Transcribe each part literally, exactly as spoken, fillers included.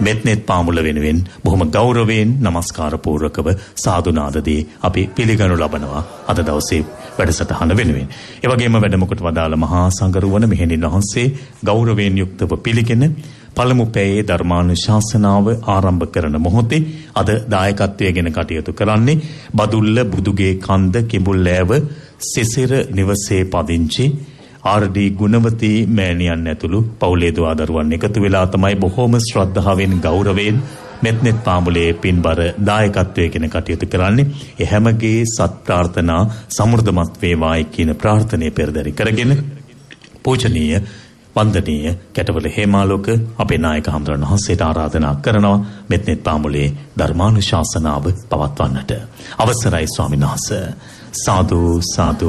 මෙත්නෙත් පාමුල වෙනුවෙන් බොහොම ගෞරවයෙන් নমස්කාර පූර්වකව සාදුනාදදී අපි පිළිගනු ලබනවා අද දවසේ වැඩසටහන වෙනුවෙන්. ඒ වගේම වැඩමකට වදාළ මහා සංඝරුවන මෙහෙණින් වහන්සේ ගෞරවයෙන් යුක්තව පිළිගෙන පළමු පැයේ ධර්මානුශාසනාව ආරම්භ කරන මොහොතේ අද දායකත්වයෙන් කටයුතු කරන්නේ බදුල්ල බුදුගේ කන්ද කිඹුල්ලෑව සිසිර නිවසේ පදිංචි ආර්.ඩී. ගුණවතී මෑණියන් ඇතුළු පවුලේ දුවදරුවන් එකතු වෙලා තමයි බොහෝම ශ්‍රද්ධාවෙන් ගෞරවයෙන් මෙත්නෙත් පාමුලේ පින්බර දායකත්වයෙන් කටයුතු කරන්නේ. ඒ හැමගේ සත් ප්‍රාර්ථනා සමෘද්ධමත් වේවායි කියන ප්‍රාර්ථනාව පෙරදරි කරගෙන පූජනීය වන්දනීය කැටවල හේමාලෝක අපේ නායක හඳුරන වහන්සේට ආරාධනා කරනවා මෙත්නෙත් පාමුලේ ධර්මානුශාසනාව පවත්වන්නට. අවසරයි ස්වාමීන් වහන්සේ. සාදු සාදු.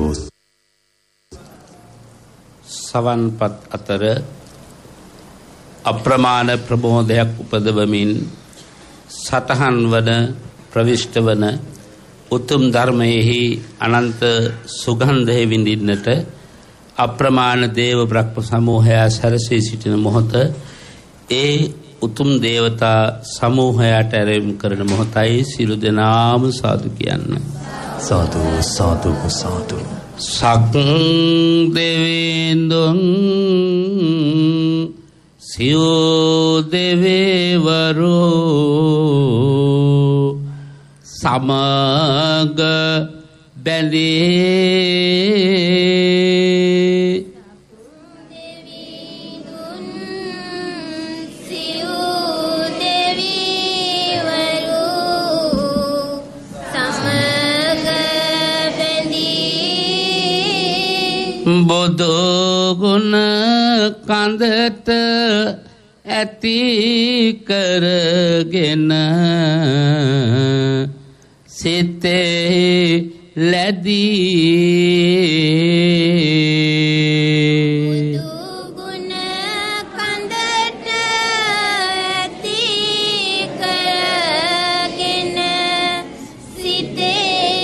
සවන්පත් අතර අප්‍රමාණ ප්‍රබෝධයක් උපදවමින් සතහන් වන ප්‍රවිෂ්ඨ වන උතුම් ධර්මයෙහි අනන්ත සුගන්ධය විඳින්නට අප්‍රමාණ දේව බ්‍රහ්ම සමූහය සැරසී සිටින මොහොත ඒ උතුම් දේවතා සමූහයට ඇරෙම් කරන මොහොතයි සියලු දෙනාම සාදු කියන්න. සාදු සාදු සාදු. සක් දෙවිඳුන් සියෝ දෙවිවරු සමග බැඳී බුදු ගුණ කඳට ඇති කරගෙන සිතේ ලැබී බුදු ගුණ කඳට ඇති කරගෙන සිතේ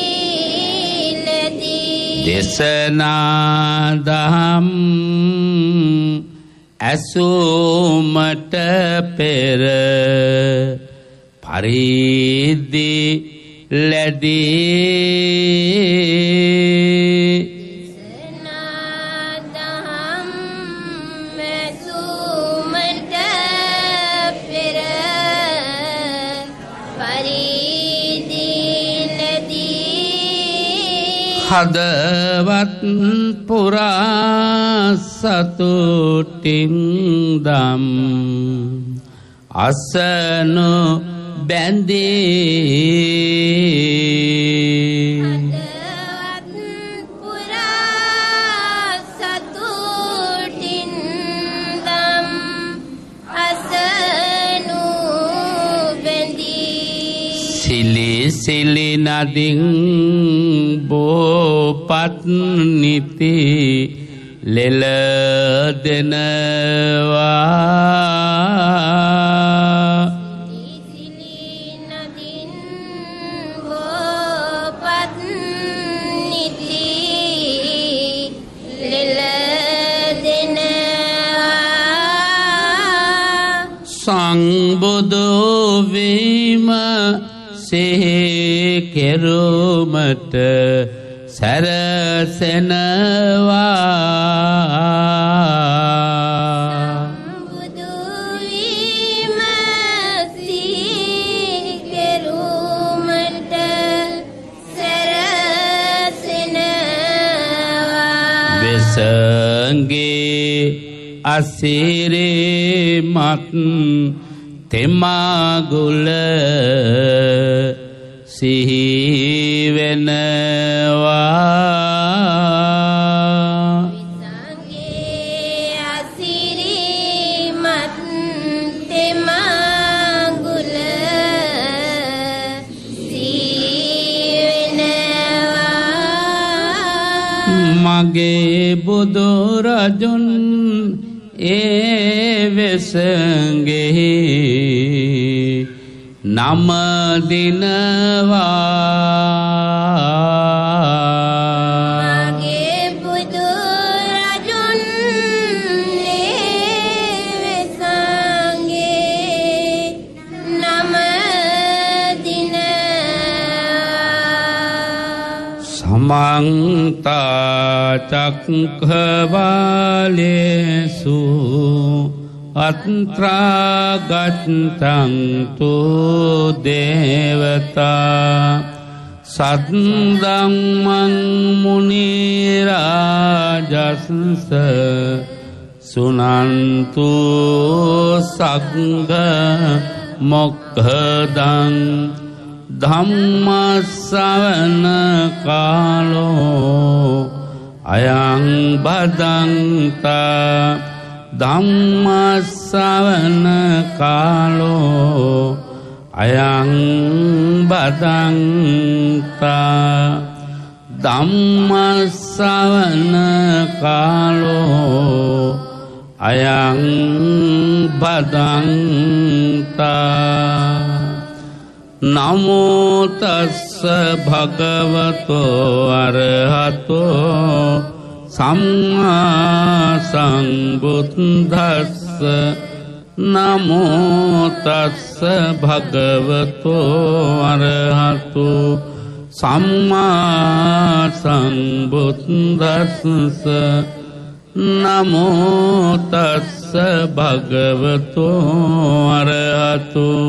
ලැබී දේශනා දහම් ඇසුමට පෙර පරිදි ලැබී දේශනා දහම් ඇසුමට පෙර පරිදි ලැබී හදවත් පුරා සතුටින් දම් අසනු බැඳී හදවත් පුරා සතුටින් දම් අසනු බැඳී සිලි සිලි නදින් බෝපත් නිති ලෙල දෙනවා සිලි නදින් බෝපත් නිති ලෙල දෙනවා සංබුදු වීම සිහි කෙරුමට සැරසෙනවා බුදු වීම සිහි කෙරුමට සැරසෙනවා වෙසඟේ අසිරේ මත් තෙමාගුල සිහි වෙනවා විසංගේ අසිරිමත් තෙමාගුල සිහි වෙනවා මගේ බුදු රජුන් ඒ වෙසඟෙහි නම දිනවා මගේ බුදු රජුන් ඒ වෙසඟේ අන්තා චක්ඛවාලේසු අත්‍රාගත්තං තු දේවතා සද්දම්මං මුනි රාජස්ස සුනන්තු සග්ග මොක්ඛදං ධම්ම ශ්‍රවණ කාලෝ අයං බදන්තා ධම්ම ශ්‍රවණ කාලෝ අයං බදන්තා ධම්ම ශ්‍රවණ කාලෝ අයං බදන්තා නමෝ තස්ස භගවතෝ අරහතෝ සම්මා සම්බුද්දස්ස නමෝ තස්ස භගවතෝ අරහතෝ සම්මා සම්බුද්දස්ස නමෝ තස්ස භගවතෝ අරහතෝ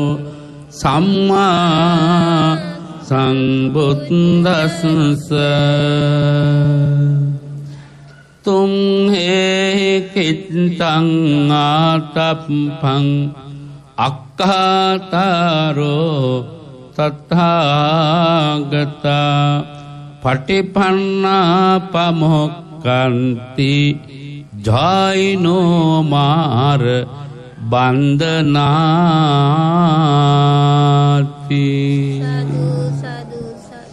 සම්මා සම්බුද්දස්ස තුම් හේ කිත්තං ආතප්පං අක්ඛාතරෝ තථාගතා පටිපන්නා පමොක්ඛන්ති ජායිනෝ මාර බන්ධනාති. සාදු සාදු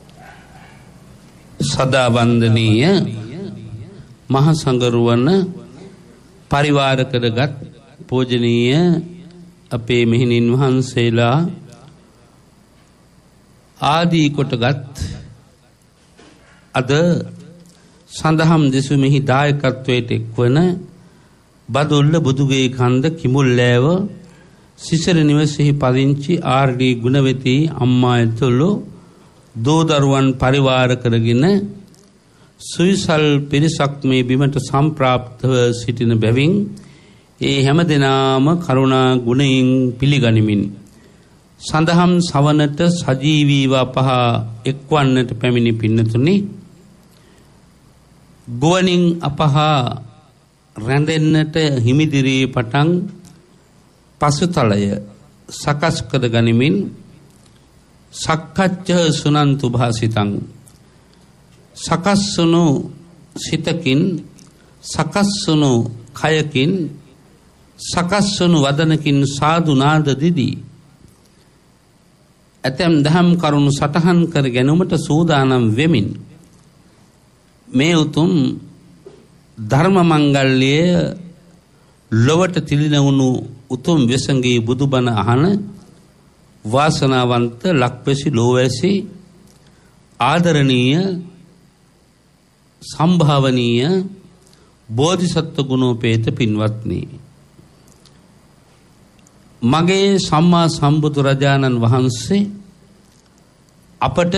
සදා වන්දනීය මහා සංඝරුවන පරිවාර කරගත් පූජනීය අපේ මෙහෙණින් වහන්සේලා ආදී කොටගත් අද සඳහම් දෙසුමෙහි දායකත්වයට එක්වන බදුල්ල බුදුගේ කන්ද කිමුල්ලෑව සිසර නිවසෙහි පදිංචි ආර්.ඩී. ගුණවති අම්මා ඇතුළු දෝ දරුවන් පරිවාර කරගෙන සුවිසල් පිරිසක් මේ බිමට සම්ප්‍රාප්තව සිටින බැවින් ඒ හැම දෙනාම කරුණා ගුණයෙන් පිළිගනිමින් සඳහම් සවනට සජීවීව අපහ එක්වන්නට පැමිණි පින්නතුනි, ගුවනින් අපහ රැඳෙන්නට හිමිදිරී පටන් පසුතලය සකස් කර ගනිමින් සක්කච්ඡ සුනන්තු භාසිතං සකස්සුණු සිතකින් සකස්සුණු කයකින් සකස්සුණු වදනකින් සාදු නාද දිදී ඇතැම් දහම් කරුණු සටහන් කර ගැනීමට සූදානම් වෙමින් මේ උතුම් ධර්ම මංගල්‍යය ලොවට තිලිනවුණු උතුම් වෙසඟී බුදුබණ අහන වාසනාවන්ත ලක්වැසි ලෝවැසි ආදරණීය සම්භාවනීය බෝධිසත්ව ගුණෝපේත පින්වත්නි, මගේ සම්මා සම්බුදු රජාණන් වහන්සේ අපට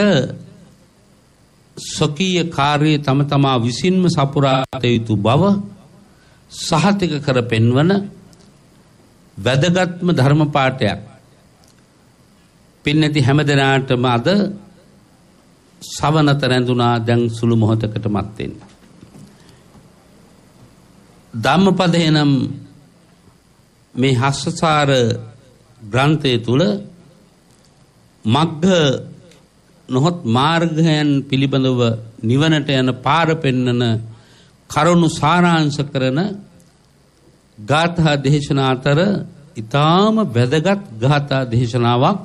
ස්වකීය කාර්යය තම තමා විසින්ම සපුරාත යුතු බව සහතික කර පෙන්වන වැදගත්ම ධර්ම පාඨයක් පින්නති හැම දෙනාටම අද සවනත රැඳුනා. දැන් සුළු මොහොතකට මත්තෙන් ධම්මපදේ නම් මේ හස්සාර ග්‍රන්ථය තුල මග්ග නොහොත් මාර්ගයන් පිළිබඳව නිවනට යන පාර පෙන්වන කරුණු සාරාංශ කරන ගාථා දේශනා අතර ඊටාම වැදගත් ගාථා දේශනාවක්.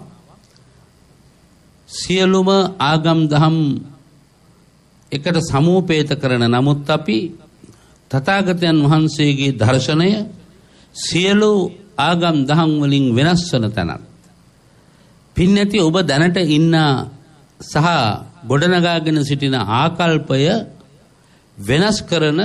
සියලුම ආගම් දහම් එකට සමූපේත කරන, නමුත් අපි තථාගතයන් වහන්සේගේ දර්ශනය සියලු ආගම් දහම් වලින් වෙනස් වන තැනක්. පින්නැති ඔබ දැනට ඉන්න සහ ගොඩනගාගෙන සිටින ආකල්පය වෙනස් කරන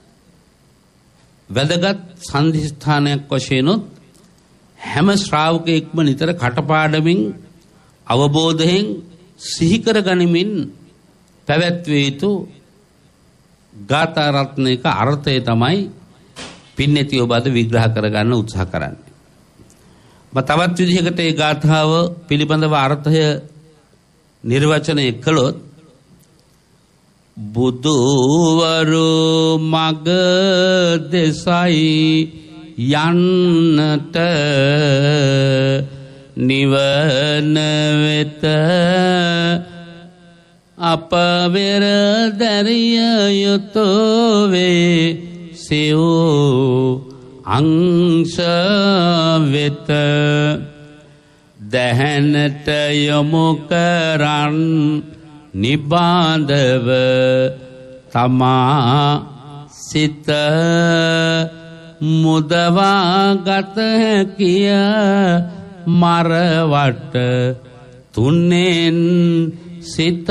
වැදගත් සන්ධිස්ථානයක් වශයෙන් හැම ශ්‍රාවකයෙක්ම නිතර කටපාඩමින් අවබෝධයෙන් සිහි කර ගනිමින් පැවැත්විය යුතු ගාථා රත්නයක අර්ථය තමයි පින්නැති ඔබ අද විග්‍රහ කරගන්න උත්සාහ කරන්නේ. මම තවත් විදිහකට ඒ ගාථාව පිළිබඳව අර්ථය නිර්වචනය කළොත් බුදුවරු මග දෙසයි යන්නට නිවන වෙත අප වෙර දැරිය යුතුය වේ සිව් අංශ වෙත දැහැනට යොමු කරන් නිබාඳව තමා සිත මුදවා ගත හැකිය මරවට තුනෙන් සිත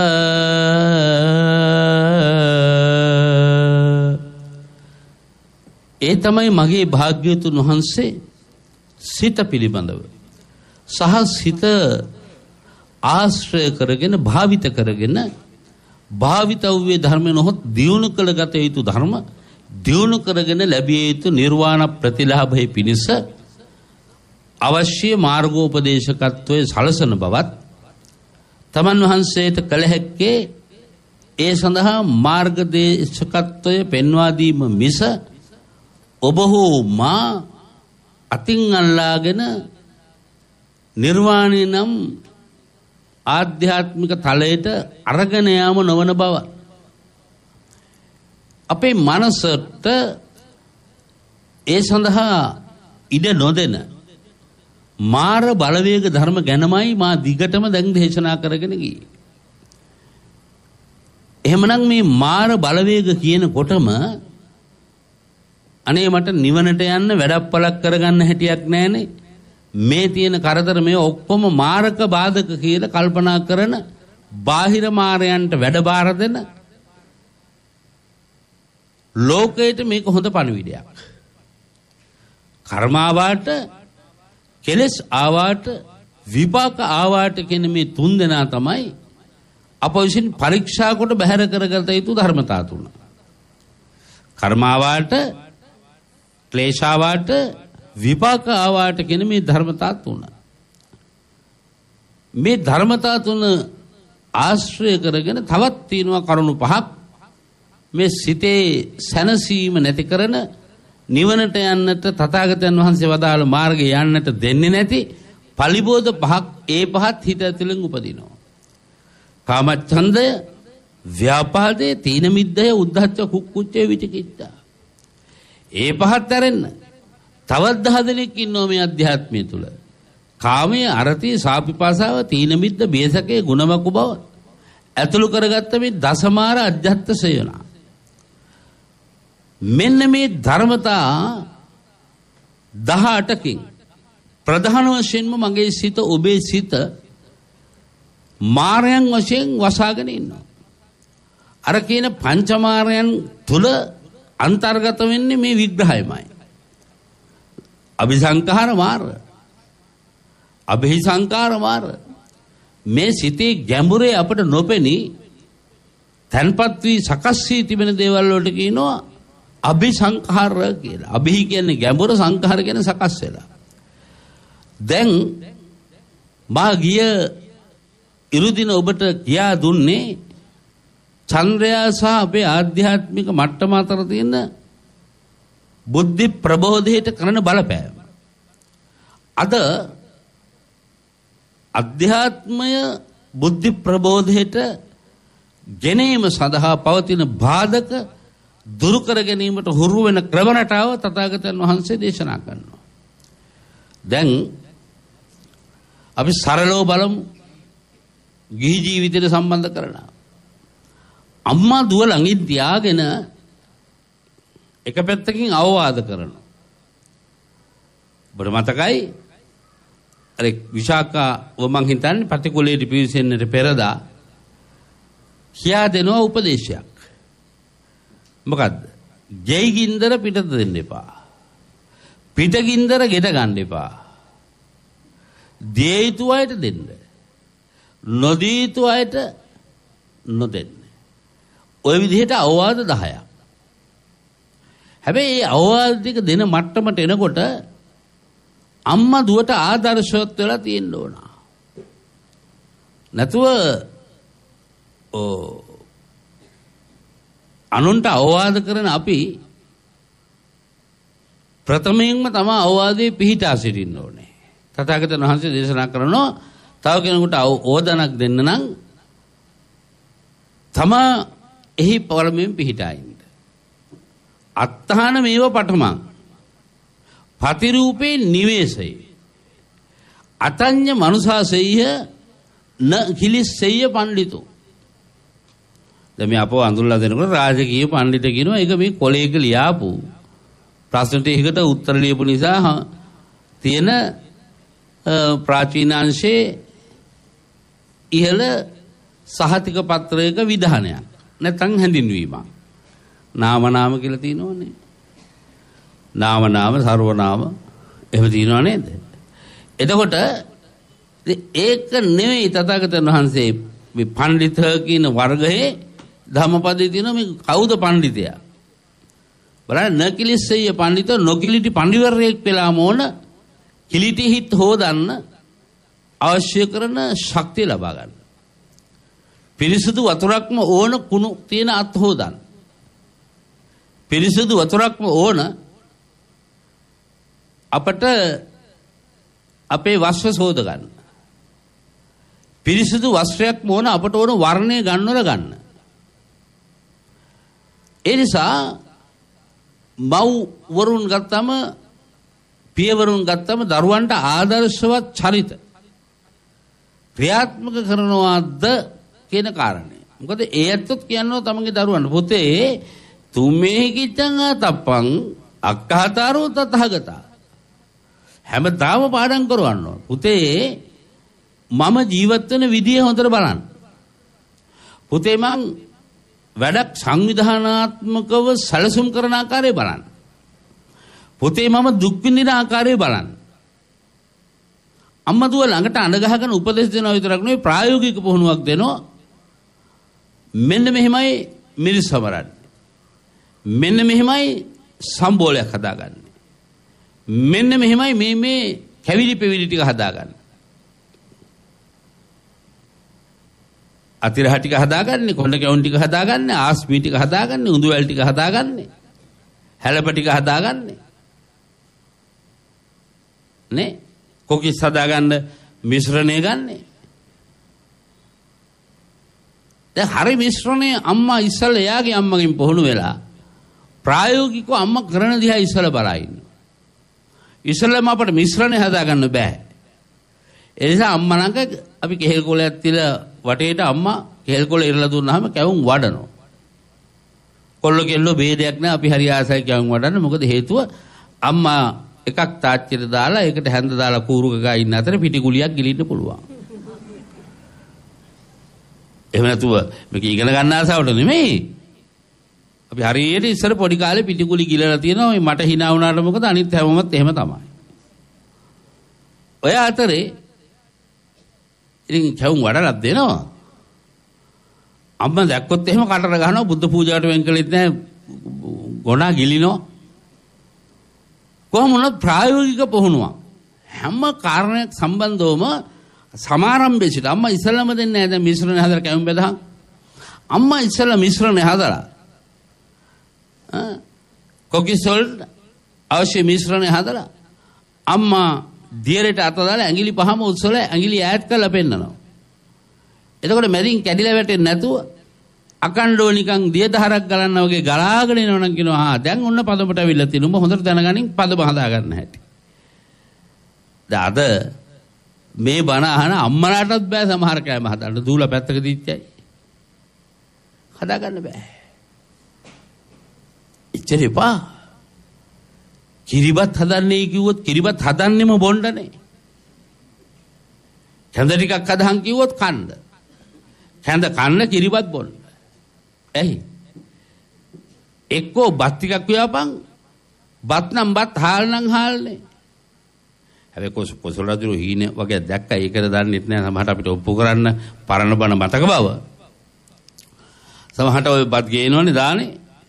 ඒ තමයි මගේ භාග්‍යවතුන් වහන්සේ සිත පිළිබඳව සහ සිත ආශ්‍රය කරගෙන භාවිත කරගෙන භාවිත වූ ධර්ම නොහොත් දියුණු කළ ගත යුතු ධර්ම දියුණු කරගෙන ලැබිය යුතු නිර්වාණ ප්‍රතිලාභයේ පිණිස අවශ්‍ය මාර්ගෝපදේශකත්වයේ සලසන බවත් තමන් වහන්සේට කළ හැක්කේ ඒ සඳහා මාර්ගදේශකත්වය පෙන්වා දීම මිස ඔබ හෝ මා අතින් අල්ලාගෙන නිර්වාණය නම් ආධ්‍යාත්මික තලයට අරගෙන යාම නොවන බව අපේ මනසට ඒ සඳහා ඉඩ නොදෙන මාර බලවේග ධර්ම ගැනමයි මා දිගටම දැන් දේශනා කරගෙන ගියේ. එහෙමනම් මේ මාර බලවේග කියනකොටම අනේ මට නිවනට යන්න වැඩපලක් කරගන්න හැටියක් නැහැනේ. මේ තියෙන කරදර මේ ඔක්කොම මාරක බාධක කියලා කල්පනා කරන බාහිර මාරයන්ට වැඩ බාර දෙන ලෝකයට මේක හොඳ පණිවිඩයක්. කර්මාවාට කෙලස් ආවාට විපාක ආවාට කියන මේ තුන් දෙනා තමයි අප විසින් පරීක්ෂා කොට බැහැර කරගත යුතු ධර්මතා තුන. කර්මාවාට ක්ලේශාවාට විපාක ආවාට කියන මේ ධර්මතා තුන. මේ ධර්මතා තුන ආශ්‍රය කරගෙන තවත් තියෙනවා කරුණු පහක් මේ සිතේ සැනසීම නැති කරන නිවනට යන්නට තථාගතයන් වහන්සේ වදාළ මාර්ගය යන්නට දෙන්නේ නැති පලිබෝධ පහක් ඒ පහත් හිත ඇතුලෙන් උපදිනවා. කාමච්ඡන්දය, ව්‍යාපාදය, තීන මිද්දය, උද්ධච්ච කුක්කුච්ච විචිකිච්ඡා. ඒ පහත් ඇරෙන්න තවත් දහ දෙනෙක් ඉන්නවා මේ අධ්‍යාත්මය තුල. කාමයේ, අරතිය, සාපිපාසාව, තීන මිද්ද, බේසකේ, ගුණමකු බව ඇතුළු කරගත්ත මේ දසමාර අධ්‍යාත්ම සේවනා. මෙන්න මේ ධර්මතා දහඅටකින් ප්‍රධාන වශයෙන්ම මගේ සිත ඔබේ සිත මාරයන් වශයෙන් වසාගෙන ඉන්නවා. අර කියන පංචමාරයන් තුල අන්තර්ගත වෙන්නේ මේ විග්‍රහයමයි. අபிසංකාර මාර, අභිසංකාර මාර. මේ සිතේ ගැඹුරේ අපට නොපෙනී තන්පත් වී සකස් වී තිබෙන දේවල් වලට කියනවා අபிසංකාර කියලා. අභි කියන්නේ ගැඹුර, සංකාර කියන්නේ සකස් වෙලා. දැන් මා ගිය ඉරුදින ඔබට කියා දුන්නේ චන්ද්‍රයා සහ අපේ ආධ්‍යාත්මික මට්ටම අතර තියෙන බුද්ධි ප්‍රබෝධයට කරන බලපෑම. අද අධ්‍යාත්මය බුද්ධි ප්‍රබෝධයට ගෙනීම සඳහා පවතින බාධක දුරු කර ගැනීමට හුරු වෙන ක්‍රම රටාව තථාගතයන් වහන්සේ දේශනා කරනවා. දැන් අපි සරලව බලමු ගිහි ජීවිතයට සම්බන්ධ කරලා. අම්මා දුව ළඟින් තියාගෙන එක පැත්තකින් අවවාද කරනවා. ඔබට මතකයි අර විශාකා වමන් හිතන්නේ පටිකුලේ පිවිසෙන්නට පෙරදා කියා දෙනවා උපදේශයක්. මොකද්ද? ජෙයි ගින්දර පිටත දෙන්න එපා. පිට ගින්දර ගෙට ගන්න එපා. දිය යුතු අයට දෙන්න. නොදිය යුතු අයට නොදෙන්නේ. ওই විදිහට අවවාද දහයක්. හැබැයි මේ අවවාද ටික දෙන මට්ටමට එනකොට අම්මා දුවට ආදර්ශවත් වෙලා තියෙන්න ඕන. නැතුව ඕ අනුන්ට අවවාද කරන අපි ප්‍රථමයෙන්ම තමයි අවවාදයේ පිහිටා සිටින්න ඕනේ. තථාගතයන් වහන්සේ දේශනා කරනවා තව කෙනෙකුට ඕදනක් දෙන්න නම් තමා එහි පළමුවෙන් පිහිටා ඉන්න. අත්තාන මේව පඨමං පතිරූපේ නිවේසය අතඤ්ඤ මනුසාසෙය්‍ය න කිලිස්සෙය්‍ය පඬිතු. දැන් මේ අපව අඳුල්ලා දෙනකොට රාජකීය පඬිත කියනවා ඒක මේ කොලේක ලියාපු ප්‍රශ්නට ඒකට උත්තර ලියපු නිසා තියෙන ප්‍රාචීනාංශයේ ඉහළ සහතික පත්‍රයක විධානයක් නැත්නම් හැඳින්වීමක්. නාම නාම කියලා තියෙනවනේ. නාම නාම සර්වනාම එහෙම තියෙනව නේද? එතකොට ඒක නෙවෙයි තථාගතයන් වහන්සේ මේ පඬිත කියන වර්ගයේ ධම්මපදයේ තියෙන මේ කවුද පඬිතයා? බලන්න නකිලිස්සෙය පඬිත නොකිලිටි පඬිවරයෙක් වෙලාම ඕන කිලිටි හිත් හොදන්න අවශ්‍ය කරන ශක්තිය ලබා ගන්න. පිරිසුදු වතුරක්ම ඕන කුණු තියෙන අත් හොදන්න. පිරිසුදු වතුරක්ම ඕන අපට අපේ වස්ත්‍ර සෝද ගන්න. පිරිසුදු වස්ත්‍රයක්ම ඕන අපට ඕන වර්ණය ගන්නවල ගන්න. ඒ නිසා මව් වරුන් ගත්තම පියවරුන් ගත්තම දරුවන්ට ආදර්ශවත් චරිත ක්‍රියාත්මක කරනවාද කියන කාරණය. මොකද ඒ ඇත්තොත් කියනවා තමන්ගේ දරුවන්ට පුතේ තුමේ කිච්ඡං ආතප්පං අක්ඛාතරෝ තථාගතා හැමදාම පාඩම් කරවන්න ඕන. පුතේ මම ජීවත් වෙන විදිය හොඳට බලන්න. පුතේ මං වැඩක් සංවිධානාත්මකව සැලසුම් කරන ආකාරය බලන්න. පුතේ මම දුක් විඳින ආකාරය බලන්න. අම්මා දුව ළඟට අඬ ගහගෙන උපදෙස් දෙනවා විතරක් නෙවෙයි ප්‍රායෝගික පුහුණුවක් දෙනවා. මෙන්න මෙහෙමයි මිරිස් සමරන්නේ. මෙන්න මෙහෙමයි සම්බෝලයක් හදාගන්නේ. මෙන්න මෙහෙමයි මේ මේ කැවිලි පෙවිලි ටික හදාගන්නේ. අතිරහ ටික හදාගන්නේ, කොණ්ඩ කැවුම් ටික හදාගන්නේ, ආස්මී ටික හදාගන්නේ, උඳු වැල් ටික හදාගන්නේ, හැලප ටික හදාගන්නේ. නේ? කොකිස් හදාගන්න මිශ්‍රණය ගන්නෙ. දැන් හරි මිශ්‍රණය අම්මා ඉස්සල්ලා එයාගේ අම්මගෙන් පුහුණු වෙලා ප්‍රායෝගිකව අම්මා කරන දිහා ඉස්සල්ලා බලලා ඉන්නවා. ඉස්සල්ලාම අපිට මිශ්‍රණය හදාගන්න බෑ. ඒ නිසා අම්මා ළඟ අපි කෙහෙල් කොලයක් තියලා වටේට අම්මා කෙහෙල් කොල ඉරලා දුන්නාම කැවුම් වඩනවා. කොල්ල කෙල්ලෝ ભેදයක් නෑ අපි හරි ආසයි කැවුම් වඩන්න. මොකද හේතුව අම්මා එකක් තාච්චියට දාලා ඒකට හැන්ද දාලා කූරුක ගා ඉන්න අතර පිටි ගුලියක් ගිලින්න පුළුවන්. එහෙම නැතුව මේක ඉගෙන ගන්න ආසාවට නෙමෙයි. අපි හරියට ඉස්සර පොඩි කාලේ පිටි ගුලි ගිලලා තියෙනවා. මට hina වුණාට මොකද අනිත් හැමෝමත් එහෙම තමයි. ඔය අතරේ ඉතින් කැවුම් වඩලා දෙනවා. අම්මා දැක්කොත් එහෙම කටට ගහනවා බුද්ධ පූජාවට වෙන් කළෙත් නැහැ. ගොනා ගිලිනවා. කොහොම වුණත් ප්‍රායෝගික පුහුණුවක් හැම කාරණයක් සම්බන්ධවම සමාරම්භයේ සිට අම්මා ඉස්සෙල්ලාම දෙන්නේ නැහැ. දැන් මිශ්‍රණය හදලා කැවුම් බෙදහන්. අම්මා ඉස්සෙල්ලා මිශ්‍රණය හදලා ආ කොකිසොල් අවශ්‍ය මිශ්‍රණය හදලා අම්මා දියරට අත දාලා ඇඟිලි පහම උස්සලා ඇඟිලි ඈඩ් කරලා පෙන්නනවා. එතකොට මැදින් කැඩිලා වැටෙන්නේ නැතුව අකණ්ඩව නිකන් දිය දහරක් ගලනවා වගේ ගලාගෙන එනවනම් කියනවා ආ දැන් ඔන්න පදමට අවිල්ලා තිනු උඹ හොඳට දැනගනින් පදම හදා ගන්න හැටි. දැන් අද මේ බණ අහන අම්මලාටත් බෑ සමහර කෑම හදන්න. දූලා පැත්තක දීච්චයි. හදා ගන්න බෑ. එච්චර එපා. කිරිබත් හදන්නේ කිව්වොත් කිරිබත් හදන්නෙම බොණ්ඩනේ. කැඳ ටිකක් හදහන් කිව්වොත් කන්න. කැඳ කන්න කිරිබත් බොන්න. ඇයි? එක්කෝ බත් ටිකක් ව්‍යාපන් බත් නම් බත් හාල් නම් හාල්නේ. හැබැයි කොස් කොසල් රජු හීන වගේ දැක්කා ඒකද දන්නෙත් නෑ සමහරට අපිට ඔප්පු කරන්න පරණ බණ මතක බව. සමහරට ඔය බත් ගේනවනේ දානේ.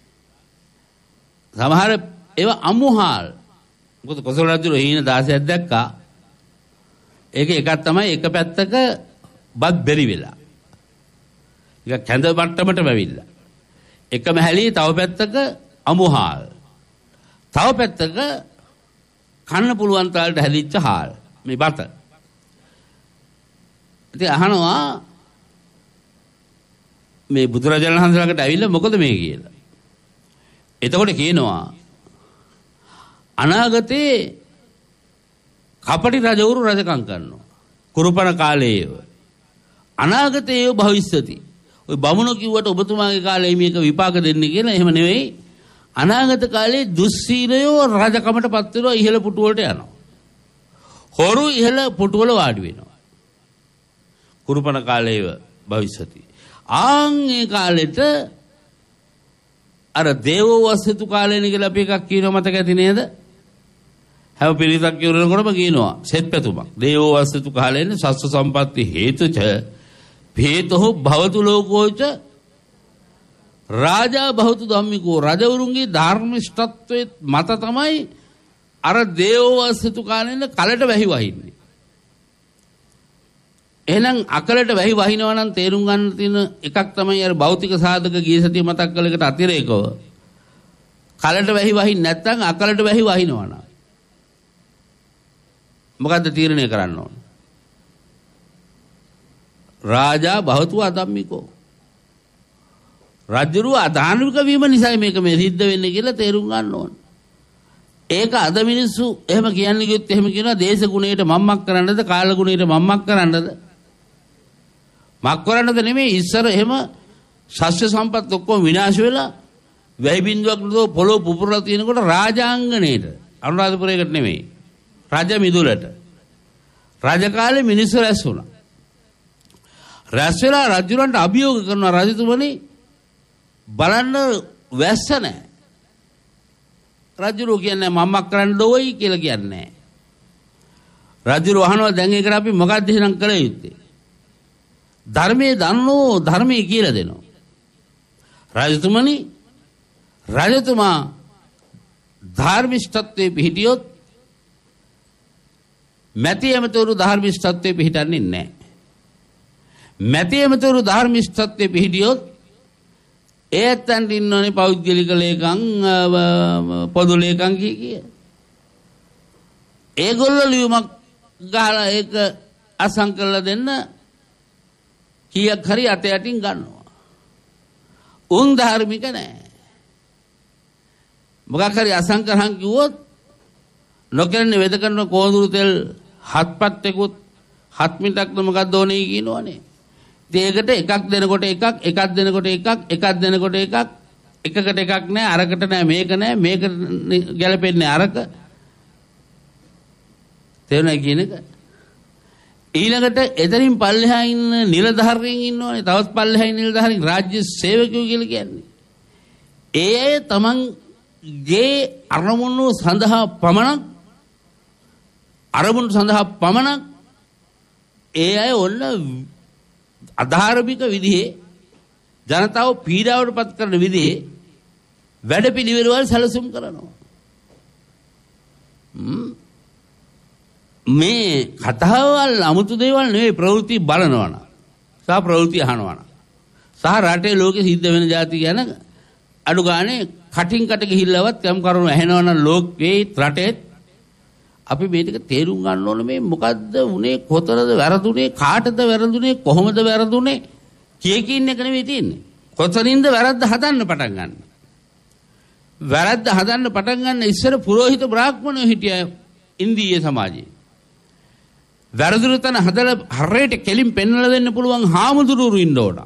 සමහර ඒවා අමුහාල්. මොකද කොසල් රජු හීන දාසයක් දැක්කා. ඒක එකක් තමයි එක පැත්තක බත් බෙරි වෙලා. ඒක කැඳ මට්ටමට වැවිලා. එකම හැලී තව පැත්තක අමුහාල්. තව පැත්තක කන්න පුළුවන් තාලට හැදිච්ච හාල්. මේ බත. ඉතින් අහනවා මේ බුදුරජාණන් වහන්සේ ළඟට ඇවිල්ලා මොකද මේ කියලා. එතකොට කියනවා අනාගතේ කපටි රජවරු රජකම් කරනවා. කුරුපණ කාලයේව. අනාගතයේ භවිෂ්‍යති. ඔය බමුණෝ කිව්වට ඔබතුමාගේ කාලේ මේක විපාක දෙන්නේ කියලා එහෙම නෙවෙයි. අනාගත කාලේ දුස්සීලයෝ රජකමටපත් වෙනවා ඉහළ පුටු වලට යනවා. හොරු ඉහළ පුටු වල වාඩි වෙනවා. කුරුපණ කාලයේව භවිෂ්‍යති. ආන් ඒ කාලෙට අර දේවවස්සතු කාලේනේ කියලා අපි එකක් කියනවා මතක ඇති නේද? හැම පිළිසක් කියනකොටම කියනවා සෙත් පැතුමක්. දේවවස්සතු කාලේනේ සස්ස සම්පatti හේතුච හේතෝ භවතු ලෝකෝච රාජා භවතු ධම්මිකෝ. රජවරුන්ගේ ධර්මිෂ්ඨත්වයේ මත තමයි අර දේවවස්සතු කාලේනේ කලට වැහි වහින්නේ. එහෙනම් අකලට වැහි වහිනවා නම් තේරුම් ගන්න තියෙන එකක් තමයි අර භෞතික සාධක ගිය සතිය මතක් කළ එකට අතිරේකව කලට වැහි වහින්න නැත්නම් අකලට වැහි වහිනවා නම් මොකද්ද තීරණය කරන්න ඕන? රාජා භවතු අධම්මිකෝ. රජුරු අධාර්මික වීම නිසා මේක මේ සිද්ධ වෙන්නේ කියලා තේරුම් ගන්න ඕන. ඒක අද මිනිස්සු එහෙම කියන්නේ කිව්වොත් එහෙම කියනවා දේශ ගුණයට මම්මක් කරන්නද කාල ගුණයට මම්මක් කරන්නද? මක් කරන්නද නෙමෙයි ඉස්සර එහෙම ශස්ත්‍ර සම්පත් ඔක්කොම විනාශ වෙලා වැහි බින්දුවක් නෝ පොළොව පුපුරලා තියෙනකොට රාජාංගණයට අනුරාධපුරයකට නෙමෙයි රජ මිදුලට රජ කාලේ මිනිස්සු රැස් වුණා. රැස් වෙලා රජුරන්ට අභියෝග කරනවා රජතුමනි බලන්න වැස්ස නැහැ. රජුරෝ කියන්නේ මම්මක් කරන්න දෝයි කියලා කියන්නේ. රජුරෝ අහනවා දැන් ඒකට අපි මොකක්ද එහෙනම් කළ යුත්තේ? ධර්මයේ දන්නෝ ධර්මයේ කියලා දෙනවා. රජතුමනි රජතුමා ධර්මිෂ්ඨත්වයේ පිහිටියොත් මැති එමෙතුරු ධර්මිෂ්ඨත්වයේ පිහිටන්නේ නැහැ. මැති එමෙතුරු ධර්මිෂ්ඨත්වයේ පිහිටියොත් ඒත්තන්ට ඉන්නෝනේ පෞද්ගලික ලේකම් පොදු ලේකම් කිය කිය. ඒගොල්ලෝ ලියුමක් ගහලා ඒක අසං කරලා දෙන්න කීයක් හරි අත යටින් ගන්නවා. උන් ධර්මික නැහැ. මොකක් හරි අසං කරහන් කිව්වොත් නොකරන්නේ වෙද කරන කෝඳුරු තෙල් හත් පත්තෙකුත් හත් මිටක් මොකක්ද ඕනේ කියනවනේ. ඒකට එකක් දෙනකොට එකක් එකක් දෙනකොට එකක් එකක් දෙනකොට එකක් එකකට එකක් නෑ අරකට නෑ මේක නෑ මේක ගැලපෙන්නේ අරක තේරුණා කියන එක. ඊළඟට එතනින් පල්ලෙහා ඉන්න නිලධාරීන් ඉන්නවනේ තවත් පල්ලෙහා ඉන්න නිලධාරීන් රාජ්‍ය සේවකයෝ කියලා කියන්නේ. ඒ අය තමන්ගේ අරමුණු සඳහා පමණක් අරමුණු සඳහා පමණක් ඒ අය ඔන්න අධාර්මික විදිහේ ජනතාව පීඩාවට පත් කරන විදිහේ වැඩ පිළිවෙළවල් සැලසුම් කරනවා. මේ කතාවල් අමුතු දේවල් නෙවෙයි ප්‍රවෘත්ති බලනවා නම් සහ ප්‍රවෘත්ති අහනවා නම් සහ රටේ ලෝකෙ සිද්ධ වෙන જાති ගැන අඩු ගානේ කටින් කට ගිහිල්ලවත් යම් කරුණු ඇහෙනවා නම් ලෝකේ රටේ අපි මේ ටික තේරුම් ගන්න ඕනේ මේ මොකද්ද උනේ කොතනද වැරදුනේ කාටද වැරදුනේ කොහොමද වැරදුනේ කිය කින්න එක නෙවෙයි තියෙන්නේ. කොතනින්ද වැරද්ද හදන්න පටන් ගන්න. වැරද්ද හදන්න පටන් ගන්න ඉස්සර පුරোহিত බ්‍රාහ්මණයෝ හිටියා ඉන්දීය සමාජයේ. වැරදුන තැන හදලා හරියට කෙලින් පෙන්වලා දෙන්න පුළුවන් හාමුදුරුවෝ ඉන්න ඕන.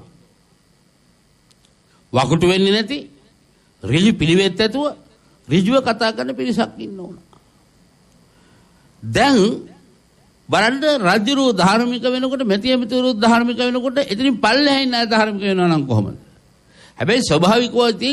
වකුටු වෙන්නේ නැති ඍජු පිළිවෙත් ඇතුව ඍජුව කතා කරන පිරිසක් ඉන්න ඕන. දැන් බලන්න රජුරු ධාර්මික වෙනකොට මෙති එමෙතුරු ධාර්මික වෙනකොට එතනින් පල්ලෙහා ඉන්න අය ධාර්මික වෙනවා නම් කොහොමද? හැබැයි ස්වභාවිකව තින්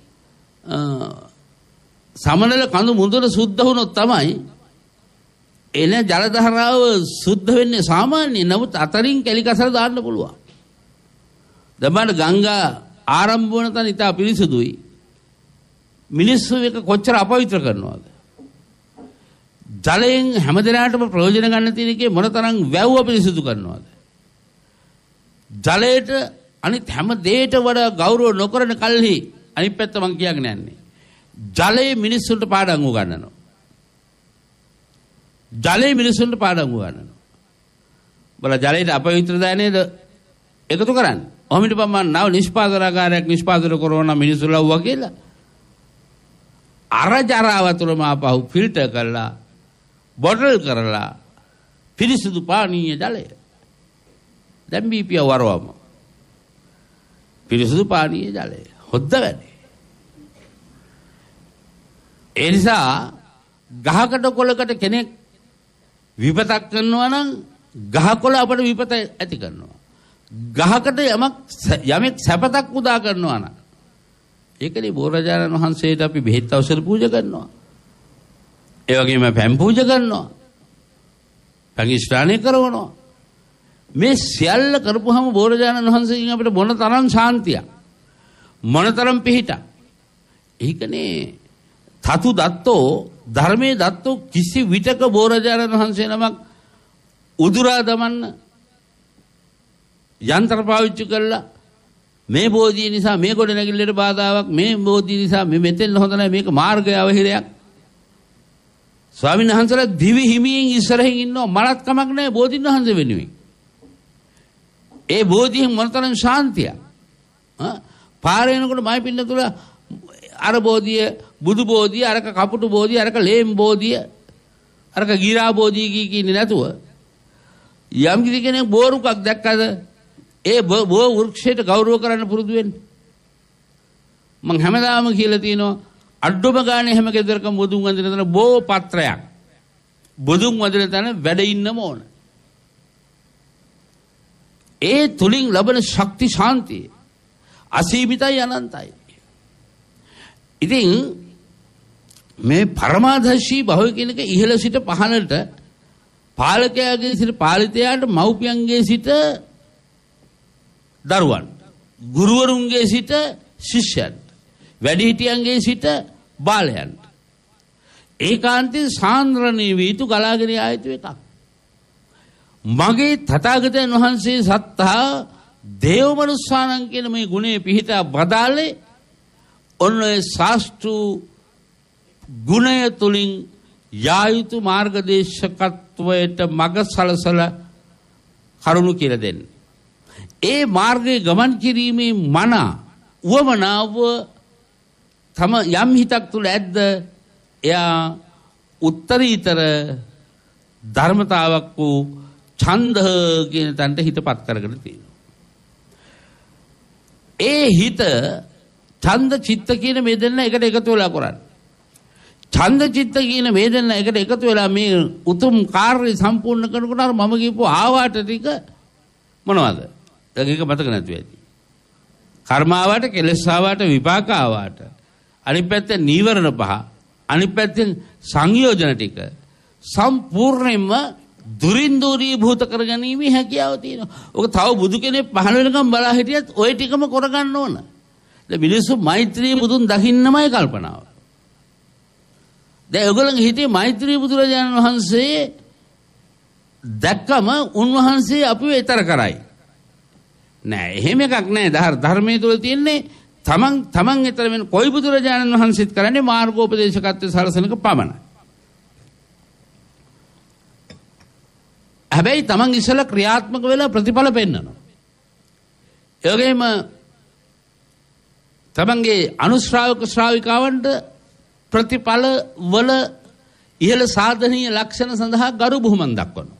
සමනල කඳු මුදුන සුද්ධ වුණොත් තමයි එන ජල ධාරාව සුද්ධ වෙන්නේ සාමාන්‍ය. නමුත් අතරින් කැලි කසල දාන්න පුළුවන්. දැන් ගංගා ආරම්භ වන තැන ඉතා පිරිසුදුයි. මිනිස්සු එක කොච්චර අපවිත්‍ර කරනවද? ජලයෙන් හැමදෙනාටම ප්‍රයෝජන ගන්න තියෙන එකේ මොනතරම් වැව්ව පිරිසුදු කරනවද? ජලයට අනිත් හැම දෙයකට වඩා ගෞරව නොකරන කල්හි අනිත් පැත්ත මං කියගෙන යන්නේ. ජලයේ මිනිස්සුන්ට පාඩම් උගන්වනවා. ජලයේ මිනිස්සුන්ට පාඩම් උගන්වනවා. බල ජලයට අපවිත්‍ර දා නේද එකතු කරන්නේ. ඔහොම ඉඳපම් මම නව නිෂ්පාදනාකාරයක් නිෂ්පාදනය කරනවා මිනිස්සු ලව්වා කියලා. අර ජරාව තුළම ආපහු ෆිල්ටර් කරලා බොටල් කරලා පිරිසිදු පානීය ජලය දැන් බීපිය වරවම පිරිසිදු පානීය ජලය හොද්ද වැඩි. ඒ නිසා ගහකට කොළකට කෙනෙක් විපතක් කරනවා නම් ගහකොළ අපට විපත ඇති කරනවා. ගහකට යමක් යමෙක් සැපතක් උදා කරනවා නම් ඒකනේ බෝරජාණන් වහන්සේට අපි බෙහෙත් ඖෂධ පූජා කරනවා. ඒ වගේම පැන් පූජා කරනවා. පංගිස්ථානේ කරනවා. මේ සියල්ල කරපුවාම බෝරජාණන් වහන්සේගෙන් අපිට මොන තරම් ශාන්තියක් මොන තරම් පිහිටක්. ඒකනේ තතු දත්තෝ ධර්මයේ දත්තෝ කිසි විටක බෝරජාණන් වහන්සේ නමක් උදුරා දමන්න යන්ත්‍ර පාවිච්චි කළා මේ බෝධිය නිසා මේ කොට නැගිල්ලට බාධාවක් මේ බෝධිය නිසා මේ මෙතෙන් හොඳ නැහැ මේක මාර්ගය අවහිරයක්. ස්වාමීන් වහන්සේලා දිවි හිමියෙන් ඉස්සරහින් ඉන්නවා මලත් කමක් නැහැ බෝධින් වහන්සේ වෙනුවෙන්. ඒ බෝධියෙන් මොනතරම් ශාන්තියක්. ආ පාරේනකොට මයි පින්න තුල අර බෝධිය බුදු බෝධිය අරක කපුටු බෝධිය අරක ලේම් බෝධිය අරක ගිරා බෝධිය කී කියන්නේ නැතුව යම් කිසි කෙනෙක් බෝරුකක් දැක්කද ඒ බෝ වෘක්ෂයට ගෞරව කරන්න පුරුදු වෙන්න. මං හැමදාම කියලා තියෙනවා අඩුම ගානේ හැම ගෙදරකම බුදුන් වඳින තැන බෝ පත්‍රයක් බුදුන් වඳින තැන වැඩ ඉන්නම ඕන. ඒ තුලින් ලබන ශක්ති ශාන්තිය අසීමිතයි අනන්තයි. ඉතින් මේ පරමාදර්ශී භවය කියන එක ඉහළ සිට පහළට පාලකයාගේ සිට පාලිතයාට මව්පියන්ගේ සිට දරුවන් ගුරුවරුන්ගේ සිට ශිෂ්‍යයන්ට වැඩිහිටියන්ගේ සිට බාලයන්ට ඒකාන්තයෙන් සාන්ද්‍රණීය වී යුතු ගලාගෙන යා යුතු එකක්. මගේ තථාගතයන් වහන්සේ සත්තා දේව මනුස්සානං කියන මේ ගුණේ පිහිටා බදාලේ ඔන්න ඒ ශාස්ත්‍රු ගුණය තුලින් යා යුතු මාර්ගදේශකත්වයට මඟ සලසලා කරුණු කියලා දෙන්නේ. ඒ මාර්ගයේ ගමන් කිරීමේ මන උවමනාව තම යම් හිතක් තුල ඇද්ද එයා උත්තරීතර ධර්මතාවක් වූ ඡන්ද කියන තැනට හිතපත් කරගෙන තියෙනවා. ඒ හිත ඡන්ද චිත්ත කියන මේ දෙන්න එකට එකතු වෙලා කරන්නේ. ඡන්ද චිත්ත කියන මේ දෙන්න එකට එකතු වෙලා මේ උතුම් කාර්ය සම්පූර්ණ කරනකොට අර මම කියපු ආවාට ටික මොනවද? දැන් ඒක මතක නැති වෙයි. කර්ම ආවාට කෙලෙස් ආවාට විපාක ආවාට අනිත් පැත්තේ නීවරණ පහ අනිත් පැත්තෙන් සංයෝජන ටික සම්පූර්ණයෙන්ම දුරින් දුරී භූත කරගැනීමේ හැකියාව තියෙනවා. ඔක තව බුදු කෙනෙක් පහළ වෙනකම් බලා හිටියත් ওই ටිකම කරගන්න ඕන. දැන් මිනිස්සු මෛත්‍රී බුදුන් දකින්නමයි කල්පනාව. දැන් ඔයගොල්ලන්ගේ හිතේ මෛත්‍රී බුදුරජාණන් වහන්සේ දැක්කම උන්වහන්සේ අපිව ඊතර කරයි. නෑ එහෙම එකක් නෑ. ධර්මයේ තුල තියෙන්නේ තමන් තමන් ඊතර වෙන කොයි බුදුරජාණන් වහන්සේත් කරන්නේ මාර්ගෝපදේශකත්වයේ සලසනක පමණයි. හැබැයි තමන් ඉස්සලා ක්‍රියාත්මක වෙලා ප්‍රතිඵල පෙන්වනවා. ඒ වගේම තමන්ගේ අනුශ්‍රාවක ශ්‍රාවිකාවන්ට ප්‍රතිඵල වල ඉහළ සාධනීය ලක්ෂණ සඳහා ගරු බුහුමන් දක්වනවා.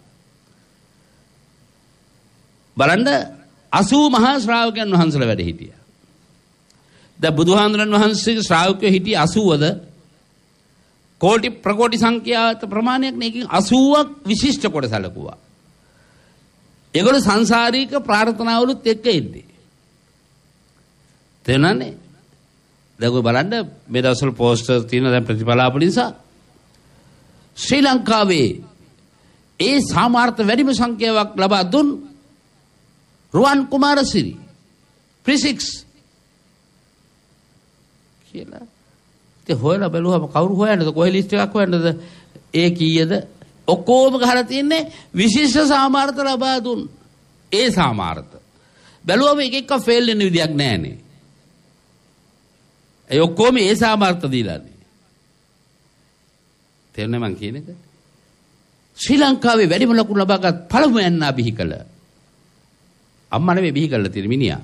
බලන්න අසූ මහා ශ්‍රාවකයන් වහන්සේලා වැඩ හිටියා. දැන් බුදුහාඳුරන් වහන්සේගේ ශ්‍රාවකයෝ හිටියේ අසූවද කෝටි ප්‍රකෝටි සංඛ්‍යාත ප්‍රමාණයක් නේකින් අසූවක් විශිෂ්ට කොට සැලකුවා. ඒගොල්ලෝ සංසාරික ප්‍රාර්ථනාවලුත් එක්ක ඉන්නේ. තේනනේ? දැන් ඔය බලන්න මේ දවස්වල පෝස්ටර් තියෙන දැන් ප්‍රතිපලාප නිසා ශ්‍රී ලංකාවේ ඒ සාමාර්ථ වැඩිම සංඛ්‍යාවක් ලබා දුන් රුවන් කුමාරසිරි ෆිසික්ස් කියලා. ඉතින් හොයලා බැලුවම කවුරු හොයන්නද? කොහේ ලිස්ට් එකක් හොයන්නද? ඒ කීයද? ඔක්කොම ගහලා තියෙන්නේ විශිෂ්ට සාමාර්ථ ලබා දුන්. ඒ සාමාර්ථ. බැලුවම එක එක ෆේල් වෙන විදියක් නැහැනේ. ඒ ඔක්කොම ඒ සාමාර්ථ දීලානේ. තේරුණා මං කියන එක? ශ්‍රී ලංකාවේ වැඩිම ලකුණු ලබාගත් පළමු යන්නා බිහිකල. අම්මා නෙවෙයි බිහිකල්ලා තියෙන මිනිහා.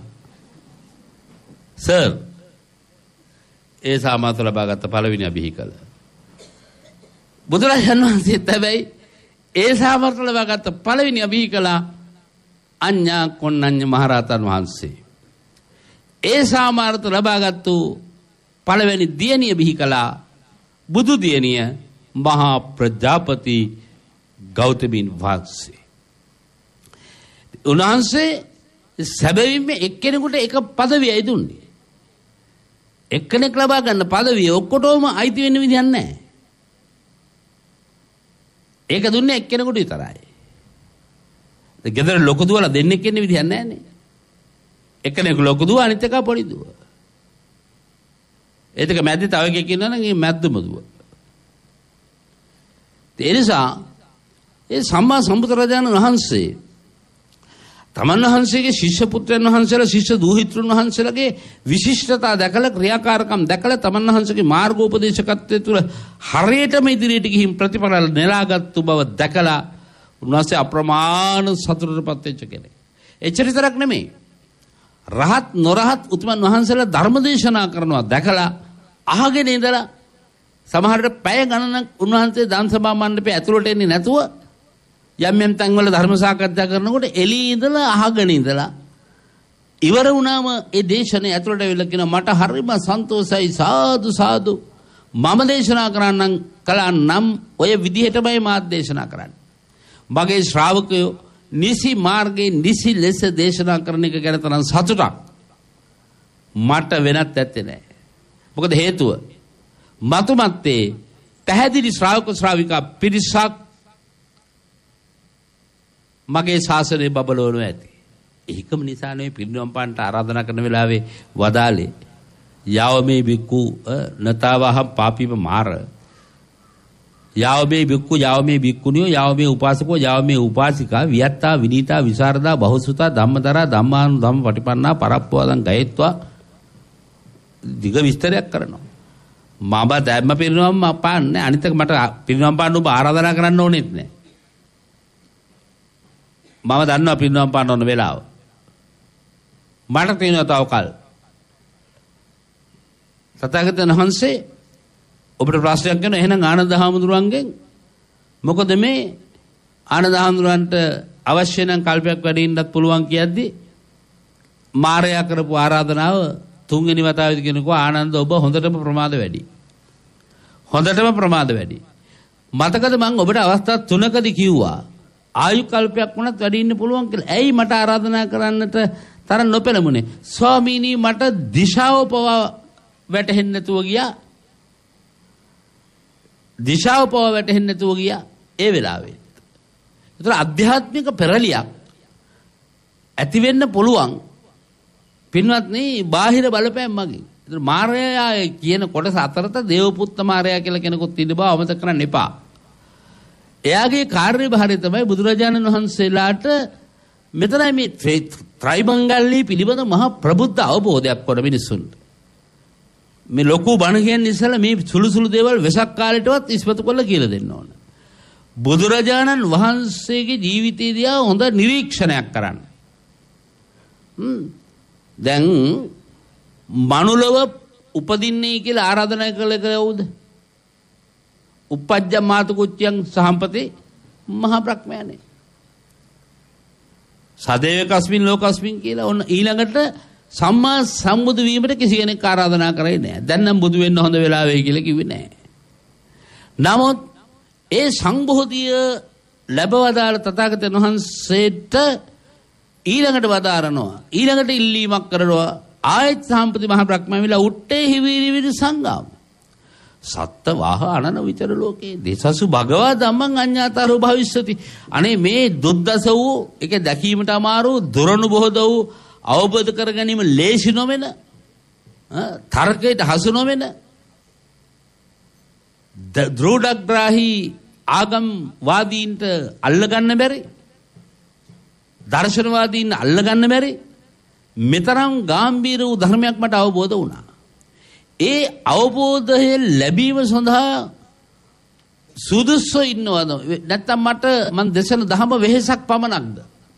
සර් ඒ සාමාර්ථ ලබාගත් පළවෙනි බිහිකල. බුදුරජාණන් වහන්සේත් හැබැයි ඒ සාමාර්ථ ලබාගත් පළවෙනි බිහිකලා අඤ්ඤා කොණ්ණඤ්ඤ මහරහතන් වහන්සේ. ඒ සාමාර්ථ ලබාගත්තු පළවෙනි දියණිය බිහිකලා බුදු දියණිය මහා ප්‍රජාපති ගෞතමීන් වහන්සේ. උන්වහන්සේ සැබවින්ම එක්කෙනෙකුට එක පදවියයි දුන්නේ. එක්කෙනෙක් ලබා ගන්න පදවිය ඔක්කොටම අයිති වෙන්න විදියක් නැහැ. ඒක දුන්නේ එක්කෙනෙකුට විතරයි. ඒ ගෙදර ලොකු දුවලා දෙන්නෙක් ඉන්න විදියක් නැහැ නේ. එක්කෙනෙක් ලොකු දුව අනිත් එක පොඩි දුව. ඒ දෙක මැද්දේ තව එකෙක් ඉන්නවා නම් ඒ මැද්දම දුව. ඒ නිසා ඒ සම්මා සම්බුදුරජාණන් වහන්සේ තමන් වහන්සේගේ ශිෂ්‍ය පුත්‍රයන් වහන්සේලා ශිෂ්‍ය දූහිතෘන් වහන්සේලාගේ විශිෂ්ටතා දැකලා ක්‍රියාකාරකම් දැකලා තමන් වහන්සේගේ මාර්ගෝපදේශකත්වයේ තුල හරියටම ඉදිරියට ගිහින් ප්‍රතිඵල නෙලාගත්තු බව දැකලා උන්වහන්සේ අප්‍රමාණ සතුටටපත් වෙච්ච කෙනෙක්. එච්චර විතරක් නෙමෙයි. රහත් නොරහත් උතුමන් වහන්සේලා ධර්ම දේශනා කරනවා දැකලා අහගෙන ඉඳලා සමහරට පැය ගණනක් උන්වහන්සේ දන්සභා මණ්ඩපේ ඇතුළට එන්නේ නැතුව යම් යම් තැන්වල ධර්ම සාකච්ඡා කරනකොට එළියේ ඉඳලා අහගෙන ඉඳලා ඉවර වුණාම ඒ දේශනේ ඇතුළට වෙලා කියන මට හරිම සන්තෝෂයි සාදු සාදු මම දේශනා කරන්නම් කළා නම් ඔය විදිහටමයි මාත් දේශනා කරන්නේ. මගේ ශ්‍රාවකයෝ නිසි මාර්ගයේ නිසි ලෙස දේශනා කරන එක ගැන තරම් සතුටක් මට වෙනත් ඇත්තේ නැහැ. මොකද හේතුව මතුමත්තේ පැහැදිලි ශ්‍රාවක ශ්‍රාවිකා පිරිසක් මගේ ශාසනයේ බබලවනවා ඇති. ඒකම නිසා නෙවෙයි පිරිනිවන් පාන්නට ආරාධනා කරන වෙලාවේ වදාලේ යාවමේ බික්කු නතාවහම් පාපීම මාර යාවමේ බික්කු යාවමේ බික්කුනියෝ යාවමේ උපාසකෝ යාවමේ උපාසිකා වියත්තා විනීතා විසරදා බහුසුතා ධම්මදරා ධම්මානු ධම්ම පටිපන්නා පරප්පවදන් ගයත්වා දිග විස්තරයක් කරනවා. මම දැම්ම පිරිනිවන් පාන්නේ අනිත් එක මට පිරිනිවන් පාන්න ඔබ ආරාධනා කරන්න ඕනෙත් නෑ. මම දන්නවා පිරිනිවන් පාන්න ඕන වෙලාව. මට තියෙනවා තව කල්. තථාගතයන් වහන්සේ ඔබට ප්‍රශ්නයක් කරන එහෙනම් ආනන්ද හාමුදුරුවන්ගෙන් මොකද මේ ආනන්ද හාමුදුරුවන්ට අවශ්‍ය නම් කල්පයක් වැඩි ඉන්නත් පුළුවන් කියද්දි මාරයා කරපු ආරාධනාව තුන්වෙනි වතාවේදී කියනකෝ ආනන්ද ඔබ හොඳටම ප්‍රමාද වැඩි. හොඳටම ප්‍රමාද වැඩි. මතකද මම ඔබට අවස්ථා තුනකදී කිව්වා ආයු කල්පයක් වුණත් වැඩි ඉන්න පුළුවන් කියලා. ඇයි මට ආරාධනා කරන්නට තරම් නොපෙළඹුණේ? ස්වාමීනි මට දිශාව පවා වැටහෙන්නේ නැතුව ගියා. දිශාව පවා වැටහෙන්නේ නැතුව ගියා ඒ වෙලාවේ. ඒතර අධ්‍යාත්මික පෙරලියක් ඇති වෙන්න පුළුවන්. පින්වත්නි බාහිර බලපෑම් මගින්. ඒතර මාර්යා කියන කොටස අතරත දේවපුත්ත මාර්යා කියලා කෙනෙකුත් ඉන්න බව අමතක කරන්න එපා. එයාගේ කාර්යභාරය තමයි බුදුරජාණන් වහන්සේලාට මෙතනයි මේ ත්‍රිමංගල්‍ය පිළිබඳ මහා ප්‍රබුද්ධ අවබෝධයක් වඩ මිනිසුන්ට. මේ ලොකු බණ කියන්නේ ඉස්සලා මේ සුළු සුළු දේවල් වෙසක් කාලෙටවත් ඉස්මතු කරලා කියලා දෙන්න ඕන. බුදුරජාණන් වහන්සේගේ ජීවිතය දිහා හොඳ නිරීක්ෂණයක් කරන්න. හ්ම් දැන් මනුලව උපදින්නේ කියලා ආරාධනා කළ කවුද? උපජ්ජ මාතු කුච්චයන් සහම්පති මහා බ්‍රහ්මයානේ. සදේවකස්මින් ලෝකස්මින් කියලා ඔන්න ඊළඟට සම්මා සම්බුදු වීමට කිසි කෙනෙක් ආරාධනා කරේ නැහැ. දැන් නම් බුදු වෙන්න හොඳ වෙලා වෙයි කියලා කිව්වේ නැහැ. නමුත් ඒ සංබෝධිය ලැබවදාල තථාගතයන් වහන්සේට ඊළඟට වදාරනවා. ඊළඟට ඉල්ලීමක් කරනවා. ආයත් සම්පති මහ බ්‍රහ්මයා විලා උට්ටේ හිවිරි විරි සංගාම. සත්ත වාහ අනන විතර ලෝකේ දේසසු භගවා ධම්මං අඤ්ඤාතරෝ භවිෂ්‍යති. අනේ මේ දුද්දස වූ ඒක දැකීමට අමාරු දුරණු බොහෝ වූ අවබෝධ කර ගැනීම ලේසි නොවන තර්කයට හසු නොවෙන දෘಢග්‍රාහී ආගම් වාදීන්ට අල්ලගන්න බැරි දර්ශනවාදීන් අල්ලගන්න බැරි මෙතරම් ගැඹීර වූ ධර්මයක් මට අවබෝධ වුණා. ඒ අවබෝධය ලැබීම සඳහා සුදුසු ඉන්නවද නැත්නම් මට මන් දේශන දහම වෙහෙසක් පමණක්ද?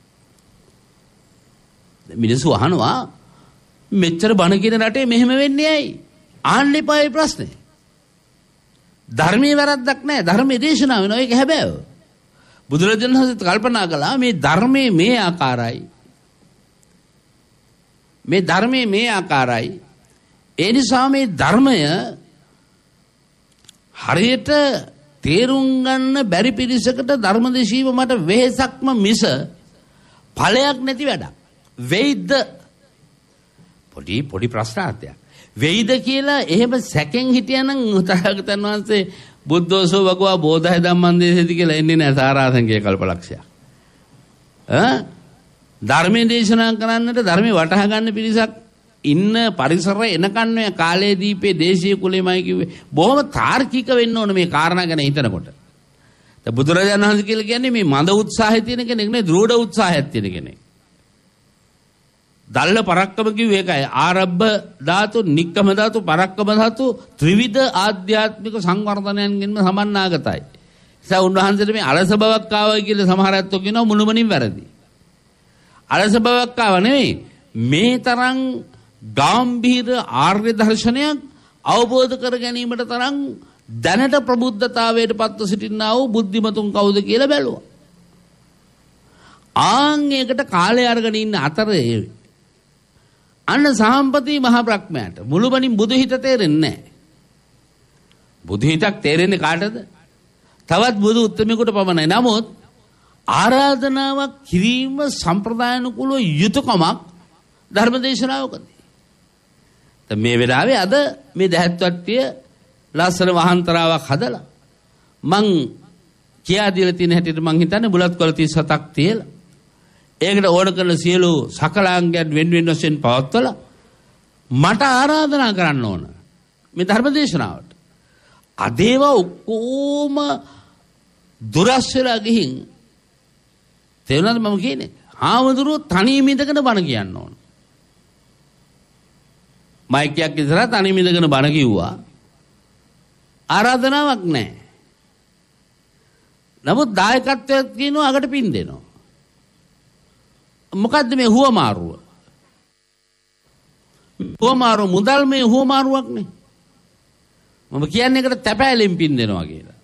මිනිස්සු අහනවා මෙච්චර බණ කියන රටේ මෙහෙම වෙන්නේ ඇයි? ආන්න එපායි ප්‍රශ්නේ. ධර්මයේ වැරද්දක් නැහැ. ධර්මයේ දේශනාව වෙනවා. ඒක හැබැයි බුදුරජාණන් වහන්සේ කල්පනා කළා මේ ධර්මයේ මේ ආකාරයි. මේ ධර්මයේ මේ ආකාරයි. ඒ නිසා මේ ධර්මය හරියට තේරුම් ගන්න බැරි පිරිසකට ධර්ම දේශීව මට වෙහෙසක්ම මිස ඵලයක් නැති වැඩක්. වෙයිද පොඩි පොඩි ප්‍රශ්නාර්ථයක්. වෙයිද කියලා එහෙම සැකෙන් හිටියනම් තථාගතයන් වහන්සේ බුද්ධෝසෝ වගවා බෝධය ධම්මං දේශේති කියලා එන්නේ නැහැ සාරාංශකේ කල්පලක්ෂය. ඈ ධර්මයේ දේශනා කරන්නට ධර්මයේ වටහා ගන්න පිරිසක් ඉන්න පරිසරය එනකන් මේ කාලයේ දීපේ දේශීය කුලෙමයි කිව්වේ. බොහොම තාර්කික වෙන්න ඕන මේ කාරණා ගැන හිතනකොට. දැන් බුදුරජාණන් වහන්සේ කියලා කියන්නේ මේ මන්ද උත්සාහය තියෙන කෙනෙක් නෙවෙයි දෘඪ උත්සාහයක් තියෙන කෙනෙක්. දල්ල පරක්කම කිව්වේ ඒකයි. ආරබ්බ ධාතු, නික්කම ධාතු, පරක්කම ධාතු ත්‍රිවිධ ආධ්‍යාත්මික සංවර්ධනයන්ගෙන්ම සමන්නාගතයි. ඒ නිසා උන්වහන්සේට මේ අලස බවක් ආවයි කියලා සමහර අයත් කියනවා මුළුමනින් වැරදි. අලස බවක් ආව නෙවෙයි මේ තරම් ගැඹීර ආර්ය දර්ශනයක් අවබෝධ කර ගැනීමට තරම් දැනට ප්‍රබුද්ධතාවයට පත්ව සිටිනා වූ බුද්ධිමතුන් කවුද කියලා බැලුවා. ආන් ඒකට කාලය අරගෙන ඉන්න අතරේ අන්න සාම්පති මහ බ්‍රහ්මයාට මුළුමනින් බුදු හිත තේරෙන්නේ නැහැ. බුදු හිතක් තේරෙන්නේ කාටද? තවත් බුදු උත්තමයෙකුට පමණයි. නමුත් ආරාධනාවක් කිරීම සම්ප්‍රදායනුකූල යුතුයකමක් ධර්මදේශනාවකදී. දැන් මේ වෙලාවේ අද මේ දහත්වට්ටිය ලස්සන වහන්තරාවක් හදලා මං කියා දීලා තියෙන හැටියට මං හිතන්නේ බුලත් කොළ තිස් හතක් තියලා ඒකට ඕන කරන සියලු සකලාංගයන් වෙන වෙන වශයෙන් පවත්වලා මට ආරාධනා කරන්න ඕන මේ ධර්මදේශනාවට. අදේව ඔක්කොම දුරස් වෙලා ගිහින් තේරුණාද මම කියන්නේ? ආවඳුරු තනියම ඉඳගෙන බණ කියන්න ඕන. මයික් එකක් ඉස්සරහ තනියම ඉඳගෙන බණ කිව්වා. ආරාධනාවක් නැහැ. නමුත් දායකත්වයක් කියනවා අකට පින් දෙනවා. මොකද්ද මේ හුවමාරුව? හුවමාරුව මුදල් මේ හුවමාරුවක් නේ. මම කියන්නේ එකට තැපෑලෙන් පින් දෙනවා කියලා.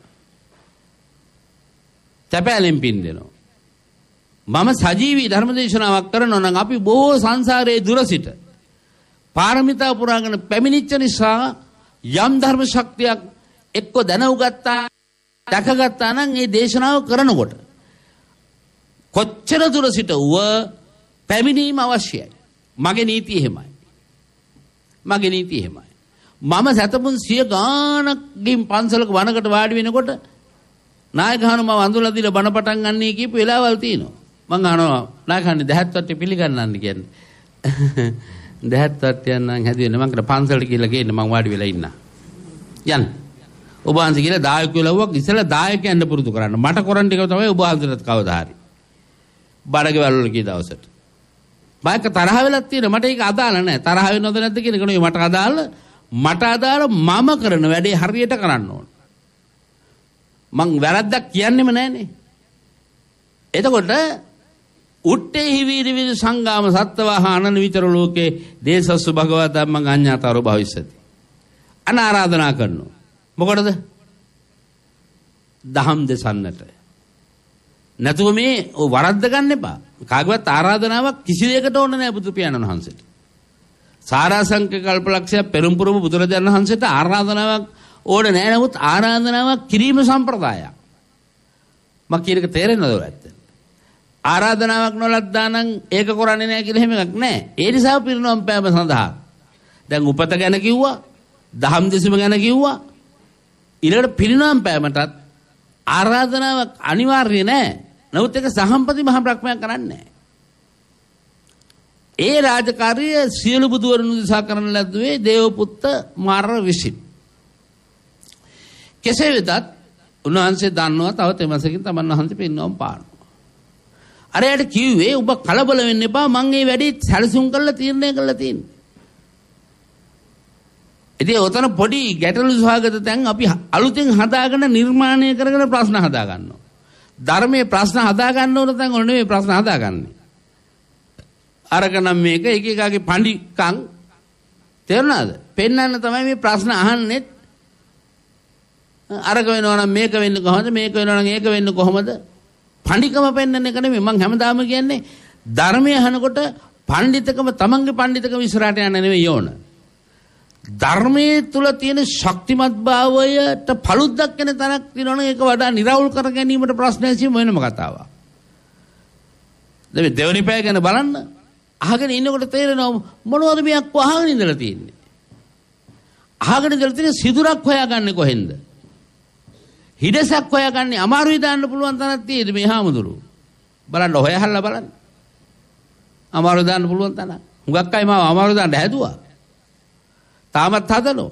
තැපෑලෙන් පින් දෙනවා. මම සජීවී ධර්මදේශනාවක් කරනවා නම් අපි බොහෝ සංසාරයේ දුර සිට පාරමිතා පුරාගෙන පැමිණිච්ච නිසා යම් ධර්ම ශක්තියක් එක්ක දැනුගත්තා දැකගත්තා නම් මේ දේශනාව කරනකොට කොච්චර දුර සිට වුව පැමිණීම අවශ්‍යයි. මගේ නීතිය එහෙමයි. මගේ නීතිය එහෙමයි. මම සතපුන් සිය ගානක් ගින් පන්සලක වනකට වාඩි වෙනකොට නායකහන මම අඳුරලා දීලා බණ පටන් ගන්නයි කියපු වෙලාවල් තියෙනවා. මං අහනවා නායකහන්නේ දහත්වට්ටි පිළිගන්නන්න කියන්නේ. දහත්වට්ටියන් නම් හැදුවේ මං කර පන්සලට කියලා කියන්නේ මං වාඩි වෙලා ඉන්නා. යන්න. ඔබ වහන්සේ කියලා දායකයෝ ලව්වක් ඉස්සෙල්ලා දායකයන්ට පුරුදු කරන්න. මට කරන්න ටික තමයි ඔබ වහන්සේට කවදා හරි. බඩගවල් වල කී දවසට. බයක තරහ වෙලක් තියෙන මට ඒක අදාළ නැහැ. තරහ වෙනවද නැද්ද කියන එක නෙවෙයි මට අදාළ මට අදාළ මම කරන වැඩේ හරියට කරන්න ඕන. මං වැරද්දක් කියන්නෙම නැහනේ. එතකොට උට්ටේ හිවිරි විද සංගාම සත්වහ අනන විතර ලෝකේ දේසස්සු භගවත් ධම්මං අඤ්ඤාතරෝ භවිස්සති. අනාරාධනා කරනවා. මොකටද? දහම් දෙසන්නට. නැතුව මේ වරද්ද ගන්න එපා. කාගවත් ආරාධනාවක් කිසි දෙයකට ඕන නැහැ බුදු පියාණන් වහන්සේට. සාරාංශක කල්පලක්ෂය පෙරම්පුරම බුදුරජාණන් වහන්සේට ආරාධනාවක් ඕන නැහැ. නමුත් ආරාධනාවක් කිරීම සම්ප්‍රදායක්. මම කියන එක තේරෙනවද ඔයත්? ආරාධනාවක් නොලද්දා නම් ඒක කරන්නේ නැහැ කියලා එහෙම එකක් නැහැ. ඒ නිසා පිරිනොම් පෑම සඳහා දැන් උපත ගැන කිව්වා, දහම් දෙසීම ගැන කිව්වා. ඊළඟට පිරිනොම් පෑමටත් ආරාධනාවක් අනිවාර්ය නැහැ. නමුත් ඒක සහම්පති මහ බ්‍රහ්මයා කරන්නේ නැහැ. ඒ රාජකාරිය සියලු බුදුවරුන් උදෙසා කරන ලද්දුවේ දේවපුත්ත මාර විසින්. කෙසේ වෙතත් උන්වහන්සේ දන්නවා තව තෙමසකින් තමන් වහන්සේ පින්නවම් පානවා. අරයට කිව්වේ ඔබ කලබල වෙන්න එපා මං මේ වැඩේ සැලසුම් කරලා තීරණය කරලා තියෙන්නේ. ඉතින් ඔතන පොඩි ගැටලු සහගත තැන් අපි අලුතෙන් හදාගෙන නිර්මාණය කරගෙන ප්‍රශ්න හදා ගන්නවා. ධර්මයේ ප්‍රශ්න හදා ගන්න ඕන තැන් වල නෙමෙයි ප්‍රශ්න හදාගන්නේ. අරකනම් මේක එක එකගේ පඬිකම් තේරුණාද? පෙන්වන්න තමයි මේ ප්‍රශ්න අහන්නේ. අරක වෙනවා නම් මේක වෙන්නේ කොහොමද? මේක වෙනවා නම් ඒක වෙන්නේ කොහොමද? පඬිකම පෙන්වන්න එක නෙමෙයි මම හැමදාම කියන්නේ ධර්මය අහනකොට පඬිතකම තමන්ගේ පඬිතකම ඉස්සරහට යන්න නෙමෙයි ඕන. ධර්මයේ තුල තියෙන ශක්තිමත් භාවයට පළුද්දක් වෙන තැනක් තියෙනවනේ ඒක වඩා निराවුල් කර ගැනීමට ප්‍රශ්න ඇසීම වෙනම කතාවක්. දැන් දෙවනි පැය ගැන බලන්න. අහගෙන ඉන්නකොට තේරෙනවා මොනවද මේ අක්ක අහගෙන ඉඳලා තියෙන්නේ. අහගෙන ඉඳලා තියෙන සිදුරක් හොයාගන්නේ කොහෙන්ද? හිඩසක් හොයාගන්නේ අමාරුයි දාන්න පුළුවන් තැනක් තියෙද මේ හාමුදුරු. බලන්න හොයහල්ලා බලන්න. අමාරු දාන්න පුළුවන් තැන. හුඟක් අය මාව අමාරු දාන්න හැදුවා. තාමත් හදනවා.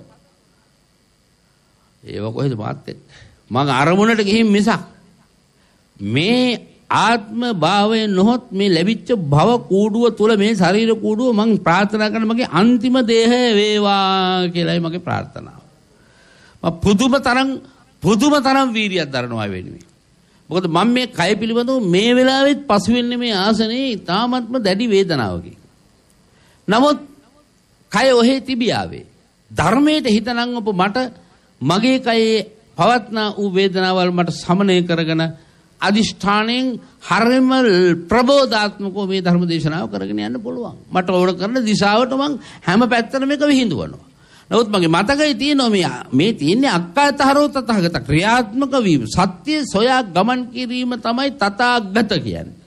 ඒව කොහෙද මාත් එක්ක? මං අරමුණට ගිහින් මිසක් මේ ආත්ම භාවය නොහොත් මේ ලැබිච්ච භව කූඩුව තුල මේ ශරීර කූඩුව මං ප්‍රාර්ථනා කරන මගේ අන්තිම දේහය වේවා කියලායි මගේ ප්‍රාර්ථනාව. මම පුදුම තරම් පුදුම තරම් වීරියක් දරනවා වෙන්නේ. මොකද මම මේ කය පිළිබඳව මේ වෙලාවෙත් පසු වෙන්නේ මේ ආසනේ තාමත්ම දැඩි වේදනාවකින්. නමුත් කය ඔහේ තිබියාවේ. ධර්මයට හිතනම් ඔබ මට මගේ කයේ පවත්නා වූ වේදනාවල් මට සමනය කරගෙන අදිෂ්ඨාණයෙන් හරිම ප්‍රබෝධාත්මකව මේ ධර්ම දේශනාව කරගෙන යන්න පුළුවන්. මට ඕන කරන දිශාවට මං හැම පැත්තටම මේක විහිදුවනවා. නමුත් මගේ මතකයේ තියෙනවා මේ මේ තියෙන්නේ අක්කාතරෝ තථාගත ක්‍රියාත්මක වීම. සත්‍ය සොයා ගමන් කිරීම තමයි තථාගත කියන්නේ.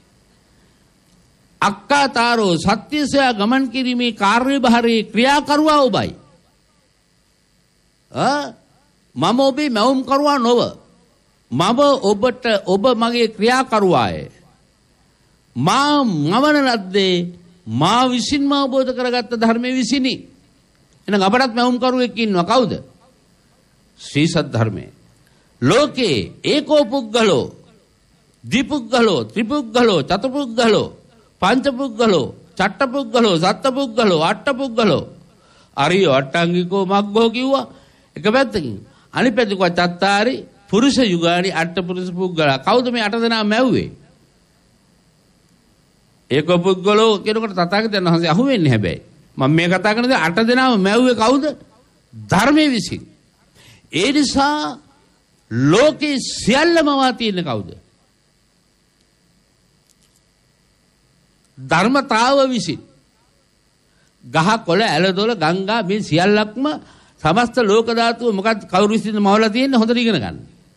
අක්කාතරෝ සත්‍ය සොයා ගමන් කිරීමේ කාර්යභාරයේ ක්‍රියාකරුවා ඔබයි. ආ මම ඔබේ මවුම් කරුවා නොව. මම ඔබට ඔබ මගේ ක්‍රියාකරුවාය. මා මවන ලද්දේ මා විසින්ම අවබෝධ කරගත්ත ධර්මයේ විසිනි. එහෙනම් අපටත් මවුම් කරුවෙක් ඉන්නවා කවුද? ශ්‍රී සද්ධර්මයේ. ලෝකේ ඒකෝ පුද්ගලෝ ද්විපුද්ගලෝ ත්‍රිපුද්ගලෝ චතුපුද්ගලෝ පංචපුද්ගලෝ චට්ටපුද්ගලෝ සත්තපුද්ගලෝ අට්ටපුද්ගලෝ අරියෝ අට්ටංගිකෝ මග්ගෝ කිව්වා එක පැත්තකින්. අනිත් පැත්තක චත්තාරි පුරුෂ යුගානි අට පුරුෂ පුද්ගලයා. කවුද මේ අට දෙනා මැව්වේ? ඒක පුද්ගලෝ කියනකොට තථාගතයන් වහන්සේ අහුවෙන්නේ හැබැයි. මම මේ කතා කරන දේ අට දෙනාම මැව්වේ කවුද? ධර්මයේ විසින්. ඒ නිසා ලෝකේ සියල්ලම වා තියෙන්නේ කවුද? ධර්මතාව විසින්. ගහ කොළ ඇලදොල ගංගා මේ සියල්ලක්ම සමස්ත ලෝක ධාතුව මොකක්ද කවුරු විසින්ද මවලා තියෙන්නේ හොඳට ඉගෙන ගන්න.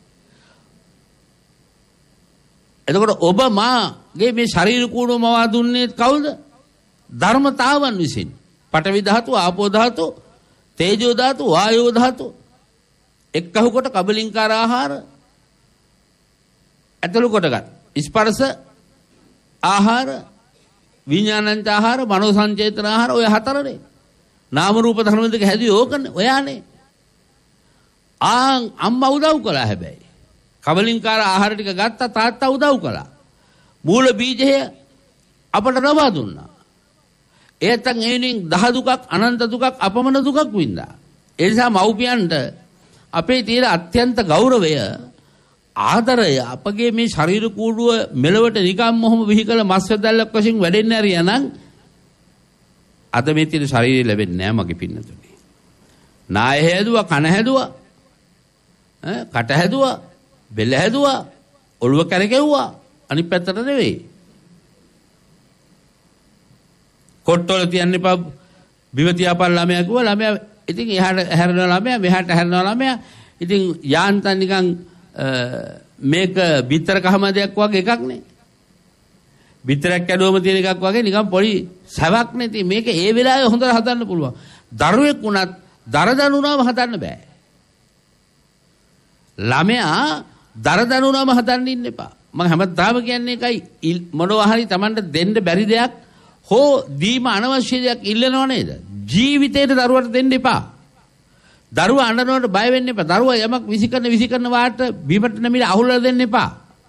එතකොට ඔබ මාගේ මේ ශරීර කූඩුව මවා දුන්නේ කවුද? ධර්මතාවන් විසින්. පඨවි ධාතු, ආපෝ ධාතු, තේජෝ ධාතු, වායෝ ධාතු එක්කහු කොට කබලින්කාර ආහාර ඇතුළු කොටගත්. ස්පර්ශ ආහාර, විඥානංච ආහාර, මනෝ සංචේතන ආහාර ඔය හතරනේ. නාම රූප ධර්ම දෙක හැදුවේ ඕකනේ. ඔයානේ. ආ අම්මා උදව් කළා හැබැයි. කබලින්කාර ආහාර ටික ගත්තා තාත්තා උදව් කළා. මූල බීජය අපට ලබා දුන්නා. ඒතන් එනින් දහ දුකක් අනන්ත දුකක් අපමණ දුකක් වින්දා. ඒ නිසා මව්පියන්ට අපේ තියෙන අත්‍යන්ත ගෞරවය ආදරය අපගේ මේ ශරීර කූඩුව මෙලවට නිකම් මොහොම විහිකල මස් වැදල්ලක් වශයෙන් වැඩෙන්න ඇරියා නම් අද මේ තියෙන ශරීරය ලැබෙන්නේ නැහැ මගේ පින්නතුනේ. නාය හැදුවා, කන හැදුවා, ඈ කට හැදුවා, බෙල්ල හැදුවා, ඔළුව කැරකෙව්වා. අනිත් පැත්තට නෙවෙයි. කොට්ටවල තියන්න එපා බිම තියාපන් ළමයා කිව්වා. ළමයා ඉතින් එහාට හැරෙනවා ළමයා, මෙහාට හැරෙනවා ළමයා. ඉතින් යාන්තම් නිකන් මේක බිත්තර කහමදයක් වගේ එකක් නේ. බිත්තරයක් ඇඩුවම තියෙන එකක් වගේ නිකන් පොඩි සැවක් නේ. ඉතින් මේක ඒ වෙලාවේ හොඳට හදන්න පුළුවන්. දරුවෙක් වුණත් දරදනුනාම හදන්න බෑ. ළමයා දරදනුනාම හදන්න ඉන්න එපා. මම හැමදාම කියන්නේ එකයි මොනවා හරි Tamanට දෙන්න බැරි දෙයක් හෝ දීම අනවශ්‍ය දෙයක් ඉල්ලනව නේද? ජීවිතේට දරුවට දෙන්න එපා. දරුවා අඬනවට බය වෙන්න එපා. දරුවා යමක් විසිකරන විසිකරන වාට බිමට නැමිලා අහුලලා දෙන්න එපා.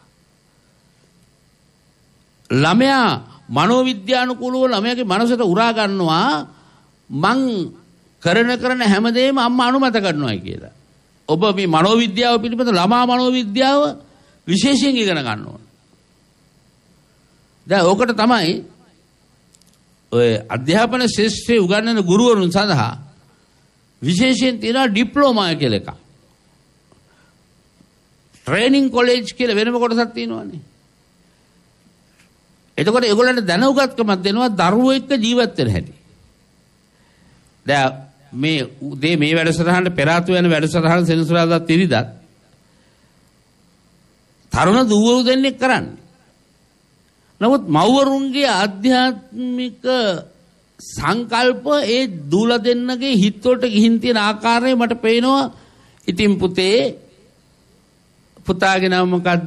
ළමයා මනෝවිද්‍යානුකූලව ළමයාගේ මනසට උරා ගන්නවා මං කරන කරන හැමදේම අම්මා අනුමත කරනවා කියලා. ඔබ මේ මනෝවිද්‍යාව පිළිබඳ ළමා මනෝවිද්‍යාව විශේෂයෙන් ඉගෙන ගන්න ඕන. දැන් ඕකට තමයි ඔය අධ්‍යාපන ශාස්ත්‍රයේ උගන්වන ගුරුවරුන් සඳහා විශේෂයෙන් තියෙනවා ඩිප්ලෝමා කියලා එකක්. ට්‍රේනින් කොලෙජ් කියලා වෙනම කොටසක් තියෙනවානේ. එතකොට ඒගොල්ලන්ට දැනුගත්කමක් දෙනවා දරුවෝ එක්ක ජීවත් වෙන හැටි. දැන් මේ උදේ මේ වැඩසටහනට පෙර ආතු වෙන වැඩසටහන සෙනසුරාදා තිරිදත් තරුණ දුවරු දෙන්නේ කරන්නේ. නමුත් මව්වරුන්ගේ ආධ්‍යාත්මික සංකල්ප ඒ දූල දෙන්නගේ හිතවලට ගිහින් තියෙන ආකාරය මට පේනවා. ඉතින් පුතේ පුතාගේ නම මොකද්ද?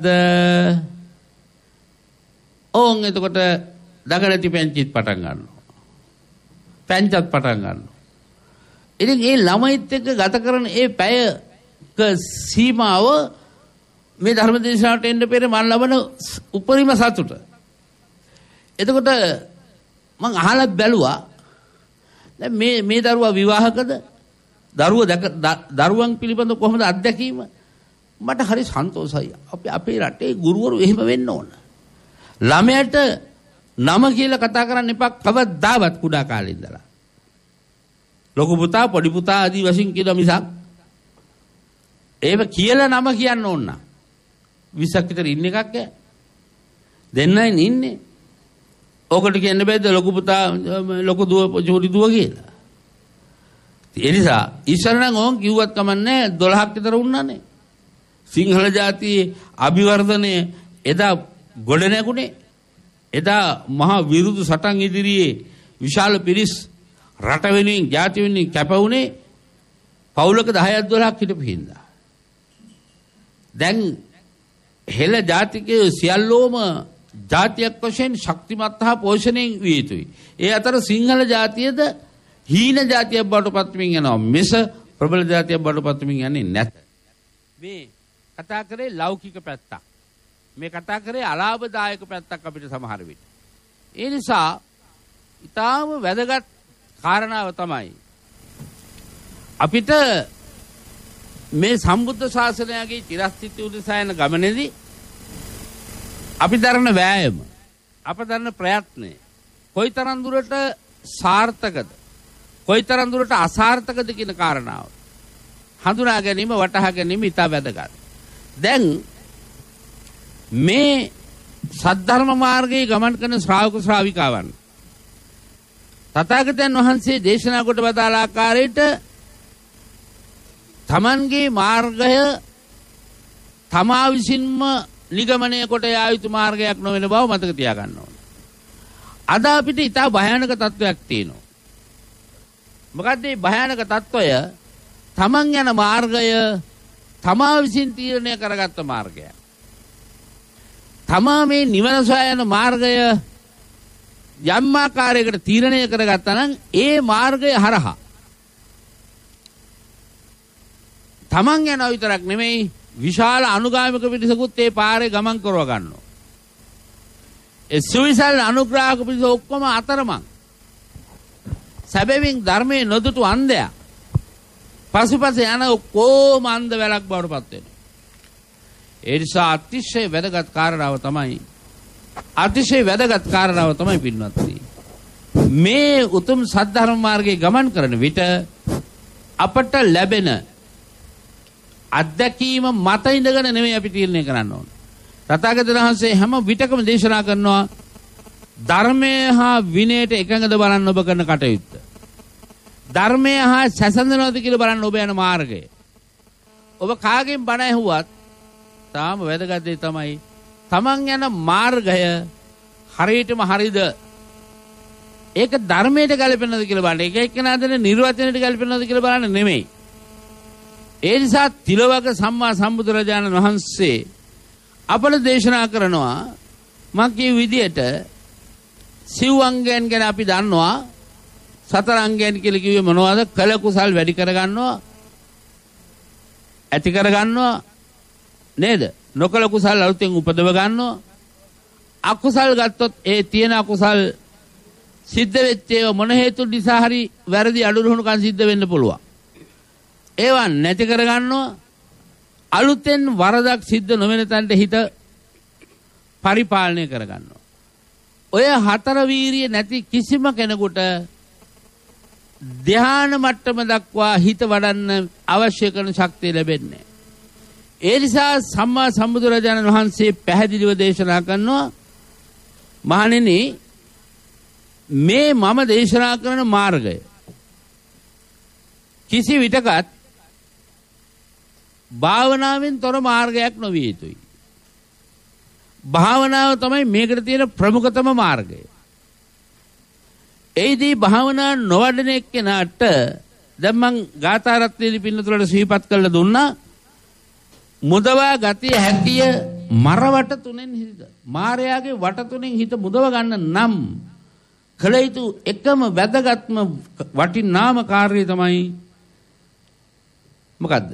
ඕන් එතකොට දගරති පැංචිත් පටන් ගන්නවා. පැංචත් පටන් ගන්නවා. ඉතින් ඒ ළමයිත් එක්ක ගත කරන ඒ පැයක සීමාව මේ ධර්ම දේශනාවට එන්න පෙර මම ලබන උපරිම සතුට. එතකොට මං අහලා බැලුවා දැන් මේ මේ දරුවා විවාහකද? දරුව දරුවන් පිළිබඳ කොහොමද අත්දැකීම? මට හරි සන්තෝෂයි. අපි අපේ රටේ ගුරුවරු එහෙම වෙන්න ඕන. ළමයට නම කියලා කතා කරන්න එපා කවදාවත් කුඩා කාලේ ඉඳලා. ලොකු පුතා පොඩි පුතා ආදී වශයෙන් කියන මිසක් ඒව කියලා නම කියන්න ඕන නම් විස්සක් විතර ඉන්න එකක් ඈ. දෙන්නයි ඉන්නේ. ඔකට කියන්න බෑද ලොකු පුතා ලොකු දුව චූටි දුව කියලා. ඒ නිසා ඉස්සර නම් ඕන් කිව්වත් කමන්නේ දොළහක් විතර වුණානේ. සිංහල ජාතියේ අභිවර්ධනය එදා ගොඩ නැගුණේ. එදා මහා විරුදු සටන් ඉදිරියේ විශාල පිරිස් රට වෙනුවෙන් ජාති වෙනුවෙන් කැප වුණේ පවුලක දහයක් දොළහක් හිටපු හින්දා. දැන් හෙළ ජාතිකයෝ සියල්ලෝම ජාතියක් වශයෙන් ශක්තිමත් හා පෝෂණයෙන් විය යුතුයි. ඒ අතර සිංහල ජාතියද හීන ජාතියක් බවට පත් වෙමින් යනවා. මිස ප්‍රබල ජාතියක් බවට පත් වෙමින් යන්නේ නැත. මේ කතා කරේ ලෞකික පැත්තක්. මේ කතා කරේ අලාභදායක පැත්තක් අපිට සමහර විට. ඒ නිසා ඊටාම වැදගත් කාරණාව තමයි අපිට මේ සම්බුද්ධ ශාසනයගේ චිරස්ථිතිය උදෙසා යන ගමනේදී අපි දරන වෑයම, අප දරන ප්‍රයත්නය කොයිතරම් දුරට සාර්ථකද, කොයිතරම් දුරට අසාර්ථකද කියන කාරණාව හඳුනා ගැනීම, වටහා ගැනීම ඉතා වැදගත්. දැන් මේ සද්ධර්ම මාර්ගයේ ගමන් කරන ශ්‍රාවක ශ්‍රාවිකාවන් තථාගතයන් වහන්සේ දේශනා කොට වදාළ ආකාරයට තමන්ගේ මාර්ගය තමා විසින්ම නිගමනය කොට යා යුතු මාර්ගයක් නොවන බව මතක තියාගන්න ඕන. අද අපිට ඉතා භයානක තත්වයක් තියෙනවා. මොකද මේ භයානක තත්වය තමන් යන මාර්ගය තමා විසින් තීරණය කරගත්ත මාර්ගයක්. තමා මේ නිවන සොයා යන මාර්ගය යම් ආකාරයකට තීරණය කරගත්තා නම් ඒ මාර්ගය හරහා තමන් යනවා විතරක් නෙමෙයි විශාල අනුගාමික පිරිසකුත් ඒ පාරේ ගමන් කරව ගන්නවා. ඒ සුවිසල් අනුග්‍රාහක පිරිස ඔක්කොම අතරමං. සැබවින් ධර්මයේ නොදුටු අන්ධයා පසුපස යන කොම අන්ධ වැලක් බවට පත් වෙනවා. ඒ නිසා අතිශය වැදගත් කාරණාව තමයි අතිශය වැදගත් කාරණාව තමයි පින්වත්නි. මේ උතුම් සද්ධර්ම මාර්ගයේ ගමන් කරන විට අපට ලැබෙන අත්දැකීම මත ඉඳගෙන නෙමෙයි අපි තීරණය කරන්න ඕන. තථාගතයන් වහන්සේ හැම විටකම දේශනා කරනවා ධර්මයේ හා විනයට එකඟද බලන්න ඔබ කරන කටයුත්ත. ධර්මයේ හා සැසඳනවද කියලා බලන්න ඔබ යන මාර්ගය. ඔබ කාගෙන් බණ ඇහුවත් තාම වැදගත් දේ තමයි තමන් යන මාර්ගය හරියටම හරිද? ඒක ධර්මයට ගැලපෙනවද කියලා බලන්න. ඒක එක්කෙනා දෙන නිර්වචනයට ගැලපෙනවද කියලා බලන්න නෙමෙයි. ඒ නිසා තිලවක සම්මා සම්බුදුරජාණන් වහන්සේ අපට දේශනා කරනවා මම කිය විදියට සිව් අංගයන් ගැන අපි දන්නවා. සතර අංගයන් කියලා කිව්වේ මොනවද? කළ කුසල් වැඩි කර ගන්නවා, ඇති කර ගන්නවා නේද? නොකළ කුසල් අලුතෙන් උපදව ගන්නවා. අකුසල් ගත්තොත් ඒ තියෙන අකුසල් සිද්ධ වෙච්ච ඒවා මොන හේතු නිසා හරි වැරදි අඩුරුහුණුකම් සිද්ධ වෙන්න පුළුවන්. ඒවා නැති කර ගන්නවා. අලුතෙන් වරදක් සිද්ධ නොවන තැනට හිත පරිපාලනය කර ගන්නවා. ඔය හතර වීරිය නැති කිසිම කෙනෙකුට ධ්‍යාන මට්ටම දක්වා හිත වඩන්න අවශ්‍ය කරන ශක්තිය ලැබෙන්නේ. ඒ නිසා සම්මා සම්බුදුරජාණන් වහන්සේ පැහැදිලිව දේශනා කරනවා, මහණෙනි මේ මම දේශනා කරන මාර්ගය කිසි විටකත් භාවනාවෙන් තොර මාර්ගයක් නොවිය යුතුයි. භාවනාව තමයි මේකට තියෙන ප්‍රමුඛතම මාර්ගය. ඒදී භාවනා නොවැඩෙන එක්කෙනාට දැන් මං ගාථා රත්නයේ පින්නතුලට සිහිපත් කරලා දුන්නා. මුදවා ගතිය හැකිය මරවට තුනෙන් හිත. මායාවේ වට තුනෙන් හිත මුදව ගන්න නම් කළ යුතු එකම වැදගත්ම වටිනාම කාර්යය තමයි මොකද්ද?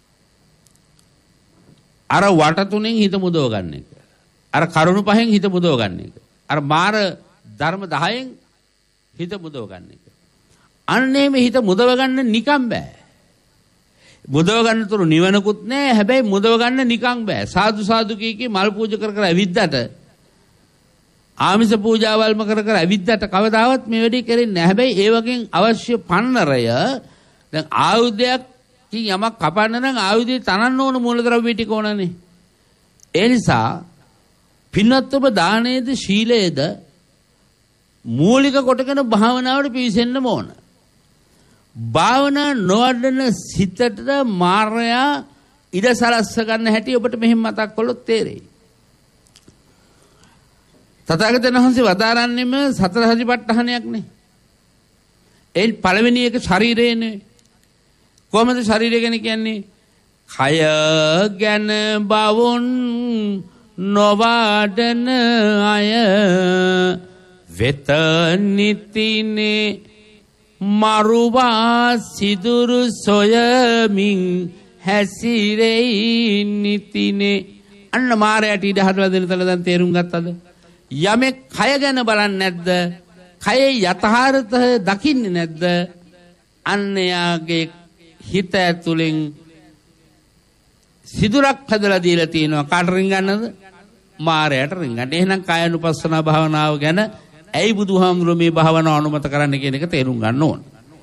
අර වට තුනෙන් හිත මුදව ගන්න එක. අර කරුණු පහෙන් හිත මුදව ගන්න එක. අර මාර ධර්ම දහයෙන් හිත මුදව ගන්න එක. අන්නේ මේ හිත මුදව ගන්න නිකම් බෑ. මුදව ගන්න තුරු නිවනකුත් නෑ. හැබැයි මුදව ගන්න නිකම් බෑ. සාදු සාදු කී කී මල් පූජා කර කර ඇවිද්දට, ආමිෂ පූජාවල්ම කර කර ඇවිද්දට කවදාවත් මේ වැඩේ කරන්නේ නෑ. හැබැයි ඒ වගේ අවශ්‍ය පන්නරය දැන් ආයුධයක් කින් යමක් කපන්න නම් ආයුධය තනන්න ඕන මූලද්‍රව්‍ය ටික ඕනනේ. ඒ නිසා පින්නත් ඔබ දානයේද ශීලයේද මූලික කොටගෙන භාවනාවට පිවිසෙන්න ඕන. භාවනා නොවැඩෙන සිතට මායя ඉඩ සලස්ස ගන්න හැටි ඔබට මෙහෙම මතක් කළොත් තේරෙයි. තථාගතයන් වහන්සේ වදාරන්නේම සතර සතිපට්ඨානයක්නේ. ඒ පළවෙනි එක ශරීරයනේ. කොහොමද ශරීරය ගැන කියන්නේ? කය ගැන බවුන් නොවැඩෙන අය වෙත නිතිනේ මරුවා සිදුරු සොයමින් හැසිරෙයි නිතිනේ. අන්න මාරයට ඉඩ හදලා දෙන තල දැන් තේරුම් ගත්තද? යමෙක් කය ගැන බලන්නේ නැද්ද? කයේ යථාර්ථය දකින්නේ නැද්ද? අන්න යාගේ හිත ඇතුලෙන් සිදුරක් හදලා දීලා තියෙනවා. කාට රින්ගන්නද? මාරයට රින්ගන්න. එහෙනම් කායानुපස්සනා භාවනාව ගැන ඇයි බුදුහාමුදුරුවෝ මේ භාවනාව අනුමත කරන්න කියන එක තේරුම් ගන්න ඕන.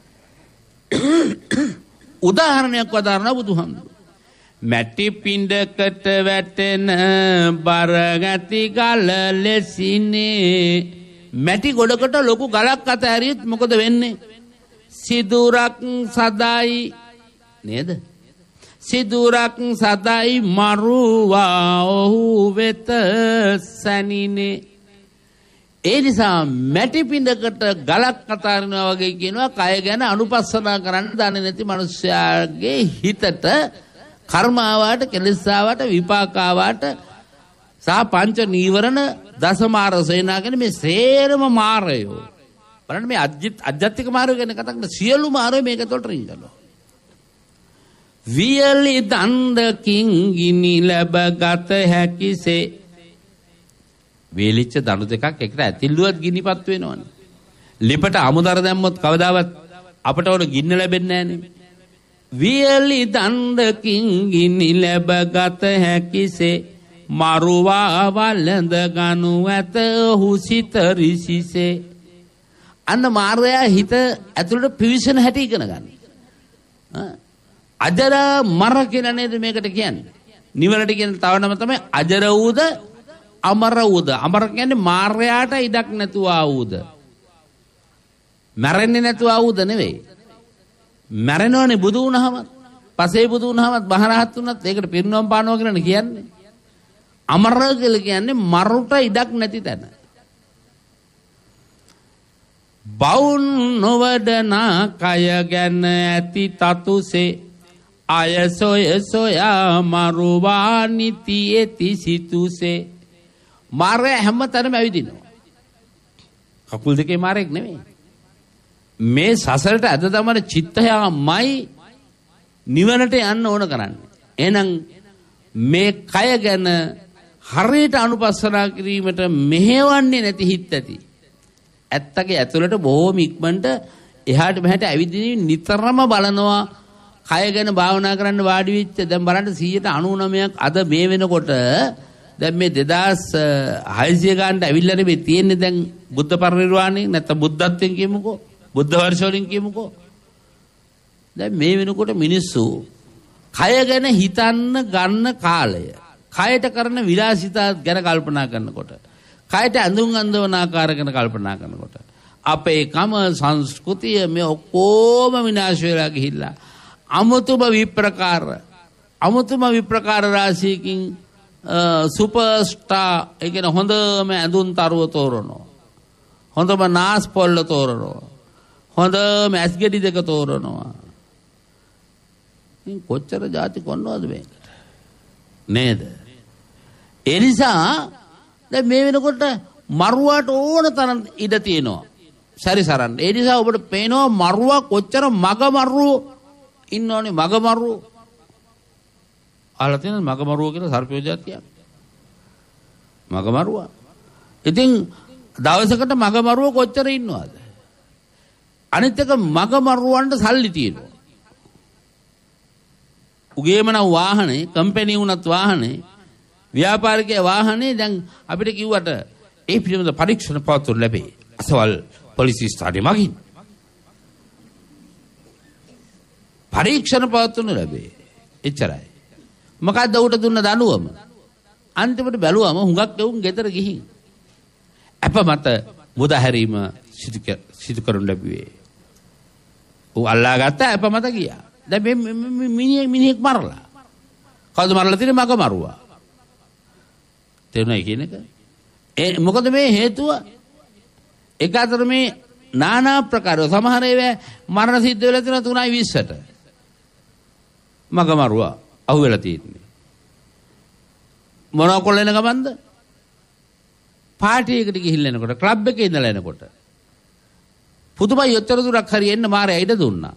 උදාහරණයක් වදාරනවා බුදුහාමුදුරුවෝ. මැටි පිඬකට වැටෙන බරගති ගල ලෙසිනේ. මැටි ගොඩකට ලොකු ගලක් අත ඇරියොත් මොකද වෙන්නේ? සිදුරක් සදායි නේද? සිදුරක් සදායි මරුවා ඔහු වෙත සැනිනේ. ඒ නිසා මැටි පිඬකට ගලක් අතාරිනවා වගේ කියනවා කය ගැන අනුපස්සනා කරන්න දන්නේ නැති මිනිස්යාගේ හිතට කර්ම ආවට, කෙලෙස් ආවට, විපාක ආවට සහ පංච නීවරණ දසමාර සේනාගෙන මේ සේරම මාරයෝ. බලන්න මේ අධ්‍යාත්මික මාරයෝ ගැන කතා කරන සියලු මාරයෝ මේක තොට රින්ගනවා. වියලි දණ්ඩකින් ගිනි ලැබගත හැකිසේ. වේලිච්ච දණු දෙකක් එකට ඇතිල්ලුවත් ගිනිපත් වෙනවනේ. ලිපට අමුදර දැම්මොත් කවදාවත් අපට උන ගින්න ලැබෙන්නේ නැහනේ. වියලි දණ්ඩකින් ගිනි ලැබගත හැකිසේ මරුවා වළඳ ගනු ඇත හුසිත රිසිසේ. අන්න මාර්යා හිත ඇතුළට පිවිසෙන හැටි ඉගෙන ගන්න. අජර මර කියලා නේද මේකට කියන්නේ. නිවනට කියන තව නම තමයි අජර වූද අමර වූද. අමර කියන්නේ මාර්යාට ඉඩක් නැතුව ආවුද. මැරෙන්නේ නැතුව ආවුද නෙවෙයි. මැරෙනවනේ බුදු වුණාම. පසේ බුදු වුණාම බහරහත් වුණත් ඒකට පිරිනොම් පානවා කියලා කියන්නේ. අමර කියලා කියන්නේ මරුට ඉඩක් නැති තැන. බවුන් නොවඩනා කය ගැන ඇති තතුසේ අය සොය සොයා මරුවා නිති ඇති සිතුසේ. මාරය හැම තැනම ඇවිදිනවා. කකුල් දෙකේ මාරෙක් නෙමෙයි. මේ සසරට අද තමයි චිත්තයමයි නිවනට යන්න ඕන කරන්නේ. එහෙනම් මේ කය ගැන හරියට අනුපස්සනා කිරීමට මෙහෙවන්නේ නැති හිත් ඇති. ඇත්තගේ ඇතුළට බොහොම ඉක්මනට එහාට මෙහාට ඇවිදින නිතරම බලනවා කය ගැන භාවනා කරන්න වාඩි වෙච්ච දැන් බලන්න සියයට අනූනවයක් අද මේ වෙනකොට දැන් මේ දෙදාස් හයසිය ගානට ඇවිල්ලා නෙමෙයි තියෙන්නේ දැන් බුද්ධ පරිනිර්වාණය නැත්නම් බුද්ධත්වයෙන් කියමුකෝ බුද්ධ වර්ෂ වලින් කියමුකෝ දැන් මේ වෙනකොට මිනිස්සු කය ගැන හිතන්න ගන්න කාලය කයට කරන විලාසිතා ගැන කල්පනා කරනකොට කයට ඇඳුම් අඳවන ආකාර ගැන කල්පනා කරනකොට අපේ කම සංස්කෘතිය මේ ඔක්කොම විනාශ වෙලා ගිහිල්ලා අමුතුම විප්‍රකාර අමුතුම විප්‍රකාර රාශියකින් සුපර් ස්ටාර් ඒ කියන්නේ හොඳම ඇඳුම් තරුව තෝරනවා හොඳම නාස් පොල්ල තෝරනවා හොඳම ඇස්ගෙඩි දෙක තෝරනවා ඉතින් කොච්චර જાති කොන්නවද මේකට නේද ඒ නිසා දැන් මේ වෙනකොට මරුවාට ඕන තරම් ඉඩ තියෙනවා සැරිසරන්න ඒ නිසා ඔබට පේනවා මරුවා කොච්චර මග මරුවෝ ඉන්නෝනේ මග මරුවෝ අහලා තියෙනවද මග මරුවෝ කියලා සර්පයෝ જાතියක් මග මරුවා ඉතින් දවසකට මග මරුවෝ කොච්චර ඉන්නවද අනිත් එක මග මරුවන්ට සල්ලි තියෙනවා උගේම නම් වාහනේ කම්පැනි වුණත් වාහනේ ව්‍යාපාරිකයේ වාහනේ දැන් අපිට කිව්වට ඒ පිළිබඳ පරීක්ෂණ පවත්වනු ලැබේ අසවල් පොලිසිය ස්ථානයේ මගින් පරීක්ෂණ පවත්වනු ලැබේ එච්චරයි මොකක්ද උට දුන්න දනුවම අන්තිමට බැලුවම හුඟක් දෙවුන් ගෙදර ගිහින් අප මත මුදහැරීම සිදු කරනු ලැබුවේ ඌ අල්ලා ගත්ත අප මත ගියා දැන් මේ මිනිහෙක් මිනිහෙක් මරලා කවුද මරලා තියෙන්නේ මග මරුවා තේරුණා කියන එක ඒ මොකද මේ හේතුව එක අතර මේ নানা ප්‍රකාර සමහර ඒවා මරණ සිද්ධ වෙලා තියෙන තුනයි විස්සට මග මරුවා අහුවෙලා තියෙන්නේ මොනවා කොල්ලෙන ගමන්ද පාටි එකට ගිහිල්ලා එනකොට ක්ලබ් එකේ ඉඳලා එනකොට පුදුමයි උත්තර දුරක් හරි එන්න මාරේ ඉඩ දුන්නා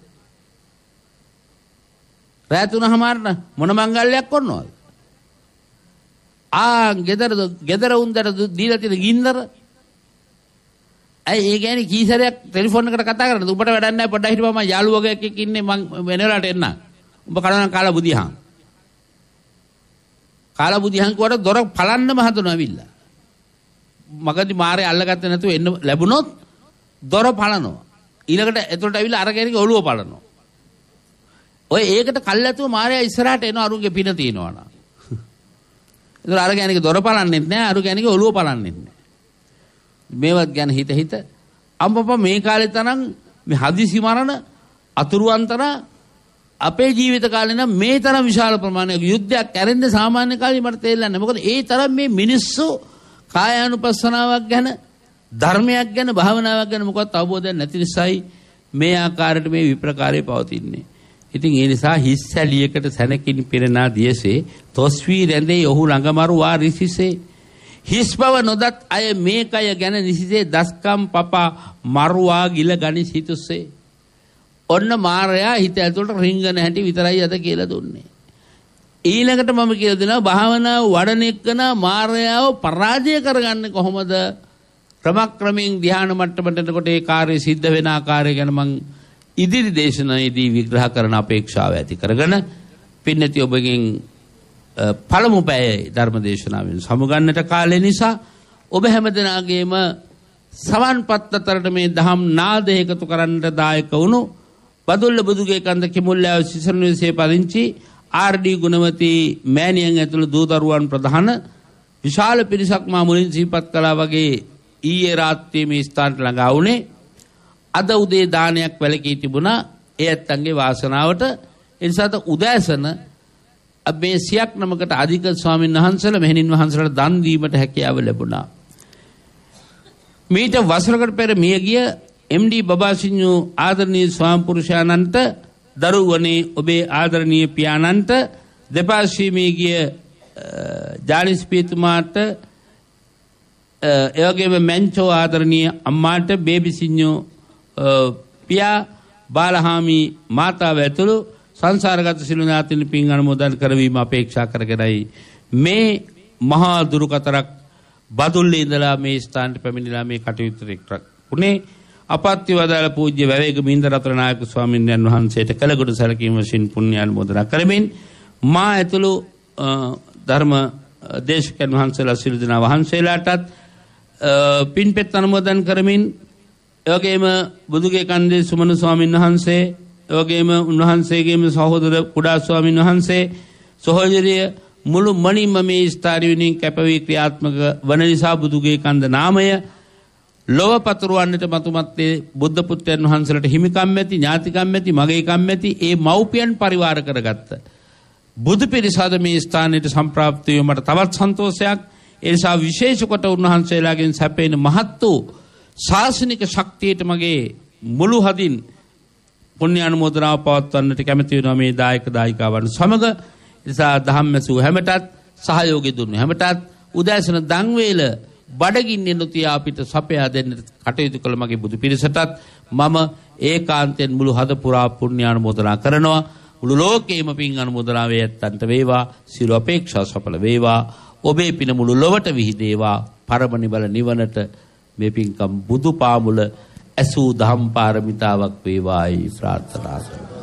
රාත් උනහමාරන මොන මංගල්‍යයක් කරනවද ආ ගෙදර ගෙදර උන්දර දීලා තියෙන ගින්දර අය ඒ කියන්නේ කීසරයක් ටෙලිෆෝන් එකට කතා කරනද උඹට වැඩක් නැහැ පොඩ්ඩක් හිටපන් මම යාළුවෝ එක්ක ඉන්නේ මං වෙන වෙලාවට එන්නම් උඹ කලන කාලා බුදිහාන් කාලා බුදිහාන් කොට දොර පලන්නම හදනවා ඇවිල්ලා මගදී මාරේ අල්ලගත්තේ නැතුව එන්න ලැබුණොත් දොර පලනවා ඊළඟට එතකොට ඇවිල්ලා අර කෙනෙක්ගේ ඔළුව පලනවා ඔය ඒකට කල්ැතුව මාරයා ඉස්සරහට එන අරුන්ගේ පින තියනවා නා ඒතර අර කෙනෙක්ගේ දොර පලන්නෙත් නැහැ අරු කෙනෙක්ගේ ඔළුව පලන්නෙත් නැහැ මේවත් ගැන හිත හිත අම්බප මේ කාලේ තරම් මේ හදිසි මරණ අතුරුවන්තර අපේ ජීවිත කාලේ නම් මේ තරම් විශාල ප්‍රමාණයක යුද්ධයක් කරන්නේ සාමාන්‍ය කාලේ මට තේරෙන්නේ නැහැ. මොකද ඒ තරම් මේ මිනිස්සු කායානුපස්සනාවක් ගැන ධර්මයක් ගැන භාවනාවක් ගැන මොකවත් අවබෝධයක් නැති නිසායි මේ ආකාරයට මේ විප්‍රකාරය පවතින්නේ. ඉතින් ඒ නිසා හිස් සැලියකට සැනකින් පිරෙනා දියසේ තොස්වි රැඳේ ඔහු ළඟමරු වා රිසිසේ හිස් බව නොදත් අය මේකය ගැන නිසිසේ දස්කම් පපා මරුවා ගිල ගනි සිතුසේ ඔන්න මාරයා හිත ඇතුළට රිංගන හැටි විතරයි අද කියලා දුන්නේ. ඊළඟට මම කියලා දෙනවා භාවනාව වඩන එක්කන මාරයාව පරාජය කරගන්නේ කොහොමද? ක්‍රමක්‍රමයෙන් ධ්‍යාන මට්ටමට එනකොට ඒ කාර්යය සිද්ධ වෙන ආකාරය ගැන මම ඉදිරි දේශනාවේදී විග්‍රහ කරන අපේක්ෂාව ඇති කරගෙන පින්නති ඔබගෙන් පළමු පැයේ ධර්ම දේශනාවෙන් සමුගන්නට කාලය නිසා ඔබ හැමදෙනාගේම සවන්පත් අතරට මේ දහම් නාද එකතු කරන්නට දායක වුණු බදුල්ල බුදුගේ කන්ද කිමුල්ලාව සිසරුනිසේ පදිංචි ආර්.ඩී. ගුණවති මෑණියන් ඇතුළු දූ දරුවන් ප්‍රධාන විශාල පිරිසක් මා මුලින් සිහිපත් කළා වගේ ඊයේ රාත්‍රියේ මේ ස්ථානට ළඟා වුණේ අද උදේ දානයක් වැළකී තිබුණා ඒ ඇත්තන්ගේ වාසනාවට ඒ නිසා උදෑසන මේ සියක් නමකට අධික ස්වාමීන් වහන්සේලා මෙහෙණින් වහන්සේලාට දන් දීමට හැකියාව ලැබුණා. මීට වසරකට පෙර මිය ගිය එම්.ඩී. බබාසිඤ්ඤු ආදරණීය ස්වාම පුරුෂයාණන්ට දරුවනේ ඔබේ ආදරණීය පියාණන්ට දෙපාර්ශ්වයේ මිය ගිය ජානිස් පීතුමාට ඒ වගේම මැන්චෝ ආදරණීය අම්මාට බේබිසිඤ්ඤෝ පියා බාලහාමි මාතාව ඇතුළු සංසාරගත සිළු ඥාතින් පින් අනුමෝදන් කරවීම අපේක්ෂා කරගෙනයි මේ මහා දුරුකතරක් බදුල්ලේ ඉඳලා මේ ස්ථානට පැමිණිලා මේ කටයුතු උනේ අපත්‍ය වදාළ පූජ්‍ය වැවේග මිහින්ද රත්නායක ස්වාමීන් වහන්සේට කළගොඩ සැලකීම වශයෙන් පුණ්‍ය අනුමෝදනා කරමින් මා ඇතුළු ධර්ම දේශකයන් වහන්සේලා සිළු දෙනා වහන්සේලාටත් පින්පෙත් අනුමෝදන් කරමින් එවැගේම බුදුගේ කන්දේ සුමන ස්වාමීන් වහන්සේ එවැගේම උන්වහන්සේගේම සහෝදර කුඩා ස්වාමීන් වහන්සේ සහෝදරිය මුළු මණින්ම මේ ස්ථාරියුණින් කැපවී ක්‍රියාත්මක වන නිසා බුදුගේ කන්ද නාමය ලොව පතුරවන්නට මතුමත්තේ බුද්ධ පුත්‍රයන් වහන්සේලාට හිමිකම් ඇති ඥාතිකම් ඇති මගේකම් ඇති ඒ මව්පියන් පරිවාර කරගත්ත බුදු පිරිසද මේ ස්ථානයට සම්ප්‍රාප්ත වීමට තවත් සන්තෝෂයක් ඒ නිසා විශේෂ කොට උන්වහන්සේලාගෙන් සැපේන මහත් වූ ශාසනික ශක්තියට මගේ මුළු හදින් පුණ්‍ය අනුමෝදනාව පවත්වන්නට කැමැති වෙනවා මේ දායක දායිකාවන් සමග නිසා ධම්මසූ හැමටත් සහයෝගය දුන්නු හැමටත් උදෑසන දන් වේල බඩගින්නේ නොතියා අපිට සපයා දෙන්න කටයුතු කළ මගේ බුදු පිරිසටත් මම ඒකාන්තයෙන් මුළු හද පුරා පුණ්‍ය අනුමෝදනා කරනවා මුළු ලෝකේම පින් අනුමෝදනා වේ ඇත්තන්ට වේවා සියලු අපේක්ෂා සඵල වේවා ඔබේ පින මුළු ලොවට විහිදේවා පරම නිවන නිවනට මේ පින්කම් බුදු පාමුල ඇසූ දහම් පාරමිතාවක් වේවායි ප්‍රාර්ථනා කරනවා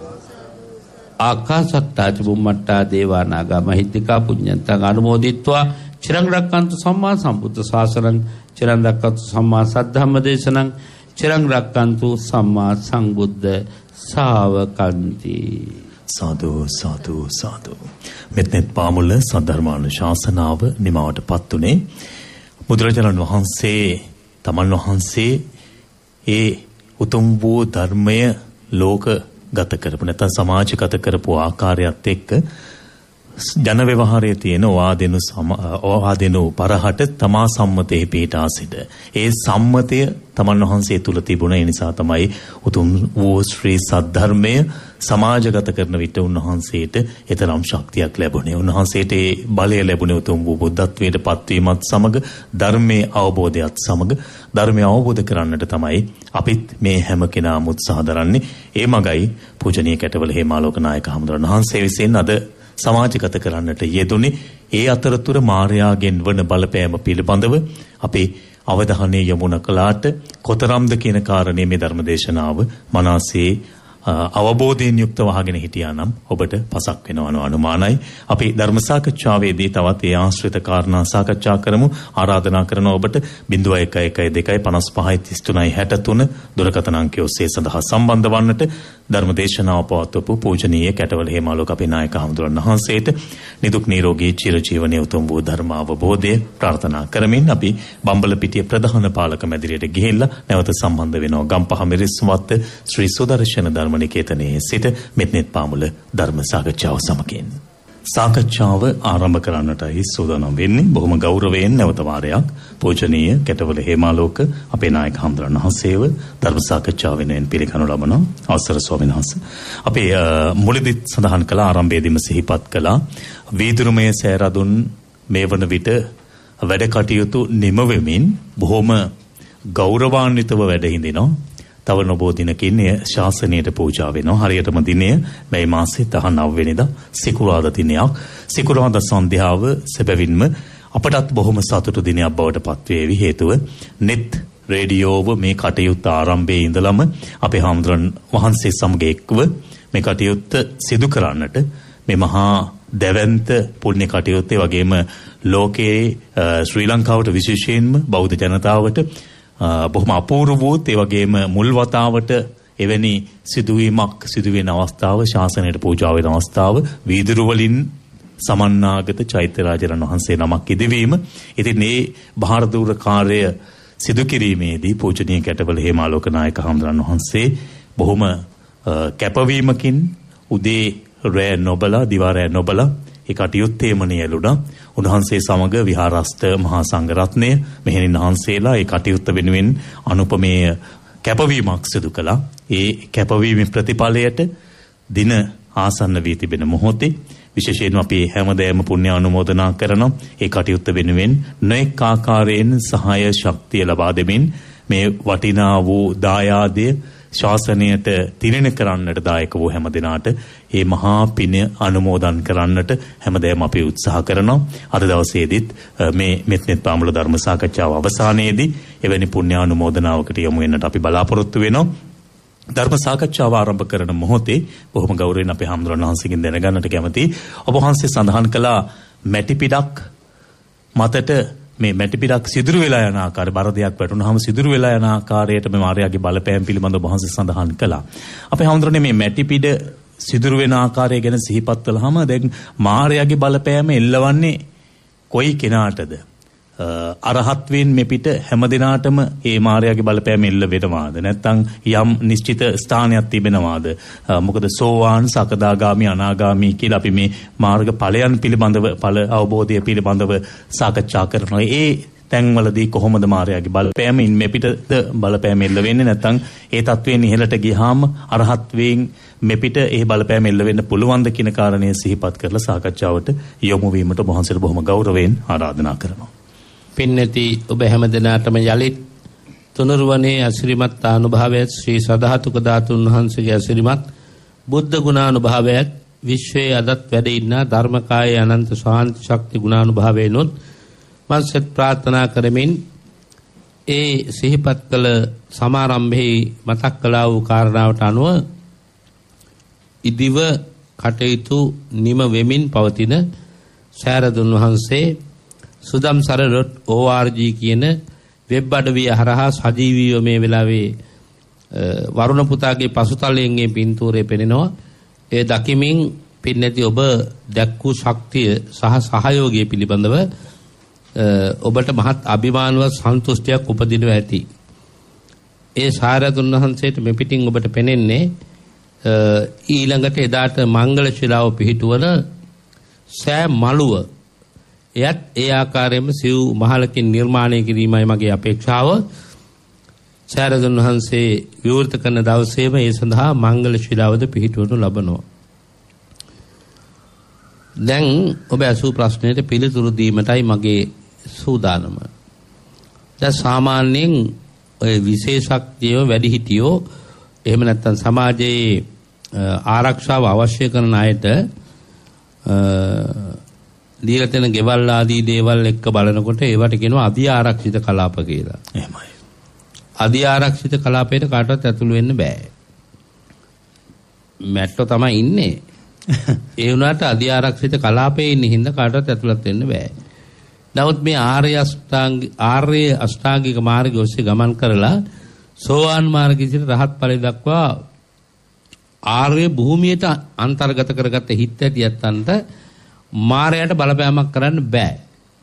ආකාශත්තා චුම්මට්ටා දේවා නාග මහිත්‍තිකා පුඤ්ඤන්තං අනුමෝදිත්වා චිරං රක්칸තු සම්මා සම්බුද්ධ ශාසනං චිරං රක්칸තු සම්මා සද්ධම්ම දේශනං චිරං රක්칸තු සම්මා සංබුද්ධ ශාවකන්ති සාදු සාදු සාදු මෙත්නෙත් පාමුල සද්ධර්මානුශාසනාව නිමවටපත් උනේ බුදුරජාණන් වහන්සේ තමන් වහන්සේ ඒ උතුම් වූ ධර්මය ලෝක ගත කරපු නැත්නම් සමාජගත කරපු ආකාරයත් එක්ක ජන ව්‍යවහාරයේ තියෙන වාදෙනු වාදෙනු පරහට තමා සම්මතයේ පිටා සිට ඒ සම්මතය තමන් වහන්සේ තුල තිබුණ ඒ නිසා තමයි උතුම් වූ ශ්‍රී සද්ධර්මය සමාජගත කරන විට උන්වහන්සේට එතරම් ශක්තියක් ලැබුණේ උන්වහන්සේට ඒ බලය ලැබුණේ උතුම් වූ බුද්ධත්වයට පත්වීමත් සමග ධර්මයේ අවබෝධයත් සමග ධර්මය අවබෝධ කරන්නට තමයි අපිත් මේ හැම කෙනාම උත්සාහ දරන්නේ ඒ මගයි පූජනීය කැටවල හේමාලෝක නායක හමුදුරන් වහන්සේ විසින් අද සමාජගත කරන්නට යෙදුනේ ඒ අතරතුර මාර්යාගෙන් වන බලපෑම පිළිබඳව අපේ අවධානය යොමු කළාට කොතරම්ද කියන කාරණේ මේ ධර්මදේශනාව මනසේ අවබෝධයෙන් යුක්තව අහගෙන හිටියා නම් ඔබට පසක් වෙනවා අනුමානයි අපි ධර්ම සාකච්ඡාවේදී තවත් ඒ ආශ්‍රිත කාරණා සාකච්ඡා කරමු ආරාධනා කරන ඔබට zero one one one two five five three three six three දුරකථන අංකය ඔස්සේ සඳහා සම්බන්ධ වන්නට ධර්මදේශනාව පවත්වපු පූජනීය කැටවල හේමාලෝක අපේ නායක හමුදුරන් වහන්සේට නිදුක් නිරෝගී චිරජීවනයේ උතුම් වූ ධර්ම අවබෝධය ප්‍රාර්ථනා කරමින් අපි බම්බලපිටිය ප්‍රධාන පාලක මැදිරියට ගිහිල්ලා නැවත සම්බන්ධ වෙනවා ගම්පහ මිරිස්වත්ත ශ්‍රී සුදර්ශන ධර්ම නිකේතනයේ සිට මෙත්නෙත් පාමුල ධර්ම සාකච්ඡාව සමගින් සාකච්ඡාව ආරම්භ කරන්නටයි සූදානම් වෙන්නේ බොහොම ගෞරවයෙන් නැවත වාරයක් පූජනීය කැටවල හේමාලෝක අපේ නායක හමුදුරන් වහන්සේව ධර්ම සාකච්ඡාව වෙනුවෙන් පිළිගනු ලබනවා අවසර ස්වාමීන් වහන්සේ අපේ මුලදී සඳහන් කළ ආරම්භයේදීම සිහිපත් කළා වීදුරුමය සෑරදුන් මේ වන විට වැඩ කටයුතු නිම වෙමින් බොහොම ගෞරවාන්විතව වැඩ හිඳිනවා තව නොබෝ දිනකින් එය ශාසනයට පූජා වෙනවා. හරියටම දිනය මේ මාසේ දහනව වෙනිදා සිකුරාදා දිනයක්. සිකුරාදා සන්ධ්‍යාව සැබවින්ම අපටත් බොහොම සතුටු දිනයක් බවට පත්වේවි. හේතුව නෙත් රේඩියෝව මේ කටයුත්ත ආරම්භයේ ඉඳලම අපේ හාමුදුරන් වහන්සේ සමග එක්ව මේ කටයුත්ත සිදු කරන්නට මේ මහා දැවැන්ත පුණ්‍ය කටයුත්තේ වගේම ලෝකයේ ශ්‍රී ලංකාවට විශේෂයෙන්ම බෞද්ධ ජනතාවට බොහොම අපූර්ව වූත් ඒ වගේම මුල් වතාවට එවැනි සිදුවීමක් සිදුවෙන අවස්ථාව ශාසනයට පූජා වෙන අවස්ථාව වීදුරු වලින් සමන්නාගත චෛත්‍යරාජරන් වහන්සේ නමක් ඉදිවීම ඉතින් මේ බාහිර කාර්ය සිදු කිරීමේදී පූජනීය කැටවල හේමාලෝක නායක හමුදුරන් වහන්සේ බොහොම කැපවීමකින් උදේ රෑ නොබලා දිවා රෑ නොබලා ඒ කටයුත්තේම නියැලුණා. උන්වහන්සේ සමග විහාරස්ත මහා සංඝරත්නය මෙහෙණින් වහන්සේලා ඒ කටයුත්ත වෙනුවෙන් අනුපමේය කැපවීමක් සිදු කළා. ඒ කැපවීමේ ප්‍රතිඵලයට දින ආසන්න වී තිබෙන මොහොතේ විශේෂයෙන්ම අපි හැමදේම පුණ්‍ය අනුමෝදනා කරනවා. ඒ කටයුත්ත වෙනුවෙන් නොඑක ආකාරයෙන් සහාය ශක්තිය ලබා දෙමින් මේ වටිනා වූ දායාදය ශාසනයට තිරෙන කරන්නට දායක වූ හැම දිනාට මේ මහා පින අනුමෝදන් කරන්නට හැමදේම අපි උත්සාහ කරනවා. අද දවසේදීත් මේ මෙත්නෙත් පාමුල ධර්ම සාකච්ඡාව අවසානයේදී එවැනි පුණ්‍ය අනුමෝදනාවකට යොමු වෙන්නට අපි බලාපොරොත්තු වෙනවා. ධර්ම සාකච්ඡාව ආරම්භ කරන මොහොතේ බොහොම ගෞරවයෙන් අපේ හාමුදුරන් වහන්සේගෙන් දැනගන්නට කැමතියි. ඔබ වහන්සේ සඳහන් කළා මැටි පිටක් මතට මේ මැටි පිටක් සිදුරු වෙලා යන ආකාරය බර දෙයක් වැටුනහම සිදුරු වෙලා යන ආකාරයට මේ මායාගේ බලපෑම් පිළිබඳව වහන්සේ සඳහන් කළා. අපේ හාමුදුරනේ මේ මැටි පිට සිදුරු වෙන ආකාරය ගැන සිහිපත් කළාම දැන් මායාගේ බලපෑම එල්ලවන්නේ කොයි කෙනාටද? අරහත්වෙන් මේ පිට හැම දිනාටම ඒ මායාගේ බලපෑම එල්ල වෙනවාද? නැත්නම් යම් නිශ්චිත ස්ථානයක් තිබෙනවාද? මොකද සෝවාන් සකදාගාමි අනාගාමි කියලා අපි මේ මාර්ග ඵලයන් පිළිබඳව ඵල අවබෝධය පිළිබඳව සාකච්ඡා කරනවා. ඒ තැන්වලදී කොහොමද මායාගේ බලපෑමින් මේ පිටද බලපෑම එල්ල වෙන්නේ? නැත්නම් ඒ තත්වයෙන් ඉහළට ගියාම අරහත්වෙන් මේ පිට ඒ බලපෑම එල්ල වෙන්න පුළුවන්ද කියන කාරණය සිහිපත් කරලා සාකච්ඡාවට යොමු වීමට වහන්සේට බොහොම ගෞරවයෙන් ආරාධනා කරනවා. පින්නති ඔබ හැම දිනාටම යලිත් තුනුරුවනේ අසිරිමත් අනුභවයත් ශ්‍රී සදහතුක ධාතුන් වහන්සේගේ අසිරිමත් බුද්ධ ගුණානුභවයත් විශ්වයේ අදත් වැඩ ඉන්න ධර්මකායේ අනන්ත ශාන්ති ශක්ති ගුණානුභවයනොත් මම සත් ප්‍රාර්ථනා කරමින් ඒ සිහිපත් කළ සමාරම්භයේ මතක් කළා වූ කාරණාවට අනුව ඉදිව කටයුතු නිම වෙමින් පවතින සෑරදුන් වහන්සේ Sudamsara dot O R G කියන වෙබ් අඩවිය හරහා සජීවීව මේ වෙලාවේ වරුණ පුතාගේ පසුතලයෙන් මේ පින්තූරේ පෙනෙනවා. ඒ දකිමින් පින්නති ඔබ දැක්වූ ශක්තිය සහ සහයෝගය පිළිබඳව ඔබට මහත් අභිමානව සන්තුෂ්ටියක් උපදිනවා ඇති. ඒ සාරතුන් වහන්සේට මෙපිටින් ඔබට පෙනෙන්නේ ඊළඟට එදාට මංගල ශිලාව පිහිටුවන සෑ මළුව එයත් ඒ ආකාරයෙන්ම සිව් මහලකින් නිර්මාණය කිරීමයි මගේ අපේක්ෂාව. සාරදුන් වහන්සේ විවෘත කරන දවසේම ඒ සඳහා මංගල ශිලාවද පිහිටවනු ලබනවා. දැන් ඔබ අසූ ප්‍රශ්නයට පිළිතුරු දීමටයි මගේ සූදානම. දැන් සාමාන්‍යයෙන් ඔය විශේෂඥයෝ වැඩිහිටියෝ එහෙම නැත්නම් සමාජයේ ආරක්ෂාව අවශ්‍ය කරන අයට දීලා තියෙන ගෙවල් ආදී දේවල් එක්ක බලනකොට ඒවට කියනවා අධි ආරක්ෂිත කලාප කියලා. එහෙමයි. අධි ආරක්ෂිත කලාපයට කාටවත් ඇතුළු වෙන්න බෑ. මැට්ටෝ තමයි ඉන්නේ. ඒ වුණාට අධි ආරක්ෂිත කලාපයේ ඉන්න හින්දා කාටවත් ඇතුළත් වෙන්න බෑ. නමුත් මේ ආර්ය අෂ්ටාංග ආර්ය අෂ්ටාංගික මාර්ගය ඔස්සේ ගමන් කරලා සෝවාන් මාර්ගයේ සිට රහත් ඵලය දක්වා ආර්ය භූමියට අන්තර්ගත කරගත්ත හිත් ඇතියන්ට මාරයට බලපෑමක් කරන්න බෑ.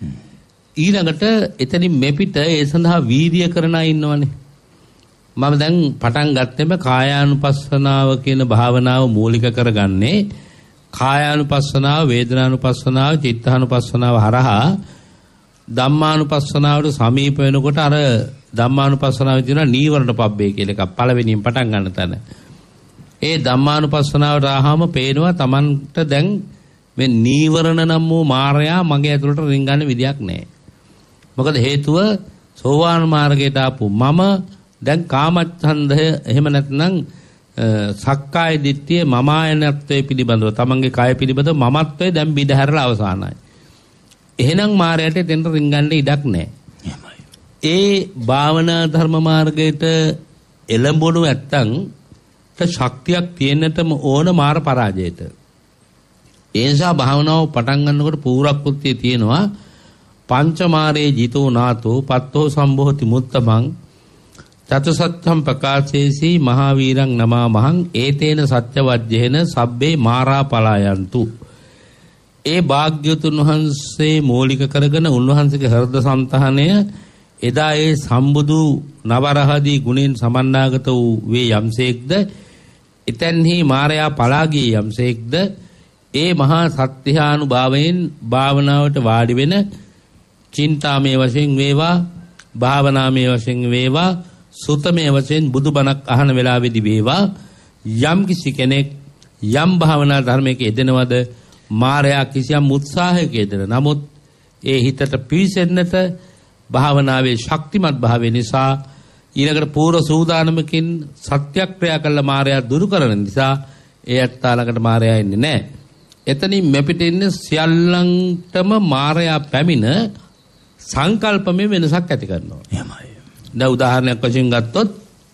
ඊළඟට එතනින් මෙපිට ඒ සඳහා වීර්ය කරන අය ඉන්නවනේ. මම දැන් පටන් ගත්තෙම කායානුපස්සනාව කියන භාවනාව මූලික කරගන්නේ කායානුපස්සනාව, වේදනානුපස්සනාව, චිත්තානුපස්සනාව හරහා ධම්මානුපස්සනාවට සමීප වෙනකොට අර ධම්මානුපස්සනාවේ තියෙන නීවරණ පබ්බේ කියලා එකක් පළවෙනියෙන් පටන් ගන්න තැන. ඒ ධම්මානුපස්සනාවට ආවම පේනවා Tamanට දැන් මේ නීවරණ නම් වූ මායя මගේ ඇතුළට රින්ගන්න විදියක් නැහැ. මොකද හේතුව සෝවාන් මාර්ගයට ආපු මම දැන් කාමච්ඡන්දය එහෙම නැත්නම් සක්කාය දිට්ඨිය මමායනත්වයේ පිළිබඳව තමන්ගේ කය පිළිබඳව මමත්වයේ දැන් බිඳහැරලා අවසానයි. එහෙනම් මායයට දෙන්න රින්ගන්න ඉඩක් නැහැ. ඒ භාවනා ධර්ම මාර්ගයට එළඹුණු නැත්තම් ශක්තියක් තියෙන්නටම ඕන මාර පරාජයට. ඒ නිසා භාවනාව පටන් ගන්නකොට පූර්වක්‍ෘත්‍යය තියෙනවා පංචමාරේ ජිතෝ නාතෝ පත්තෝ සම්භෝති මුත්තමං චතුසත්‍යම් ප්‍රකාශේසී මහාවීරං නමා මහං ඒතේන සත්‍යවජ්ජේන සබ්බේ මාරා පලායන්තු. ඒ භාග්‍යතුන් වහන්සේ මූලික කරගෙන උන්වහන්සේගේ හෘද සම්තහනය එදා ඒ සම්බුදු නවරහදී ගුණෙන් සමන්නාගත වූ වේ යම්සේක්ද එතෙන්හි මාරයා පලා ගිය යම්සේක්ද ඒ මහා සත්‍යානුභාවයෙන් භාවනාවට වාඩි වෙන චින්තාමය වශයෙන් වේවා භාවනාමය වශයෙන් වේවා සුතමය වශයෙන් බුදුබණක් අහන වෙලාවේදී වේවා යම් කිසි කෙනෙක් යම් භාවනා ධර්මයක යෙදෙනවද මාරයා කිසියම් උත්සාහයක යෙදෙන. නමුත් ඒ හිතට පිවිසෙන්නට භාවනාවේ ශක්තිමත් භාවය නිසා ඊළඟට පූර්ව සූදානමකින් සත්‍යක්‍රියා කළ මාරයා දුරු කරන නිසා ඒ අත්තාලකට මාරයා එන්නේ නැහැ. එතනින් මෙපිට ඉන්නේ සියල්ලන්ටම මාරයා පැමිණ සංකල්පමේ වෙනසක් ඇති කරනවා. එහෙමයි. දැන් උදාහරණයක් වශයෙන් ගත්තොත්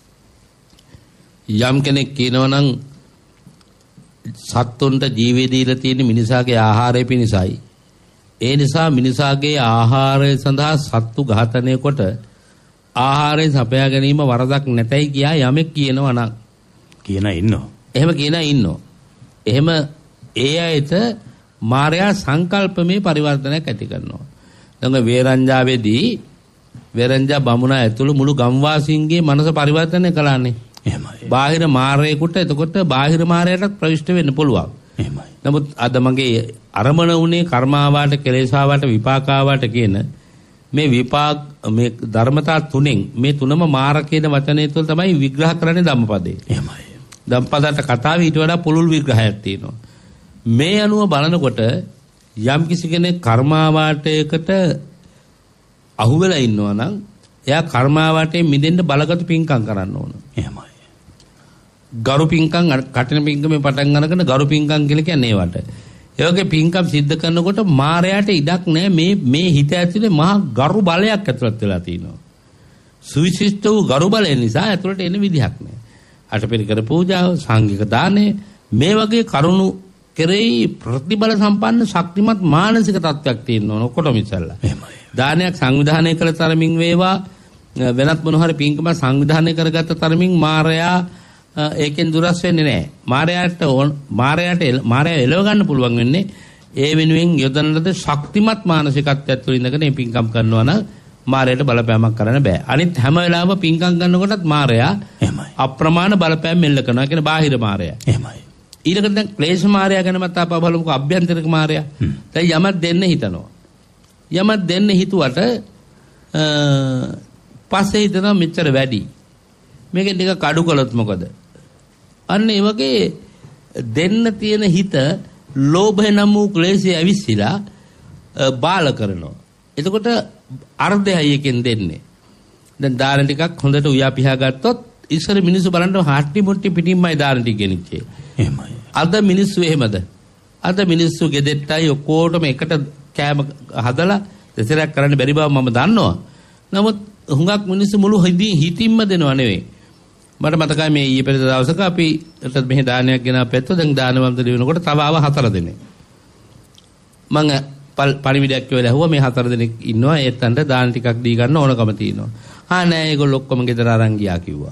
යම් කෙනෙක් කියනවා නම් සත්තුන්ට ජීවය දීලා තියෙන මිනිසාගේ ආහාරය පිණිසයි. ඒ නිසා මිනිසාගේ ආහාරය සඳහා සත්තු ඝාතනය කොට ආහාරය සපයා ගැනීම වරදක් නැතයි කියා යමෙක් කියනවා නම් කියන ඉන්නෝ. එහෙම කියන ඉන්නෝ. එහෙම ඒ අයට මායя සංකල්පමේ පරිවර්තනයක් ඇති කරනවා. දැන් වේරංජාවේදී වේරංජා බමුණා ඇතුළු මුළු ගම්වාසීන්ගේ මනස පරිවර්තනය කළානේ. එහෙමයි. බාහිර මාරයෙකුට එතකොට බාහිර මාරයටත් ප්‍රවිෂ්ඨ වෙන්න පුළුවන්. එහෙමයි. නමුත් අද මගේ අරමුණ උනේ කර්මාවාට කෙලෙසාවාට විපාකාවාට කියන මේ විපාක මේ ධර්මතා තුනෙන් මේ තුනම මාර කියන වචනය තුළ තමයි විග්‍රහ කරන්නේ ධම්මපදේ. එහෙමයි. ධම්පදට කතාවේ ඊට වඩා පුළුල් විග්‍රහයක් තියෙනවා. මේ අනුව බලනකොට යම් කිසි කෙනෙක් කර්මාවාටයකට අහුවෙලා ඉන්නවා නම් එයා කර්මාවාටේ මිදෙන්න බලගත් පින්කම් කරන්න ඕන. එහෙමයි. ගරු පින්කම් කටින පින්කමේ පටන් අරගෙන ගරු පින්කම් කියලා කියන්නේ ඒවට. ඒ වගේ පින්කම් සිද්ධ කරනකොට මායයට ඉඩක් නැහැ. මේ මේ හිත ඇතුලේ මහා ගරු බලයක් ඇතුළත් වෙලා තියෙනවා. සුවිශිෂ්ට වූ ගරු බලය නිසා ඇතුළට එන විදිහක් නැහැ. අටපිරිකර පූජාව, සංඝික දානය මේ වගේ කරුණු කෙරෙහි ප්‍රතිබල සම්පන්න ශක්තිමත් මානසික තත්ත්වයක් තියෙන්න ඕන ඔක්කොටම ඉස්සල්ලා. එහෙමයි. දානයක් සංවිධානය කළ තරමින් වේවා වෙනත් මොන හරි පින්කම සංවිධානය කරගත්ත තරමින් මායයා ඒකෙන් දුරස් වෙන්නේ නැහැ. මායයට මායයට මායය එලව ගන්න පුළුවන් වෙන්නේ ඒ වෙනුවෙන් යොදන ලද ශක්තිමත් මානසිකත්වයක් තුළ ඉඳගෙන මේ පින්කම් කරනවා නම් මායයට බලපෑමක් කරන්න බෑ. අනිත් හැම වෙලාවෙම පින්කම් කරනකොටත් මායයා එහෙමයි. අප්‍රමාණ බලපෑම් මෙල්ල කරනවා. කියන්නේ බාහිර මායයා. එහෙමයි. ඊළඟට දැන් ක්ලේශ මායя ගැන මත අප බලමුකෝ අභ්‍යන්තරික මායя. දැන් යමක් දෙන්න හිතනවා. යමක් දෙන්න හිතුවට පස්සේ හිතනවා මෙච්චර වැඩි. මේකෙන් ටික කඩු කළොත් මොකද? අන්න ඒ වගේ දෙන්න තියෙන හිත ලෝභය නම් වූ ක්ලේශය ඇවිස්සලා බාල කරනවා. එතකොට අර්ධයයි එකෙන් දෙන්නේ. දැන් දාන ටිකක් හොඳට උයා පිහා ගත්තොත් ඉස්සර මිනිස්සු බලන්න හට්ටි මුට්ටි පිටින්මයි දාන ටික ගෙනිච්චේ. එහෙමයි. අද මිනිස්සු එහෙමද? අද මිනිස්සු ගෙදෙට්ටයි ඔක්කොටම එකට කෑම හදලා දෙසරක් කරන්න බැරි බව මම දන්නවා. නමුත් හුඟක් මිනිස්සු මුළු හිතින්ම දෙනව නෙවෙයි. මට මතකයි මේ ඊයේ පෙරේද දවසක අපි මෙහෙ දානයක් ගෙනාව පැත්තෝ දැන් දානවන්ත දෙවෙනකොට තව ආව හතර දෙනෙක්. මම පරිවිඩයක් කියලා ඇහුවා මේ හතර දෙනෙක් ඉන්නවා ඒත්තන්ට දාන ටිකක් දී ගන්න ඕනකම තියෙනවා. ආ නෑ ඒගොල්ලෝ ඔක්කොම ගෙදර අරන් ගියා කිව්වා.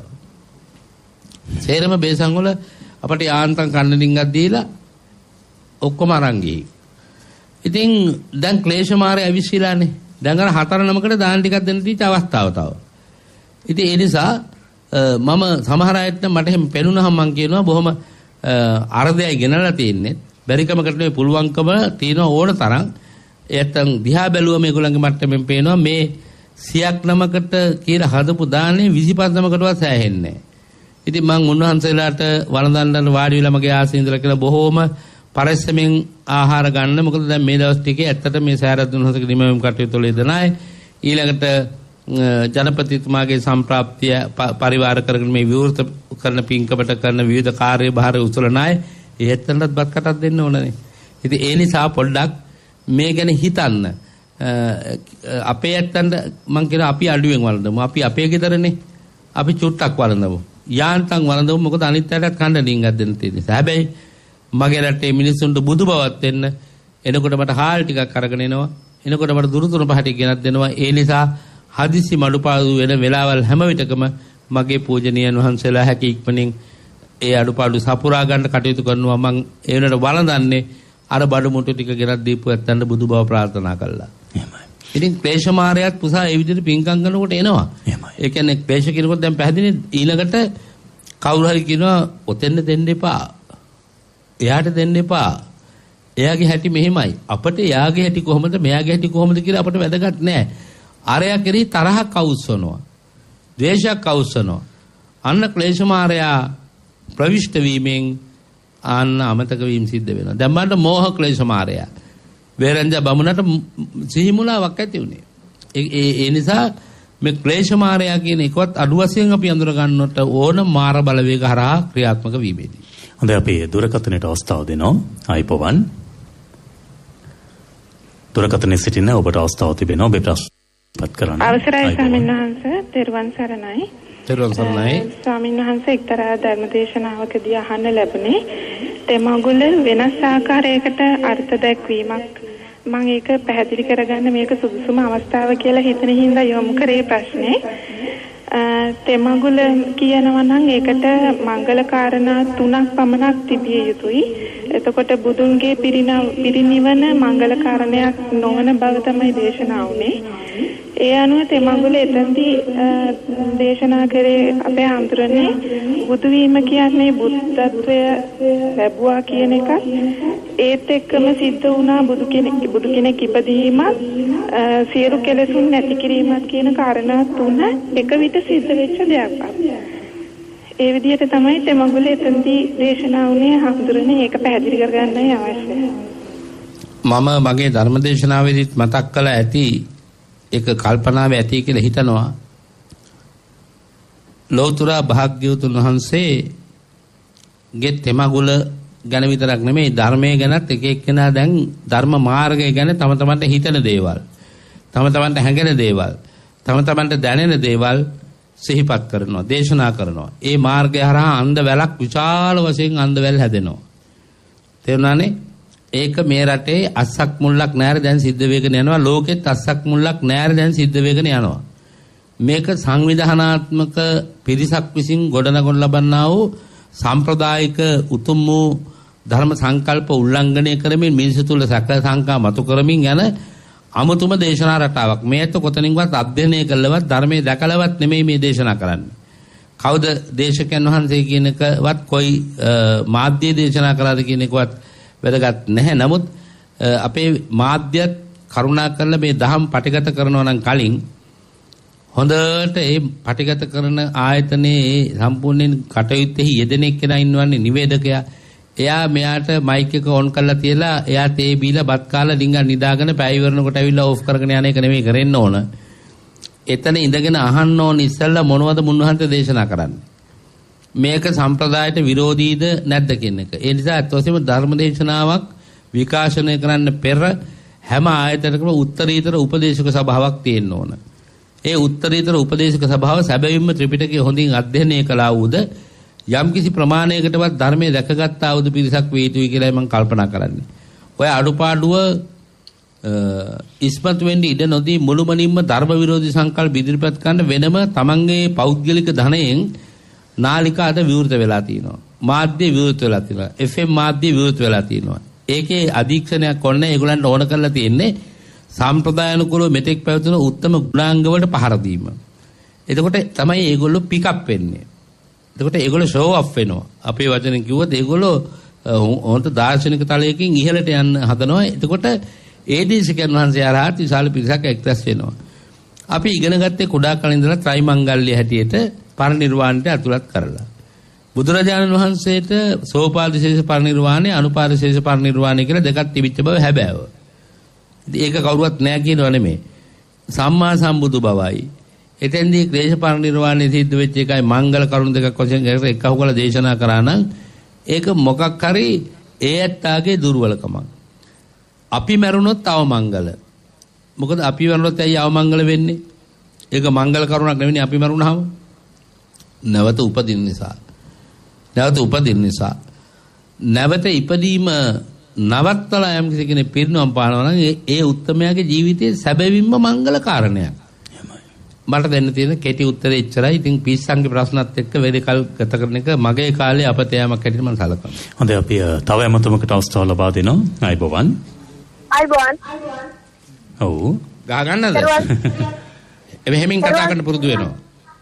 සේරම බේසන් වල අපට යාන්තම් කන්න ඩිංගක් දීලා ඔක්කොම අරන් ගියේ. ඉතින් දැන් ක්ලේශ මාරය අවිශ්ීලානේ. දැන් අර හතර නමකට දාන ටිකක් දෙන්න තීච්ච අවස්ථාව තව. ඉතින් ඒ නිසා මම සමහර අයට මට එහෙම පෙනුනහම මම කියනවා බොහොම අර්ධයයි ගෙනලා තියෙන්නේ. බැරිකමකට නෙවෙයි පුළුවන්කම තියෙන ඕන තරම්. ඒත්තම් දිහා බැලුවා මේගොල්ලන්ගේ මට්ටමින් පේනවා මේ සියක් නමකට කියලා හදපු දාන්නේ විසිපස් නමකටවත් සෑහෙන්නේ නැහැ. ඉතින් මම උන්වහන්සේලාට වළඳන්න වාඩි වෙලා මගේ ආසෙ ඉඳලා කියලා බොහොම පරිස්සමෙන් ආහාර ගන්න. මොකද දැන් මේ දවස් ටිකේ ඇත්තට මේ සෑරද්දුන් හොසක නිමවීම කටයුතු වල යෙදෙනයි. ඊළඟට ජනපතිතුමාගේ සම්ප්‍රාප්තිය පරිවාර කරගෙන මේ විවෘත කරන පින්කමට කරන විවිධ කාර්යභාර උසලන අය ඒත්තන්ටත් බත් කටක් දෙන්න ඕනනේ. ඉතින් ඒ නිසා පොඩ්ඩක් මේ ගැන හිතන්න. අපේ ඇත්තන්ට මං කියන අපි අඩුවෙන් වළඳමු. අපි අපේ ගෙදරනේ. අපි චුට්ටක් වළඳමු. යාන්තම් වළඳමු. මොකද අනිත් අයටත් කන්න ඩිංගක් දෙන්න තියෙන නිසා. හැබැයි මගේ රටේ මිනිස්සුන්ට බුදු බවක් දෙන්න එනකොට මට හාල් ටිකක් අරගෙන එනවා. එනකොට මට දුරුතුරු පහටික් ගෙනත් දෙනවා. ඒ නිසා හදිසි මඩුපාඩු වෙන වෙලාවල් හැම විටකම මගේ පූජනීයන් වහන්සේලා හැකි ඉක්මනින් ඒ අඩුපාඩු සපුරා ගන්න කටයුතු කරනවා. මම ඒ වෙනට වළඳන්නේ අර බඩු මුට්ටු ටික ගෙනත් දීපු ඇත්තන්ට බුදු බව ප්‍රාර්ථනා කළා. එහෙමයි. ඉතින් ක්ලේශ මාරයත් පුසා ඒ විදිහට පින්කම් කරනකොට එනවා. එහෙමයි. ඒ කියන්නේ ක්ලේශ කියනකොට දැන් පැහැදිලි ඊළඟට කවුරු හරි කියනවා ඔතෙන්න දෙන්න එපා. එයාට දෙන්න එපා. එයාගේ හැටි මෙහෙමයි. අපිට එයාගේ හැටි කොහොමද මෙයාගේ හැටි කොහොමද කියලා අපිට වැදගත් නෑ. අරයා කෙරෙහි තරහක් අවුස්සනවා. ද්වේෂයක් අවුස්සනවා. අන්න ක්ලේශ මාරයා ප්‍රවිෂ්ඨ වීමෙන් ආන්න අමතක වීම සිද්ධ වෙනවා. දැන් මට මෝහ ක්ලේශ මාරය. වේරංජ බමුණට සිහිමුලාවක් ඇති වුණේ. ඒ ඒ නිසා මේ ක්ලේශ මාරය කියන එකවත් අඩු වශයෙන් අපි අඳුර ගන්නට ඕන මාර බලවේග හරහා ක්‍රියාත්මක වීමේදී. හොඳයි අපි දුරකථනයට අවස්ථාව දෙනවා. අයිපොවන්. දුරකථනයේ සිටින ඔබට අවස්ථාව තිබෙනවා ඔබේ ප්‍රශ්න පත් කරන්න. අවසරයි ස්වාමීන් වහන්සේ, තෙරුවන් සරණයි. තෙරුවන් සරණයි. ස්වාමීන් වහන්සේ එක්තරා ධර්මදේශනාවකදී අහන්න ලැබුණේ තෙමඟුල වෙනස් ආකාරයකට අර්ථ දැක්වීමක්. මම ඒක පැහැදිලි කරගන්න මේක සුදුසුම අවස්ථාව කියලා හිතන හින්දා යොමු කරේ ප්‍රශ්නේ. තෙමඟුල කියනවා නම් ඒකට මංගල කාරණා තුනක් පමණක් තිබිය යුතුයි. එතකොට බුදුන්ගේ පිරිනිවන මංගල කාරණයක් නොවන බව තමයි දේශනා වුනේ. ඒ අනුව තෙමඟුල එතෙන්දී දේශනා කරේ අපේ හඳුරන්නේ බුදු වීම කියන්නේ බුද්ධත්වය ලැබුවා කියන එක. ඒත් එක්කම සිද්ධ වුණා බුදු කෙනෙක් බුදු කෙනෙක් ඉපදීමත් සියලු කෙලෙසුන් නැති කිරීමත් කියන කාරණා තුන එක විට සිද්ධ වෙච්ච දෙයක්. ඒ විදිහට තමයි තෙමඟුල එතෙන්දී දේශනා වුණේ. හඳුරන්නේ ඒක පැහැදිලි කරගන්නයි අවශ්‍යයි. මම මගේ ධර්ම දේශනාවේදීත් මතක් කළා ඇති ඒක කල්පනාව ඇති කියලා හිතනවා. ලෞතර භාග්‍යවතුන් වහන්සේගේ තෙමඟුල ගැන විතරක් නෙමෙයි ධර්මයේ ගැනත් එක එක්කෙනා දැන් ධර්ම මාර්ගය ගැන තම තමන්ට හිතන දේවල්, තම තමන්ට හැඟෙන දේවල්, තම තමන්ට දැනෙන දේවල් සිහිපත් කරනවා, දේශනා කරනවා. ඒ මාර්ගය හරහා අන්ධ වැලක් විශාල වශයෙන් අන්ධ වැල් හැදෙනවා. තේරුණානේ? ඒක මේ රටේ අස්සක් මුල්ලක් නැර දැන් සිද්ධ වෙගෙන යනවා. ලෝකෙත් අස්සක් මුල්ලක් නැර දැන් සිද්ධ වෙගෙන යනවා. මේක සංවිධානාත්මක පිරිසක් විසින් ගොඩනගන ලබන්නා වූ සම්ප්‍රදායික උතුම් වූ ධර්ම සංකල්ප උල්ලංඝනය කරමින් මිනිසු තුල සැක සංකා මතු කරමින් යන අමුතුම දේශනා රටාවක්. මේත් කොතනින්වත් අධ්‍යයනය කළවත් ධර්මයේ දැකලවත් නෙමෙයි මේ දේශනා කරන්නේ. කවුද දේශකයන් වහන්සේ කියන එකවත් කොයි මාධ්‍ය දේශනා කළාද කියන එකවත් වැදගත් නැහැ. නමුත් අපේ මාධ්‍යත් කරුණා කරලා මේ දහම් පටිගත කරනවා නම් කලින් හොඳට ඒ පටිගත කරන ආයතනයේ සම්පූර්ණයෙන් කටයුත්තේ යෙදෙන එක්කෙනා ඉන්නවන්නේ නිවේදකයා. එයා මෙයාට මයික් එක ඔන් කරලා තියලා එයා තේ බීලා බත් කාලා ඩිංගන් නිදාගෙන පැය ඉවරනකොට ඇවිල්ලා ඕෆ් කරගෙන යන එක නෙමෙයි කරෙන්න ඕන. එතන ඉඳගෙන අහන්න ඕන ඉස්සෙල්ලා මොනවද මුන්වහන්සේ දේශනා කරන්නේ. මේක සම්ප්‍රදායට විරෝධීද නැද්ද කියන එක. ඒ නිසා අත්වශයෙන්ම ධර්ම දේශනාවක් විකාශනය කරන්න පෙර හැම ආයතනකම උත්තරීතර උපදේශක සභාවක් තියෙන්න ඕන. ඒ උත්තරීතර උපදේශක සභාව සැබවින්ම ත්‍රිපිටකය හොඳින් අධ්‍යයනය කළා වූද යම්කිසි ප්‍රමාණයකටවත් ධර්මයේ දැකගත්තා වූ පිරිසක් වේ යුතුයි කියලා මම කල්පනා කරන්නේ. ඔය අඩුපාඩුව ඉස්මතු වෙන්නේ ඉඩ නොදී මුළුමනින්ම ධර්ම විරෝධී සංකල්ප ඉදිරිපත් කරන වෙනම තමන්ගේ පෞද්ගලික ධනයෙන් නාලිකා අද විවෘත වෙලා තියෙනවා. මාධ්‍ය විවෘත වෙලා තියෙනවා. එෆ් එම් මාධ්‍ය විවෘත වෙලා තියෙනවා. ඒකේ අධීක්ෂණයක් ඕනේ. ඒගොල්ලන්ට ඕන කරලා තියෙන්නේ සම්ප්‍රදායනුකූලව මෙතෙක් පැවතුන උත්තම ගුණාංග වලට පහර දීම. එතකොට තමයි ඒගොල්ලෝ පික් අප් වෙන්නේ. එතකොට ඒගොල්ලෝ ෂෝ ඔෆ් වෙනවා. අපේ වචනෙන් කිව්වොත් ඒගොල්ලෝ හොන්ත දාර්ශනික තලයකින් ඉහළට යන්න හදනවා. එතකොට ඒ දේශකයන් වහන්සේ ආරහත් විශාල පිරිසක් එක්රැස් වෙනවා. අපි ඉගෙන ගත්තේ කුඩා කලින් ඉඳලා ත්‍රිමංගල්‍ය හැටියට පරිනිර්වාණයට ඇතුළත් කරලා. බුදුරජාණන් වහන්සේට සෝපාදිශේෂ පරිනිර්වාණය, අනුපාදිශේෂ පරිනිර්වාණය කියලා දෙකක් තිබිච්ච බව හැබෑව. ඒක කවුරුවත් නෑ කියනව නෙමෙයි. සම්මා සම්බුදු බවයි. එතෙන්දී ක්ලේශ පරිනිර්වාණය සිද්ධ වෙච්ච එකයි මංගල කරුණු දෙකක් වශයෙන් එකහු කළ දේශනා කරා නම් ඒක මොකක් හරි ඒ ඇත්තාගේ දුර්වලකමක්. අපි මරුණොත් අවමංගල. මොකද අපි මරුණොත් ඇයි අවමංගල වෙන්නේ? ඒක මංගල කරුණක් නෙවෙයි. අපි මරුණාම නැවත උපදින නිසා. නැවත උපදින නිසා. නැවත ඉපදීම නවත්තලා යම් කෙනෙක් පිරිනවම් පානවා නම් ඒ උත්තමයාගේ ජීවිතයේ සැබවින්ම මංගල කාරණයක්. මට දෙන්න තියෙන කෙටි උත්තරේ එච්චරයි. ඉතින් පිස්සන්ගේ ප්‍රශ්නත් එක්ක වැඩි කල් ගත කරන එක මගේ කාලේ අපතෑමක් හැටියට මම සලකනවා. හොඳයි අපි තව යමතමකට අවස්ථාව ලබා දෙනවා. අයිබෝවන්. අයිබෝවන්. ඔව්. ගහ ගන්නද? එහෙමින් කතා කරන්න පුරුදු වෙනවා.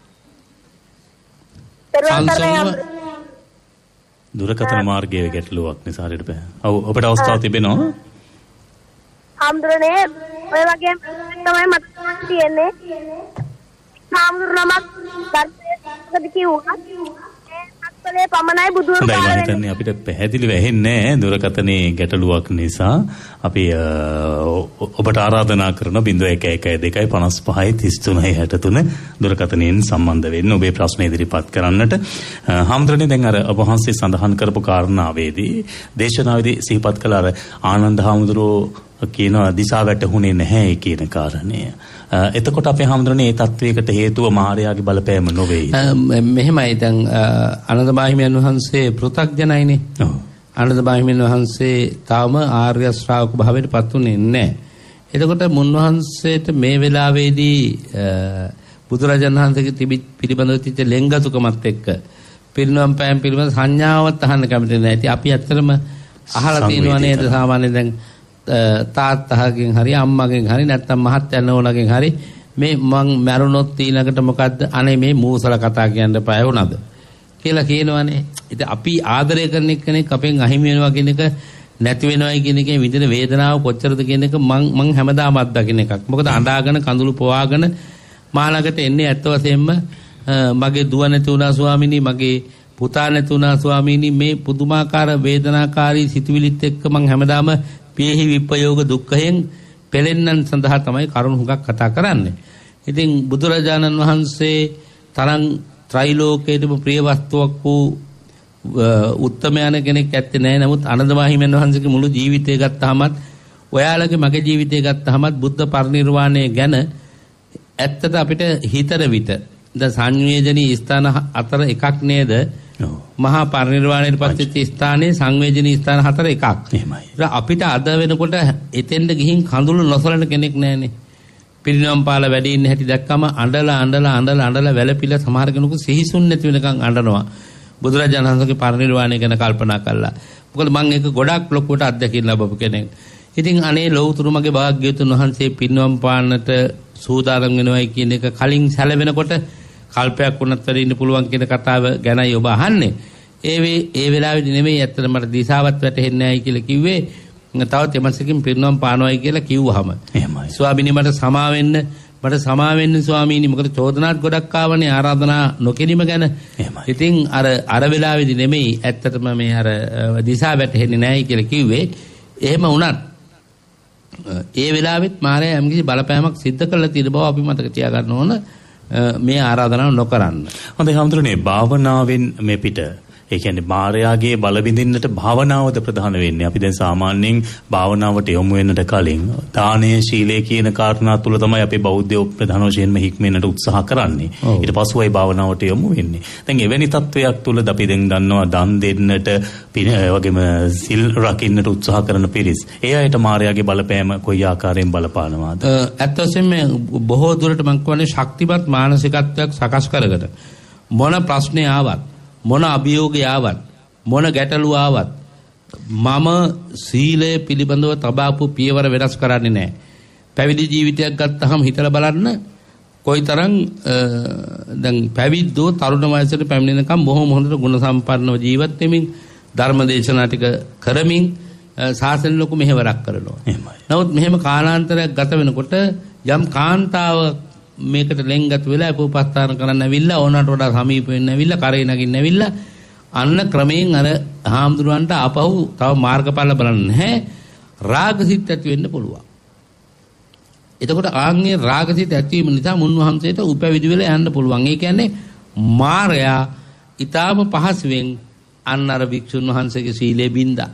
සංසම්ම දුරකථන මාර්ගයේ ගැටලුවක් නිසා හරියට බෑ. ඔව් ඔබට අවස්ථාව තිබෙනවා. හාමුදුරනේ ඔය වගේ තමයි මට තියෙන්නේ. හාමුදුරනමක් ධර්මයේ කිව්වා. ඒ කාලේ පමණයි බුදුන් හොඳයි මම කාලේ හිතන්නේ අපිට පැහැදිලිව ඇහෙන්නේ නැහැ දුරකථනයේ ගැටලුවක් නිසා. අපි ඔබට ආරාධනා කරන zero one one one two five five three three six three දුරකථනයෙන් සම්බන්ධ වෙන්න ඔබේ ප්‍රශ්න ඉදිරිපත් කරන්නට. හාමුදුරනේ දැන් අර ඔබ වහන්සේ සඳහන් කරපු කාරණාවේදී දේශනාවේදී සිහිපත් කළ අර ආනන්ද හාමුදුරුවෝ කියන දිශා වැටුනේ නැහැ කියන කාරණය. එතකොට අපේ හාමුදුරනේ මේ තත්වයකට හේතුව මායාවේ බලපෑම නොවේ. මෙහෙමයි දැන් ආනන්ද මාහිමියන් වහන්සේ පෘථග්ජනයිනේ. ඔව්. ආනන්ද මාහිමියන් වහන්සේ තාම ආර්ය ශ්‍රාවක භාවයට පත් උනේ නැහැ. එතකොට මුන්වහන්සේට මේ වෙලාවේදී බුදුරජාණන් වහන්සේගේ තිබි පිළිබඳව තිච්ච ලෙන්ගතුකමත් එක්ක පිරිනවම් පෑම් පිළිබඳ සංඥාවක් අහන්න කැමති නැහැ. අපි ඇත්තටම අහලා තියෙනවා නේද සාමාන්‍යයෙන් දැන් තාත්තහගෙන් හරි අම්මගෙන් හරි නැත්නම් මහත්තයා නෝනගෙන් හරි මේ මං මැරුණොත් ඊළඟට මොකද්ද අනේ මේ මූසල කතා කියන්න බය වුණාද කියලා කියනවනේ. ඉතින් අපි ආදරය කරන කෙනෙක් අපෙන් අහිමි වෙනවා කියන එක නැති වෙනවයි කියන එකේ විඳින වේදනාව කොච්චරද කියන එක මං මං හැමදාම අත්දකින්න එකක්. මොකද අඬාගෙන කඳුළු පොවාගෙන මාළකට එන්නේ ඇත්ත වශයෙන්ම මගේ දුව නැති වුණා ස්වාමීනි, මගේ පුතා නැති වුණා ස්වාමීනි, මේ පුදුමාකාර වේදනාකාරී සිතුවිලිත් එක්ක මං හැමදාම පියෙහි විප්පයෝග දුක්ඛයෙන් පෙළෙන්නන් සඳහා තමයි කරුණ හුඟක් කතා කරන්නේ. ඉතින් බුදුරජාණන් වහන්සේ තරම් ත්‍රිලෝකයේම ප්‍රිය වස්තුවක් වූ උත්තමයන් කෙනෙක් ඇත්තේ නැහැ. නමුත් ආනන්ද මාහිමියන් වහන්සේගේ මුළු ජීවිතය ගත්තාමත් ඔයාලගේ මගේ ජීවිතය ගත්තාමත් බුද්ධ පරිනිර්වාණය ගැන ඇත්තට අපිට හිතර විත ද සංවේදනීය ස්ථාන අතර එකක් නේද? මහා පරිනිර්වාණයට පත්වෙච්ච ස්ථානයේ සංවේදනීය ස්ථාන හතර එකක්. එහෙමයි. අපිට අද වෙනකොට එතෙන්ද ගිහින් කඳුළු නොසලන කෙනෙක් නැහැනේ. පිරිනවම් පාල වැඩි ඉන්න හැටි දැක්කම අඬලා අඬලා අඬලා අඬලා වැළපිලා සමහර කෙනෙකු සිහිසුන් නැති වෙනකන් අඬනවා. බුදුරජාණන් වහන්සේගේ පරිනිර්වාණය ගැන කල්පනා කළා. මොකද මම ඒක ගොඩක් ලොකුවට අත්දැකීම් ලැබපු කෙනෙක්. ඉතින් අනේ ලෞතුරු මගේ භාග්‍යවතුන් වහන්සේ පිරිනවම් පාන්නට සූදානම් වෙනවයි කියන එක කලින් සැලවෙනකොට කල්පයක් වුණත් වැඩ ඉන්න පුළුවන් කියන කතාව ගැනයි ඔබ අහන්නේ. ඒ වේ ඒ වෙලාවේදී නෙමෙයි ඇත්තට මට දිශාවත් වැටහෙන්නේ නැහැයි කියලා කිව්වේ. තව තෙමසකින් පිරිනවම් පානවයි කියලා කිව්වහම. එහෙමයි. ස්වාමීනි මට සමා වෙන්න මට සමා වෙන්න ස්වාමීනි. මොකද චෝදනාත් ගොඩක් ආවනේ ආරාධනා නොකිරීම ගැන. එහෙමයි. ඉතින් අර අර වෙලාවේදී නෙමෙයි ඇත්තටම මේ අර දිශා වැටහෙන්නේ නැහැයි කියලා කිව්වේ. එහෙම වුණත් ඒ වෙලාවෙත් මාරයා යම්කිසි බලපෑමක් සිද්ධ කරලා තියෙන බව අපි මතක තියාගන්න ඕන. මේ ආරාධනාව නොකරන්න. හොඳයි හාමුදුරනේ භාවනාවෙන් මේ පිට ඒ කියන්නේ මායාගේ බල විඳින්නට භාවනාවද ප්‍රධාන වෙන්නේ. අපි දැන් සාමාන්‍යයෙන් භාවනාවට යොමු වෙන්නට කලින් දානය ශීලය කියන කාරණා තුල තමයි අපි බෞද්ධයෝ ප්‍රධාන වශයෙන්ම හික්මෙන්නට උත්සාහ කරන්නේ. ඊට පස්සෙයි භාවනාවට යොමු වෙන්නේ. දැන් එවැනි තත්වයක් තුලද අපි දැන් දන්නවා දන් දෙන්නට වගේම සිල් රකින්නට උත්සාහ කරන පිරිස්. ඒ අයට මායාගේ බලපෑම කොයි ආකාරයෙන් බලපානවාද? ඇත්ත වශයෙන්ම බොහෝ දුරට මම කියන්නේ ශක්තිමත් මානසිකත්වයක් සකස් කරගන්න. මොන ප්‍රශ්නේ ආවත් මොන අභියෝගය ආවත් මොන ගැටලුව ආවත් මම සීලය පිළිබඳව තබාපු පියවර වෙනස් කරන්නේ නැහැ. පැවිදි ජීවිතයක් ගත්තහම හිතලා බලන්න කොයිතරම් දැන් පැවිද්දෝ තරුණ වයසට පැමිණෙනකම් බොහොම හොඳට ගුණ සම්පන්නව ජීවත් වෙමින් ධර්ම දේශනා ටික කරමින් සාසන ලොකු මෙහෙවරක් කරනවා. නමුත් මෙහෙම කාලාන්තරයක් ගත වෙනකොට යම් කාන්තාවක් මේකට ලෙන්ගත් වෙලා උපස්ථාන කරන්න ඇවිල්ලා ඕනට වඩා සමීප වෙන්න ඇවිල්ලා කරේ නගින්න ඇවිල්ලා අන්න ක්‍රමයෙන් අර හාමුදුරුවන්ට ආපහු තව මාර්ගඵල බලන්න නැහැ. රාගසිත ඇති වෙන්න පුළුවන්. එතකොට ආන්ගේ රාගසිත ඇතිවීම නිසා මුන්වහන්සේට උපවිදි වෙලා යන්න පුළුවන්. ඒ කියන්නේ මාරයා ඊටාම පහසුවෙන් අන්න අර වික්ෂුන් වහන්සේගේ සීලය බින්දා.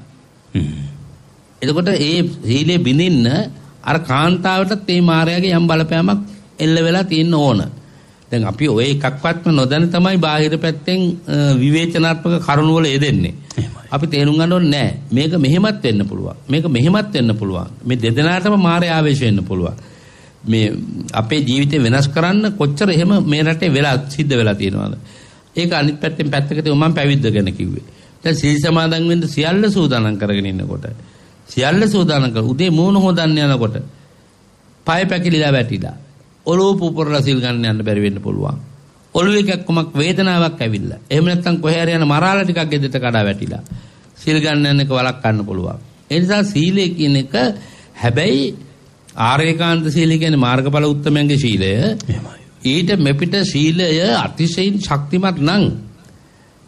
එතකොට ඒ සීලය බිඳින්න අර කාන්තාවටත් මේ මාරයාගේ යම් බලපෑමක් එල්ල වෙලා තියෙන්න ඕන. දැන් අපි ඔය එකක්වත්ම නොදැන තමයි බාහිර පැත්තෙන් විවේචනාත්මක කරුණු වල යෙදෙන්නේ. අපි තේරුම් ගන්න ඕනේ නෑ. මේක මෙහෙමත් වෙන්න පුළුවන්. මේක මෙහෙමත් වෙන්න පුළුවන්. මේ දෙදෙනාටම මාරය ආවේශ වෙන්න පුළුවන්. මේ අපේ ජීවිතේ වෙනස් කරන්න කොච්චර එහෙම මේ රටේ වෙලා සිද්ධ වෙලා තියෙනවද? ඒක අනිත් පැත්තෙන් පැත්තකට මම පැවිද්ද ගැන කිව්වේ. දැන් සීල් සමාදන් වෙන්න සියල්ල සූදානම් කරගෙන ඉන්නකොට සියල්ල සූදානම් කර උදේ මූණ හොදන්න යනකොට පය පැකිලිලා වැටිලා ඔලුව පුපුරලා සිල් ගන්න යන්න බැරි වෙන්න පුළුවන්. ඔලුවේ කැක්කමක් වේදනාවක් ඇවිල්ලා. එහෙම නැත්නම් කොහේ හරි යන මරාලා ටිකක් ගෙදරට කඩා වැටිලා. සිල් ගන්න යන එක වළක්වන්න පුළුවන්. ඒ නිසා සීලය කියන එක හැබැයි ආර්යකාන්ත සීලය කියන්නේ මාර්ගඵල උත්තමයන්ගේ සීලය. එහෙමයි. ඊට මෙපිට සීලය අතිශයින් ශක්තිමත් නම්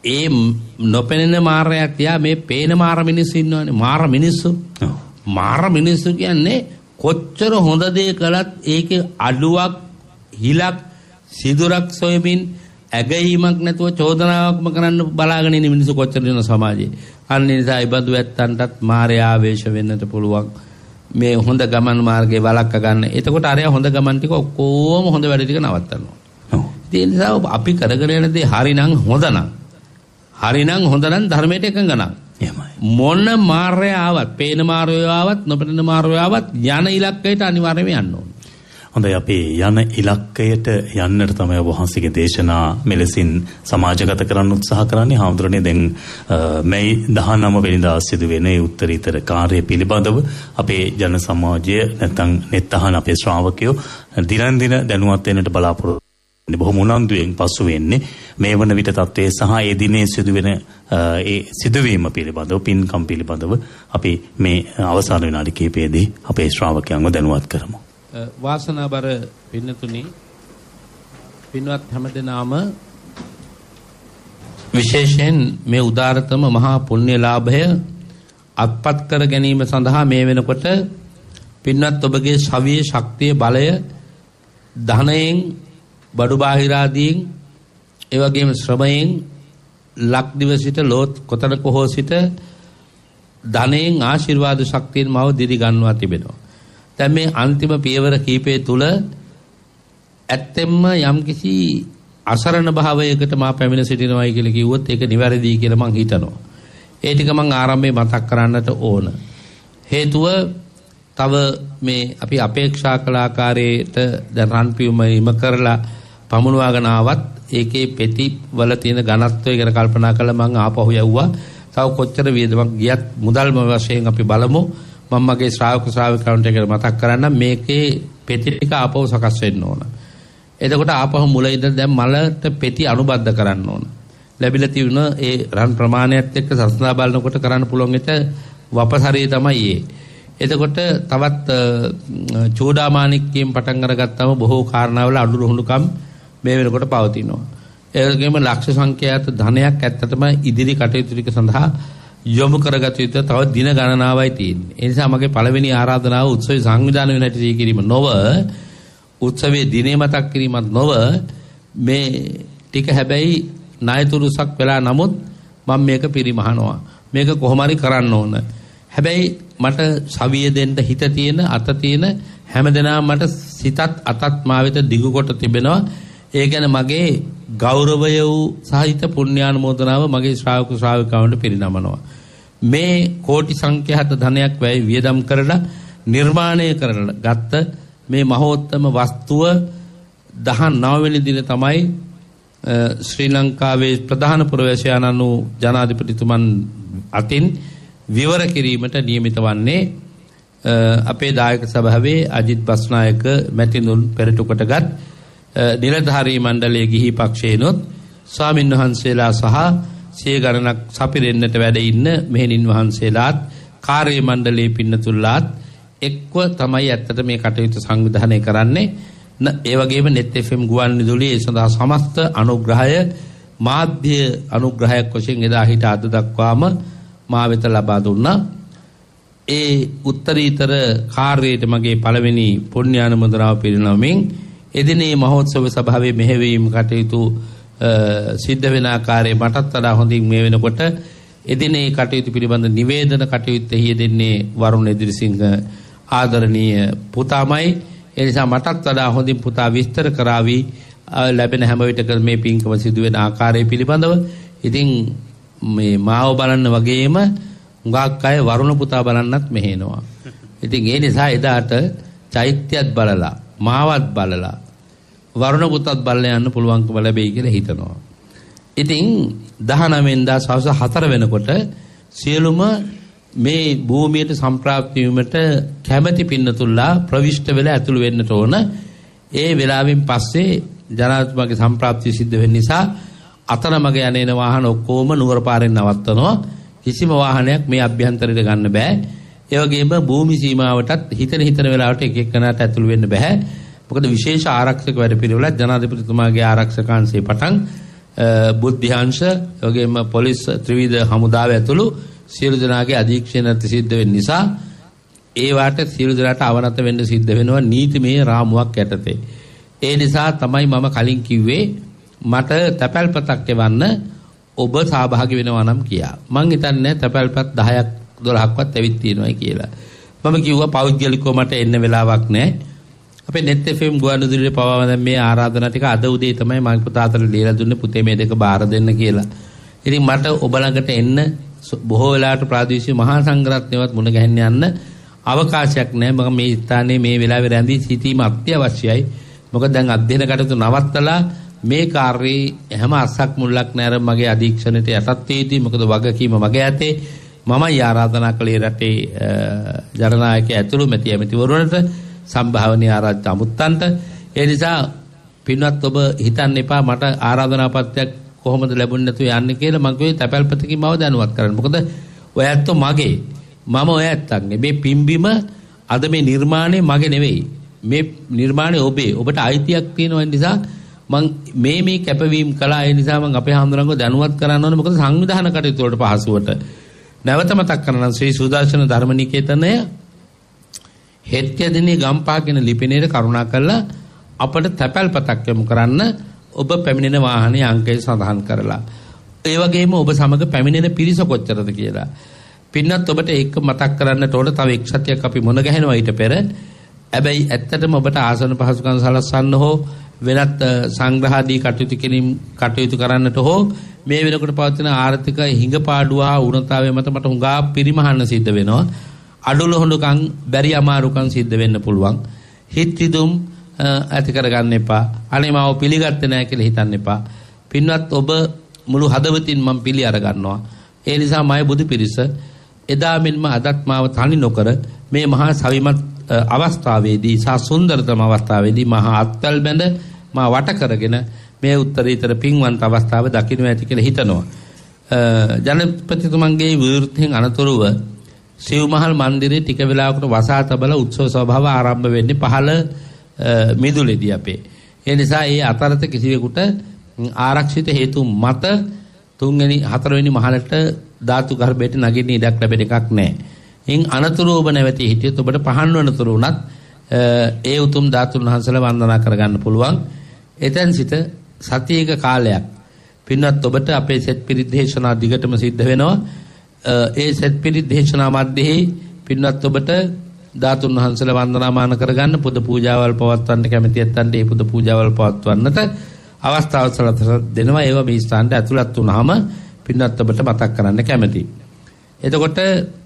ඒ නොපෙනෙන මාරයක් තියා මේ පේන මාර මිනිස්සු ඉන්නවනේ. මාර මිනිස්සු. මාර මිනිස්සු කියන්නේ කොච්චර හොඳ දේ කළත් ඒකේ අඩුවක් හිලක් සිදුරක් සොයමින් ඇගීමක් නැතුව චෝදනාවක්ම කරන්න බලාගෙන ඉන්න මිනිස්සු කොච්චර ඉන්න සමාජයේ. අන්න ඒ නිසා ඉබඳු ඇත්තන්ටත් මාරය ආවේශ වෙන්නට පුළුවන්. මේ හොඳ ගමන් මාර්ගේ වළක්ව ගන්න. එතකොට අරයා හොඳ ගමන් ටික ඔක්කොම හොඳ වැඩ ටික නවත්තනවා. ඔව්. ඒ නිසා අපි කරගෙන යන දේ හරිනම් හොඳ නම් හරිනම් හොඳ නම් ධර්මයට එකඟ නම් එහෙමයි. මොන මාර්ය ආවත්, පේන මාර්ය ආවත්, නොපෙනෙන මාර්ය ආවත් යන ඉලක්කයට අනිවාර්යයෙන්ම යන්න ඕනේ. හොඳයි අපි යන ඉලක්කයට යන්නට තමයි වහන්සේගේ දේශනා මෙලෙසින් සමාජගත කරන්න උත්සාහ කරන්නේ. හාමුදුරනේ දැන් මේ දහනවය වෙනිදා සිදුවෙන ඒ උත්තරීතර කාර්ය පිළිබඳව අපේ ජන සමාජය නැත්නම් නෙත්තහන අපේ ශ්‍රාවකයෝ දිනන් දින දැනුවත් වෙන්නට බලාපොරොත්තු වෙන්නේ. බොහොම උනන්දුවෙන් පසු වෙන්නේ මේ වන විට තත්ත්වයේ සහ ඒ දිනේ සිදුවෙන ඒ සිදුවීම පිළිබඳව පින්කම් පිළිබඳව අපි මේ අවසාන විනාඩි කිහිපයේදී අපේ ශ්‍රාවකයන්ව දැනුවත් කරමු. වාසනාබර පින්නතුනි පින්වත් හැමදෙනාම විශේෂයෙන් මේ උදාරතම මහා පුණ්‍ය ලාභය අත්පත් කර ගැනීම සඳහා මේ වෙනකොට පින්වත් ඔබගේ ශවීය ශක්තිය බලය ධනයෙන් බඩු බාහිරාදීන් ඒ වගේම ශ්‍රමයෙන් ලක්දිව සිට ලෝත් කොතනක හෝ සිට ධනයෙන් ආශිර්වාද ශක්තියෙන් මව දිරි ගන්නවා තිබෙනවා. දැන් මේ අන්තිම පියවර කීපය තුල ඇත්තෙන්ම යම්කිසි අසරණ භාවයකට මා පැමිණ සිටිනවායි කියලා කිව්වොත් ඒක නිවැරදි කියලා මං හිතනවා. ඒ ටික මං ආරම්භයේ මතක් කරන්නට ඕන. හේතුව තව මේ අපි අපේක්ෂා කළ ආකාරයට දැන් රන් පියුම ඉම කරලා පමුණවාගෙන ආවත් ඒකේ පෙති වල තියෙන ඝනත්වය ගැන කල්පනා කළා මං ආපහු යවුවා. තව කොච්චර වේදමක් ගියත් මුදල්ම වශයෙන් අපි බලමු. මම මගේ ශ්‍රාවක ශ්‍රාවිකාවන්ට ඒක මතක් කරන්න මේකේ පෙති ටික ආපහු සකස් වෙන්න ඕන. එතකොට ආපහු මුල ඉඳන් දැන් මලට පෙති අනුබද්ධ කරන්න ඕන. ලැබිලා තියෙන ඒ රන් ප්‍රමාණයත් එක්ක සස්නා බලනකොට කරන්න පුළුවන් එක වපසරිය තමයි ඒ. එතකොට තවත් චූඩාමාණික්කයෙන් පටන් අරගත්තම බොහෝ කාරණාවල අඩු රුහුණුකම් මේ වෙනකොට පවතිනවා. ඒ වගේම ලක්ෂ සංඛ්‍යාත ධනයක් ඇත්තටම ඉදිරි කටයුතු ටික සඳහා යොමු කරගත යුතු තව දින ගණනාවයි තියෙන්නේ. ඒ නිසා මගේ පළවෙනි ආරාධනාව උත්සවයේ සංවිධානය වෙන හැටි කිරීම නොව උත්සවයේ දිනේ මතක් කිරීමත් නොව මේ ටික හැබැයි ණයතුරුසක් වෙලා නමුත් මම මේක පිරිමහනවා. මේක කොහොම හරි කරන්න ඕන. හැබැයි මට සවිය දෙන්න හිත තියෙන අත තියෙන හැමදෙනාම මට සිතත් අතත් මා වෙත දිගු කොට තිබෙනවා. ඒ කියන්නේ මගේ ගෞරවය වූ සහිත පුණ්‍යානුමෝදනාව මගේ ශ්‍රාවක ශ්‍රාවිකාවන්ට පිරිනමනවා. මේ කෝටි සංඛ්‍යාත ධනයක් වැය වියදම් කරලා නිර්මාණය කරලා ගත්ත මේ මහෝත්තම වස්තුව දහනවය වෙනි දින තමයි ශ්‍රී ලංකාවේ ප්‍රධාන පුරවැසියාණන් වූ ජනාධිපතිතුමන් අතින් විවර කිරීමට නියමිත වන්නේ. අපේ දායක සභාවේ අජිත් බස්නායක මැතිතුන් පෙරටුකටගත් නිලධාරී මණ්ඩලයේ ගිහි පක්ෂේනොත් ස්වාමින් වහන්සේලා සහ සිය ගණනක් සපිරෙන්නට වැඩ ඉන්න මෙහෙණින් වහන්සේලාත් කාර්ය මණ්ඩලයේ පින්නතුල්ලාත් එක්ව තමයි ඇත්තට මේ කටයුතු සංවිධානය කරන්නේ. ඒ වගේම net එෆ් එම් ගුවන් විදුලිය ඒ සඳහා සමස්ත අනුග්‍රහය මාධ්‍ය අනුග්‍රහයක් වශයෙන් එදා හිට අද දක්වාම මා වෙත ලබා දුන්නා. ඒ උත්තරීතර කාර්යයට මගේ පළවෙනි පුණ්‍යානුමෝදනාව පිරිනමමින් එදිනේ මහෝත්සව සභාවේ මෙහෙවීම කටයුතු සිද්ධ වෙන ආකාරය මටත් වඩා හොඳින් මේ වෙනකොට එදිනේ කටයුතු පිළිබඳ නිවේදන කටයුත්තේ යෙදෙන්නේ වරුණ එදිරිසිංහ ආදරණීය පුතාමයි. ඒ නිසා මටත් වඩා හොඳින් පුතා විස්තර කරાવી ලැබෙන හැම විටක මේ පින්කම සිදු වෙන ආකාරය පිළිබඳව. ඉතින් මේ මාව බලන්න වගේම හුඟක් අය වරුණ පුතා බලන්නත් මෙහෙනවා. ඉතින් ඒ නිසා එදාට චෛත්‍යයත් බලලා මාවත් බලලා වරුණ පුතත් බලලා යන්න පුළුවන්කම ලැබෙයි කියලා හිතනවා. ඉතින් දහනවය වෙනිදා සවස් හතර වෙනකොට සියලුම මේ භූමියට සම්ප්‍රාප්ත වීමට කැමැති පින්නතුල්ලා ප්‍රවිෂ්ඨ වෙලා ඇතුළු වෙන්නට ඕන. ඒ වෙලාවෙන් පස්සේ ජනාධිපතිතුමාගේ සම්ප්‍රාප්තිය සිද්ධ වෙන නිසා අතරමඟ යන වාහන ඔක්කොම නුවර පාරෙන් නවත්තනවා. කිසිම වාහනයක් මේ අභ්‍යන්තරයට ගන්න බෑ. ඒ වගේම භූමි සීමාවටත් හිතන හිතන වෙලාවට එක එක්කනට ඇතුළු වෙන්න බෑ. මොකද විශේෂ ආරක්ෂක වැඩ පිළිවෙලක් ජනාධිපතිතුමාගේ ආරක්ෂකාංශයේ පටන් බුද්ධ්‍යංශ වගේම පොලිස් ත්‍රිවිධ හමුදාව ඇතුළු සියලු දෙනාගේ අධීක්ෂණයට සිද්ධ වෙන නිසා ඒ වාට සියලු දෙනාට අවනත වෙන්න සිද්ධ වෙනවා නීතිමය රාමුවක් යටතේ. ඒ නිසා තමයි මම කලින් කිව්වේ මට තැපැල්පතක් එවන්න ඔබ සහභාගී වෙනවා නම් කියා. මං හිතන්නේ තැපැල්පත් දහයක් දොළහක්වත් ඇවිත් තියෙනවායි කියලා. මම කිව්වා පෞද්ගලිකව මට එන්න වෙලාවක් නැහැ. අපේ net F M ගුවන්විදුලියේ පවාම දැන් මේ ආරාධනා ටික අද උදේ තමයි මම පුතාතට ලියලා දුන්නේ පුතේ මේ දෙක බාර දෙන්න කියලා. ඉතින් මට ඔබ ළඟට එන්න බොහෝ වෙලාවට ප්‍රාදේශීය මහා සංඝරත්නයවත් මුණ ගැහෙන්න යන්න අවකාශයක් නැහැ. මම මේ ස්ථානයේ මේ වෙලාවේ රැඳී සිටීම අත්‍යවශ්‍යයි. මොකද දැන් අධ්‍යයන කටයුතු නවත්තලා මේ කාර්යයේ හැම අස්සක් මුල්ලක් නැර මගේ අධීක්ෂණයට යටත් වේදී. මොකද වගකීම මගේ ඇතේ. මමයි ආරාධනා කළේ රටේ ජනනායක ඇතුළු මැති ඇමතිවරුන්ට සම්භාවනීය ආරාධිත අමුත්තන්ට. ඒ නිසා පින්වත් ඔබ හිතන්න එපා මට ආරාධනා පත්‍රයක් කොහොමද ලැබුණේ නැතුව යන්නේ කියලා. මම කිව්වේ තැපැල්පතකින් මම දැනුවත් කරන්න. මොකද ඔය ඇත්තෝ මගේ. මම ඔය ඇත්තන්ගේ. මේ පිම්බිම අද මේ නිර්මාණය මගේ නෙවෙයි. මේ නිර්මාණය ඔබේ. ඔබට අයිතියක් තියෙනවා නිසා මම මේ මේ කැපවීම කළා. ඒ නිසා මම අපේ හාමුදුරන්ව දැනුවත් කරන්න ඕනේ. මොකද සංවිධාන කටයුතු වලට පහසුවට නැවත මතක් කරනවා ශ්‍රී සුදර්ශන ධර්මනිකේතනය හෙට්ටිය දිනේ ගම්පහ කියන ලිපිනයේ කරුණා කරලා අපට තැපැල්පතක් යොමු කරන්න ඔබ පැමිණෙන වාහනේ අංකය සඳහන් කරලා. ඒ වගේම ඔබ සමග පැමිණෙන පිරිස කොච්චරද කියලා. පින්නත් ඔබට ඒක මතක් කරන්නට ඕන තව එක් සතියක් අපි මොන ගැහෙනවා ඊට පෙර. හැබැයි ඇත්තටම ඔබට ආසන පහසුකම් සලස්වන්න හෝ වෙනත් සංග්‍රහාදී කටයුතු කිරීම කටයුතු කරන්නට හෝ මේ වෙනකොට පවතින ආර්ථික හිඟපාඩුව හා උණතාවය මත මට හුඟා පිරිමහන්න සිද්ධ වෙනවා. අඩුල හොඬුකම් බැරි අමාරුකම් සිද්ධ වෙන්න පුළුවන්. හිත රිදුම් ඇති කරගන්න එපා. අනේ මාව පිළිගත්තේ නැහැ කියලා හිතන්න එපා. පින්වත් ඔබ මුළු හදවතින් මම පිළි අර ගන්නවා. ඒ නිසා මම බුදු පිරිස එදා මෙන්ම අදත් මාව තනි නොකර මේ මහා සවිමත් අවස්ථාවේදී සහ සුන්දරතම අවස්ථාවේදී මහා අත්වැල් බැඳ මා වට කරගෙන මේ උත්තරීතර පින්වන්ත අවස්ථාව දකින්න ඇති කියලා හිතනවා. ජනපතිතුමන්ගේ විවෘතයෙන් අනතුරුව සිව්මහල් මන්දිරයේ ටික වෙලාවකට වසා තබලා උත්සව සභාව ආරම්භ වෙන්නේ පහළ මිදුලේදී අපේ. ඒ නිසා ඒ අතරත කිසිවෙකුට ආරක්ෂිත හේතු මත තුන්වෙනි හතරවෙනි මහලට ධාතු ගර්භයට නගින්න ඉඩක් ලැබෙන එකක් නැහැ. ඉන් අනතුරුව ඔබ නැවතී හිටියොත් ඔබට පහන් වනතුරු උනත් ඒ උතුම් ධාතුන් වහන්සේලා වන්දනා කරගන්න පුළුවන්. එතෙන් සිට සතියක කාලයක් පින්වත් ඔබට අපේ සෙත් පිරිත් දේශනා දිගටම සිද්ධ වෙනවා. ඒ සෙත් පිරිත් දේශනා මැද්දේ පින්වත් ඔබට ධාතුන් වහන්සේලා වන්දනාමාන කරගන්න පුද පූජාවල් පවත්වන්න කැමති ඇත්තන්ට ඒ පුද පූජාවල් පවත්වන්නට අවස්ථාව සලසලා දෙනවා. ඒවා මේ ස්ථානට ඇතුළත් වුණාම පින්වත් ඔබට මතක් කරන්න කැමතියි. එතකොට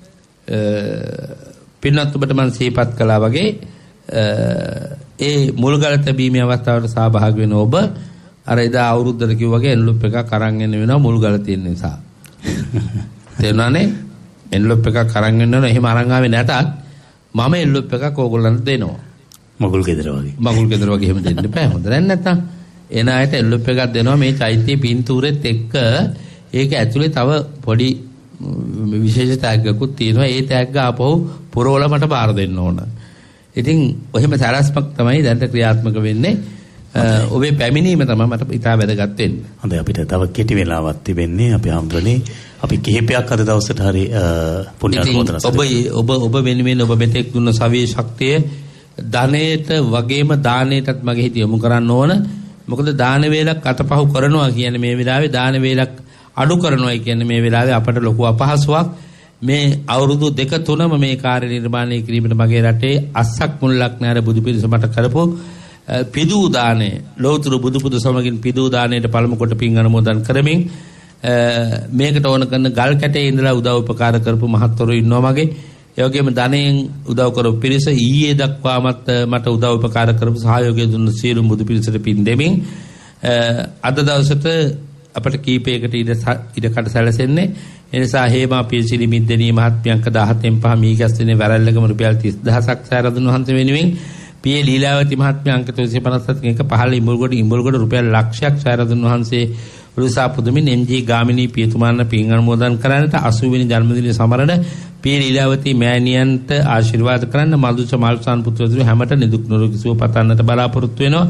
පින්වත් ඔබට මම සිහිපත් කළා වගේ ඒ මුල්ගල තැබීමේ අවස්ථාවට සහභාගී වෙන ඔබ අර එදා අවුරුද්දට කිව්වා වගේ එන්ලොප් එකක් අරන් එන්න වෙනවා මුල්ගල තියෙන නිසා. තේරුණානේ? එන්ලොප් එකක් අරන් එන්න වෙනවා. එහෙම අරන් ආවේ නැතත් මම එන්ලොප් එකක් ඕගොල්ලන්ට දෙනවා. මගුල් ගෙදර වගේ. මගුල් ගෙදර වගේ එහෙම දෙන්න බෑ. හොඳ නැත්නම් එන අයට එන්ලොප් එකක් දෙනවා මේ චෛත්‍ය පින්තූරෙත් එක්ක. ඒක ඇතුලේ තව පොඩි විශේෂ තෑග්ගකුත් තියෙනවා. ඒ තෑග්ග ආපහු පුරවල මට බාර දෙන්න ඕන. ඉතින් ඔහෙම සැලැස්මක් තමයි දැන් ක්‍රියාත්මක වෙන්නේ. ඔබේ පැමිණීම තමයි මට ඉතා වැදගත් වෙන්නේ. හොඳයි අපිට තව කෙටි වෙලාවක් තිබෙන්නේ. අපි හම්බුනේ අපි කිහිපයක් අද දවසට හරි පුණ්‍යානුමෝදනා ඔබ ඔබ ඔබ වෙනුවෙන් ඔබ මෙතෙක් දුන්න සවිය ශක්තිය ධනයට වගේම දානයටත් මගේ හිත යොමු කරන්න ඕන. මොකද දාන වේලක් අතපහු කරනවා කියන්නේ මේ වෙලාවේ දාන වේලක් අඩු කරනවායි කියන්නේ මේ වෙලාවේ අපට ලොකු අපහසුයක්. මේ අවුරුදු දෙක තුනම මේ කාර්ය නිර්මාණය කිරීමට මගේ රටේ අස්සක් මුල්ලක් නැර බුදු පිරිස මට කරපු පිදූ දානේ ලෝතුරු බුදු පුදු සමගින් පිදූ දානයට පළමු කොට පින් අනුමෝදන් කරමින් මේකට ඕන කරන ගල් කැටේ ඉඳලා උදව් උපකාර කරපු මහත්වරු ඉන්නවා මගේ. ඒ වගේම ධනෙන් උදව් කරපු පිරිස ඊයේ දක්වාමත් මට උදව් උපකාර කරපු සහයෝගය දුන්න සියලු බුදු පිරිසට පින් දෙමින් අද දවසට අපට කීපයකට ඉඩ ඉඩකට සැලසෙන්නේ. ඒ නිසා හේමා පියසිරි මිද්දේනී මහත්මිය අංක දහසෙන් පහ මීගස්තිනේ වැරැල්ලගම රුපියල් තිස් දහසක් සෑරදුන් වහන්සේ වෙනුවෙන් පිය ලීලාවති මහත්මිය අංක තුන්සිය පනස් හතකින් එක පහළ ඉඹුල්ගොඩ ඉඹුල්ගොඩ රුපියල් ලක්ෂයක් සෑරදුන් වහන්සේ උරුසා පුදුමින් එම්.ජී. ගාමිණී පියතුමාන්න පින් අනුමෝදන් කරන්නට අසූ වෙනි ජන්මදිනය සමරන පිය ලීලාවති මෑණියන්ට ආශිර්වාද කරන්න මදුෂ මාල්සාන් පුත්‍රයන් හැමට නිදුක් නිරෝගී සුව පතන්නට බලාපොරොත්තු වෙනවා.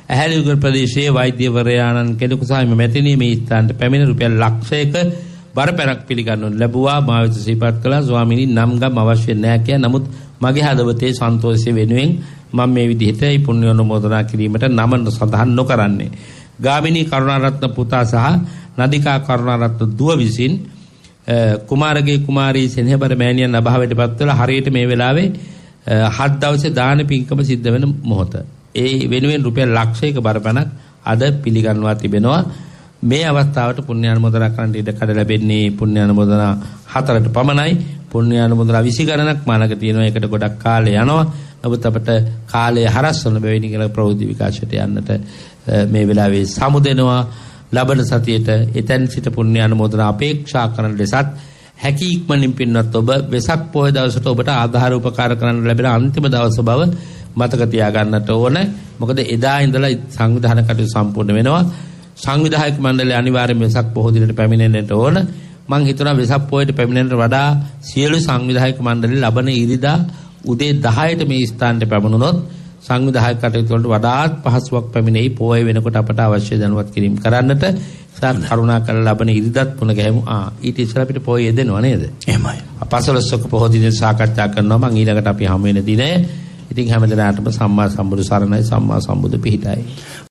ඇහැලියුගල් ප්‍රදේශයේ වෛද්‍යවරයාණන් කෙනෙකු සහ එම මැතිණිය මේ ස්ථානට පැමිණ රුපියල් ලක්ෂයක බරපැරක් පිළිගන්නු ලැබුවා. මා වෙත සිහිපත් කළා ස්වාමීනි නම් ගම් අවශ්‍ය නැහැ කියා. නමුත් මගේ හදවතේ සන්තෝෂය වෙනුවෙන් මම මේ විදිහට මේ පුණ්‍ය අනුමෝදනා කිරීමට නම සඳහන් නොකරන්නේ. ගාමිණී කරුණාරත්න පුතා සහ නදිකා කරුණාරත්න දුව විසින් කුමාරගේ කුමාරී සෙනෙහබර මෑණියන් අභාවයට පත් වෙලා හරියට මේ වෙලාවේ හත් දවසේ දාන පින්කම සිද්ධ වෙන මොහොත. ඒ වෙනුවෙන් රුපියල් ලක්ෂයක බරපැනක් අද පිළිගන්වා තිබෙනවා. මේ අවස්ථාවට පුණ්‍යානුමෝදනා කරන්න ඉඩ කඩ ලැබෙන්නේ පුණ්‍යානුමෝදනා හතරට පමණයි. පුණ්‍යානුමෝදනා විසි ගණනක් මානක තියෙනවා. ඒකට ගොඩක් කාලය යනවා. නමුත් අපිට කාලය හරස් වන බැවින් කියලා ප්‍රවෘත්ති විකාශයට යන්නට මේ වෙලාවේ සමුදෙනවා. ලබන සතියේට එතෙන් සිට පුණ්‍යානුමෝදනා අපේක්ෂා කරන ලෙසත් හැකි ඉක්මනින් පින්වත් ඔබ වෙසක් පොය දවසට ඔබට ආධාර උපකාර කරන්න ලැබෙන අන්තිම දවස බව මතක තියාගන්නට ඕන. මොකද එදා ඉඳලා සංවිධානය කටයුතු සම්පූර්ණ වෙනවා. සංවිධායක මණ්ඩලය අනිවාර්යයෙන් වෙසක් පොහොය දිනට පැමිණෙන්නට ඕන. මම හිතනවා වෙසක් පොයට පැමිණෙන්නට වඩා සියලු සංවිධායක මණ්ඩල ලබන ඉරිදා උදේ දහයට මේ ස්ථානට පැමිණුණොත් සංවිධායක කටයුතු වලට වඩාත් පහසුවක් පැමිණෙයි. පොය වෙනකොට අපට අවශ්‍ය දැනුවත් කිරීම කරන්නට සාත් කරුණා කරලා ලබන ඉරිදාත් පුණ ගැහෙමු. ආ ඊට ඉස්සර අපිට පොය යෙදෙනව නේද? එහෙමයි. පසළොස්වක පොහොය දින සාකච්ඡා කරනවා. මම ඊළඟට අපි හමු වෙන දිනේ ඉතින් හැමදෙනාටම සම්මා සම්බුදු සරණයි සම්මා සම්බුදු පිහිටයි.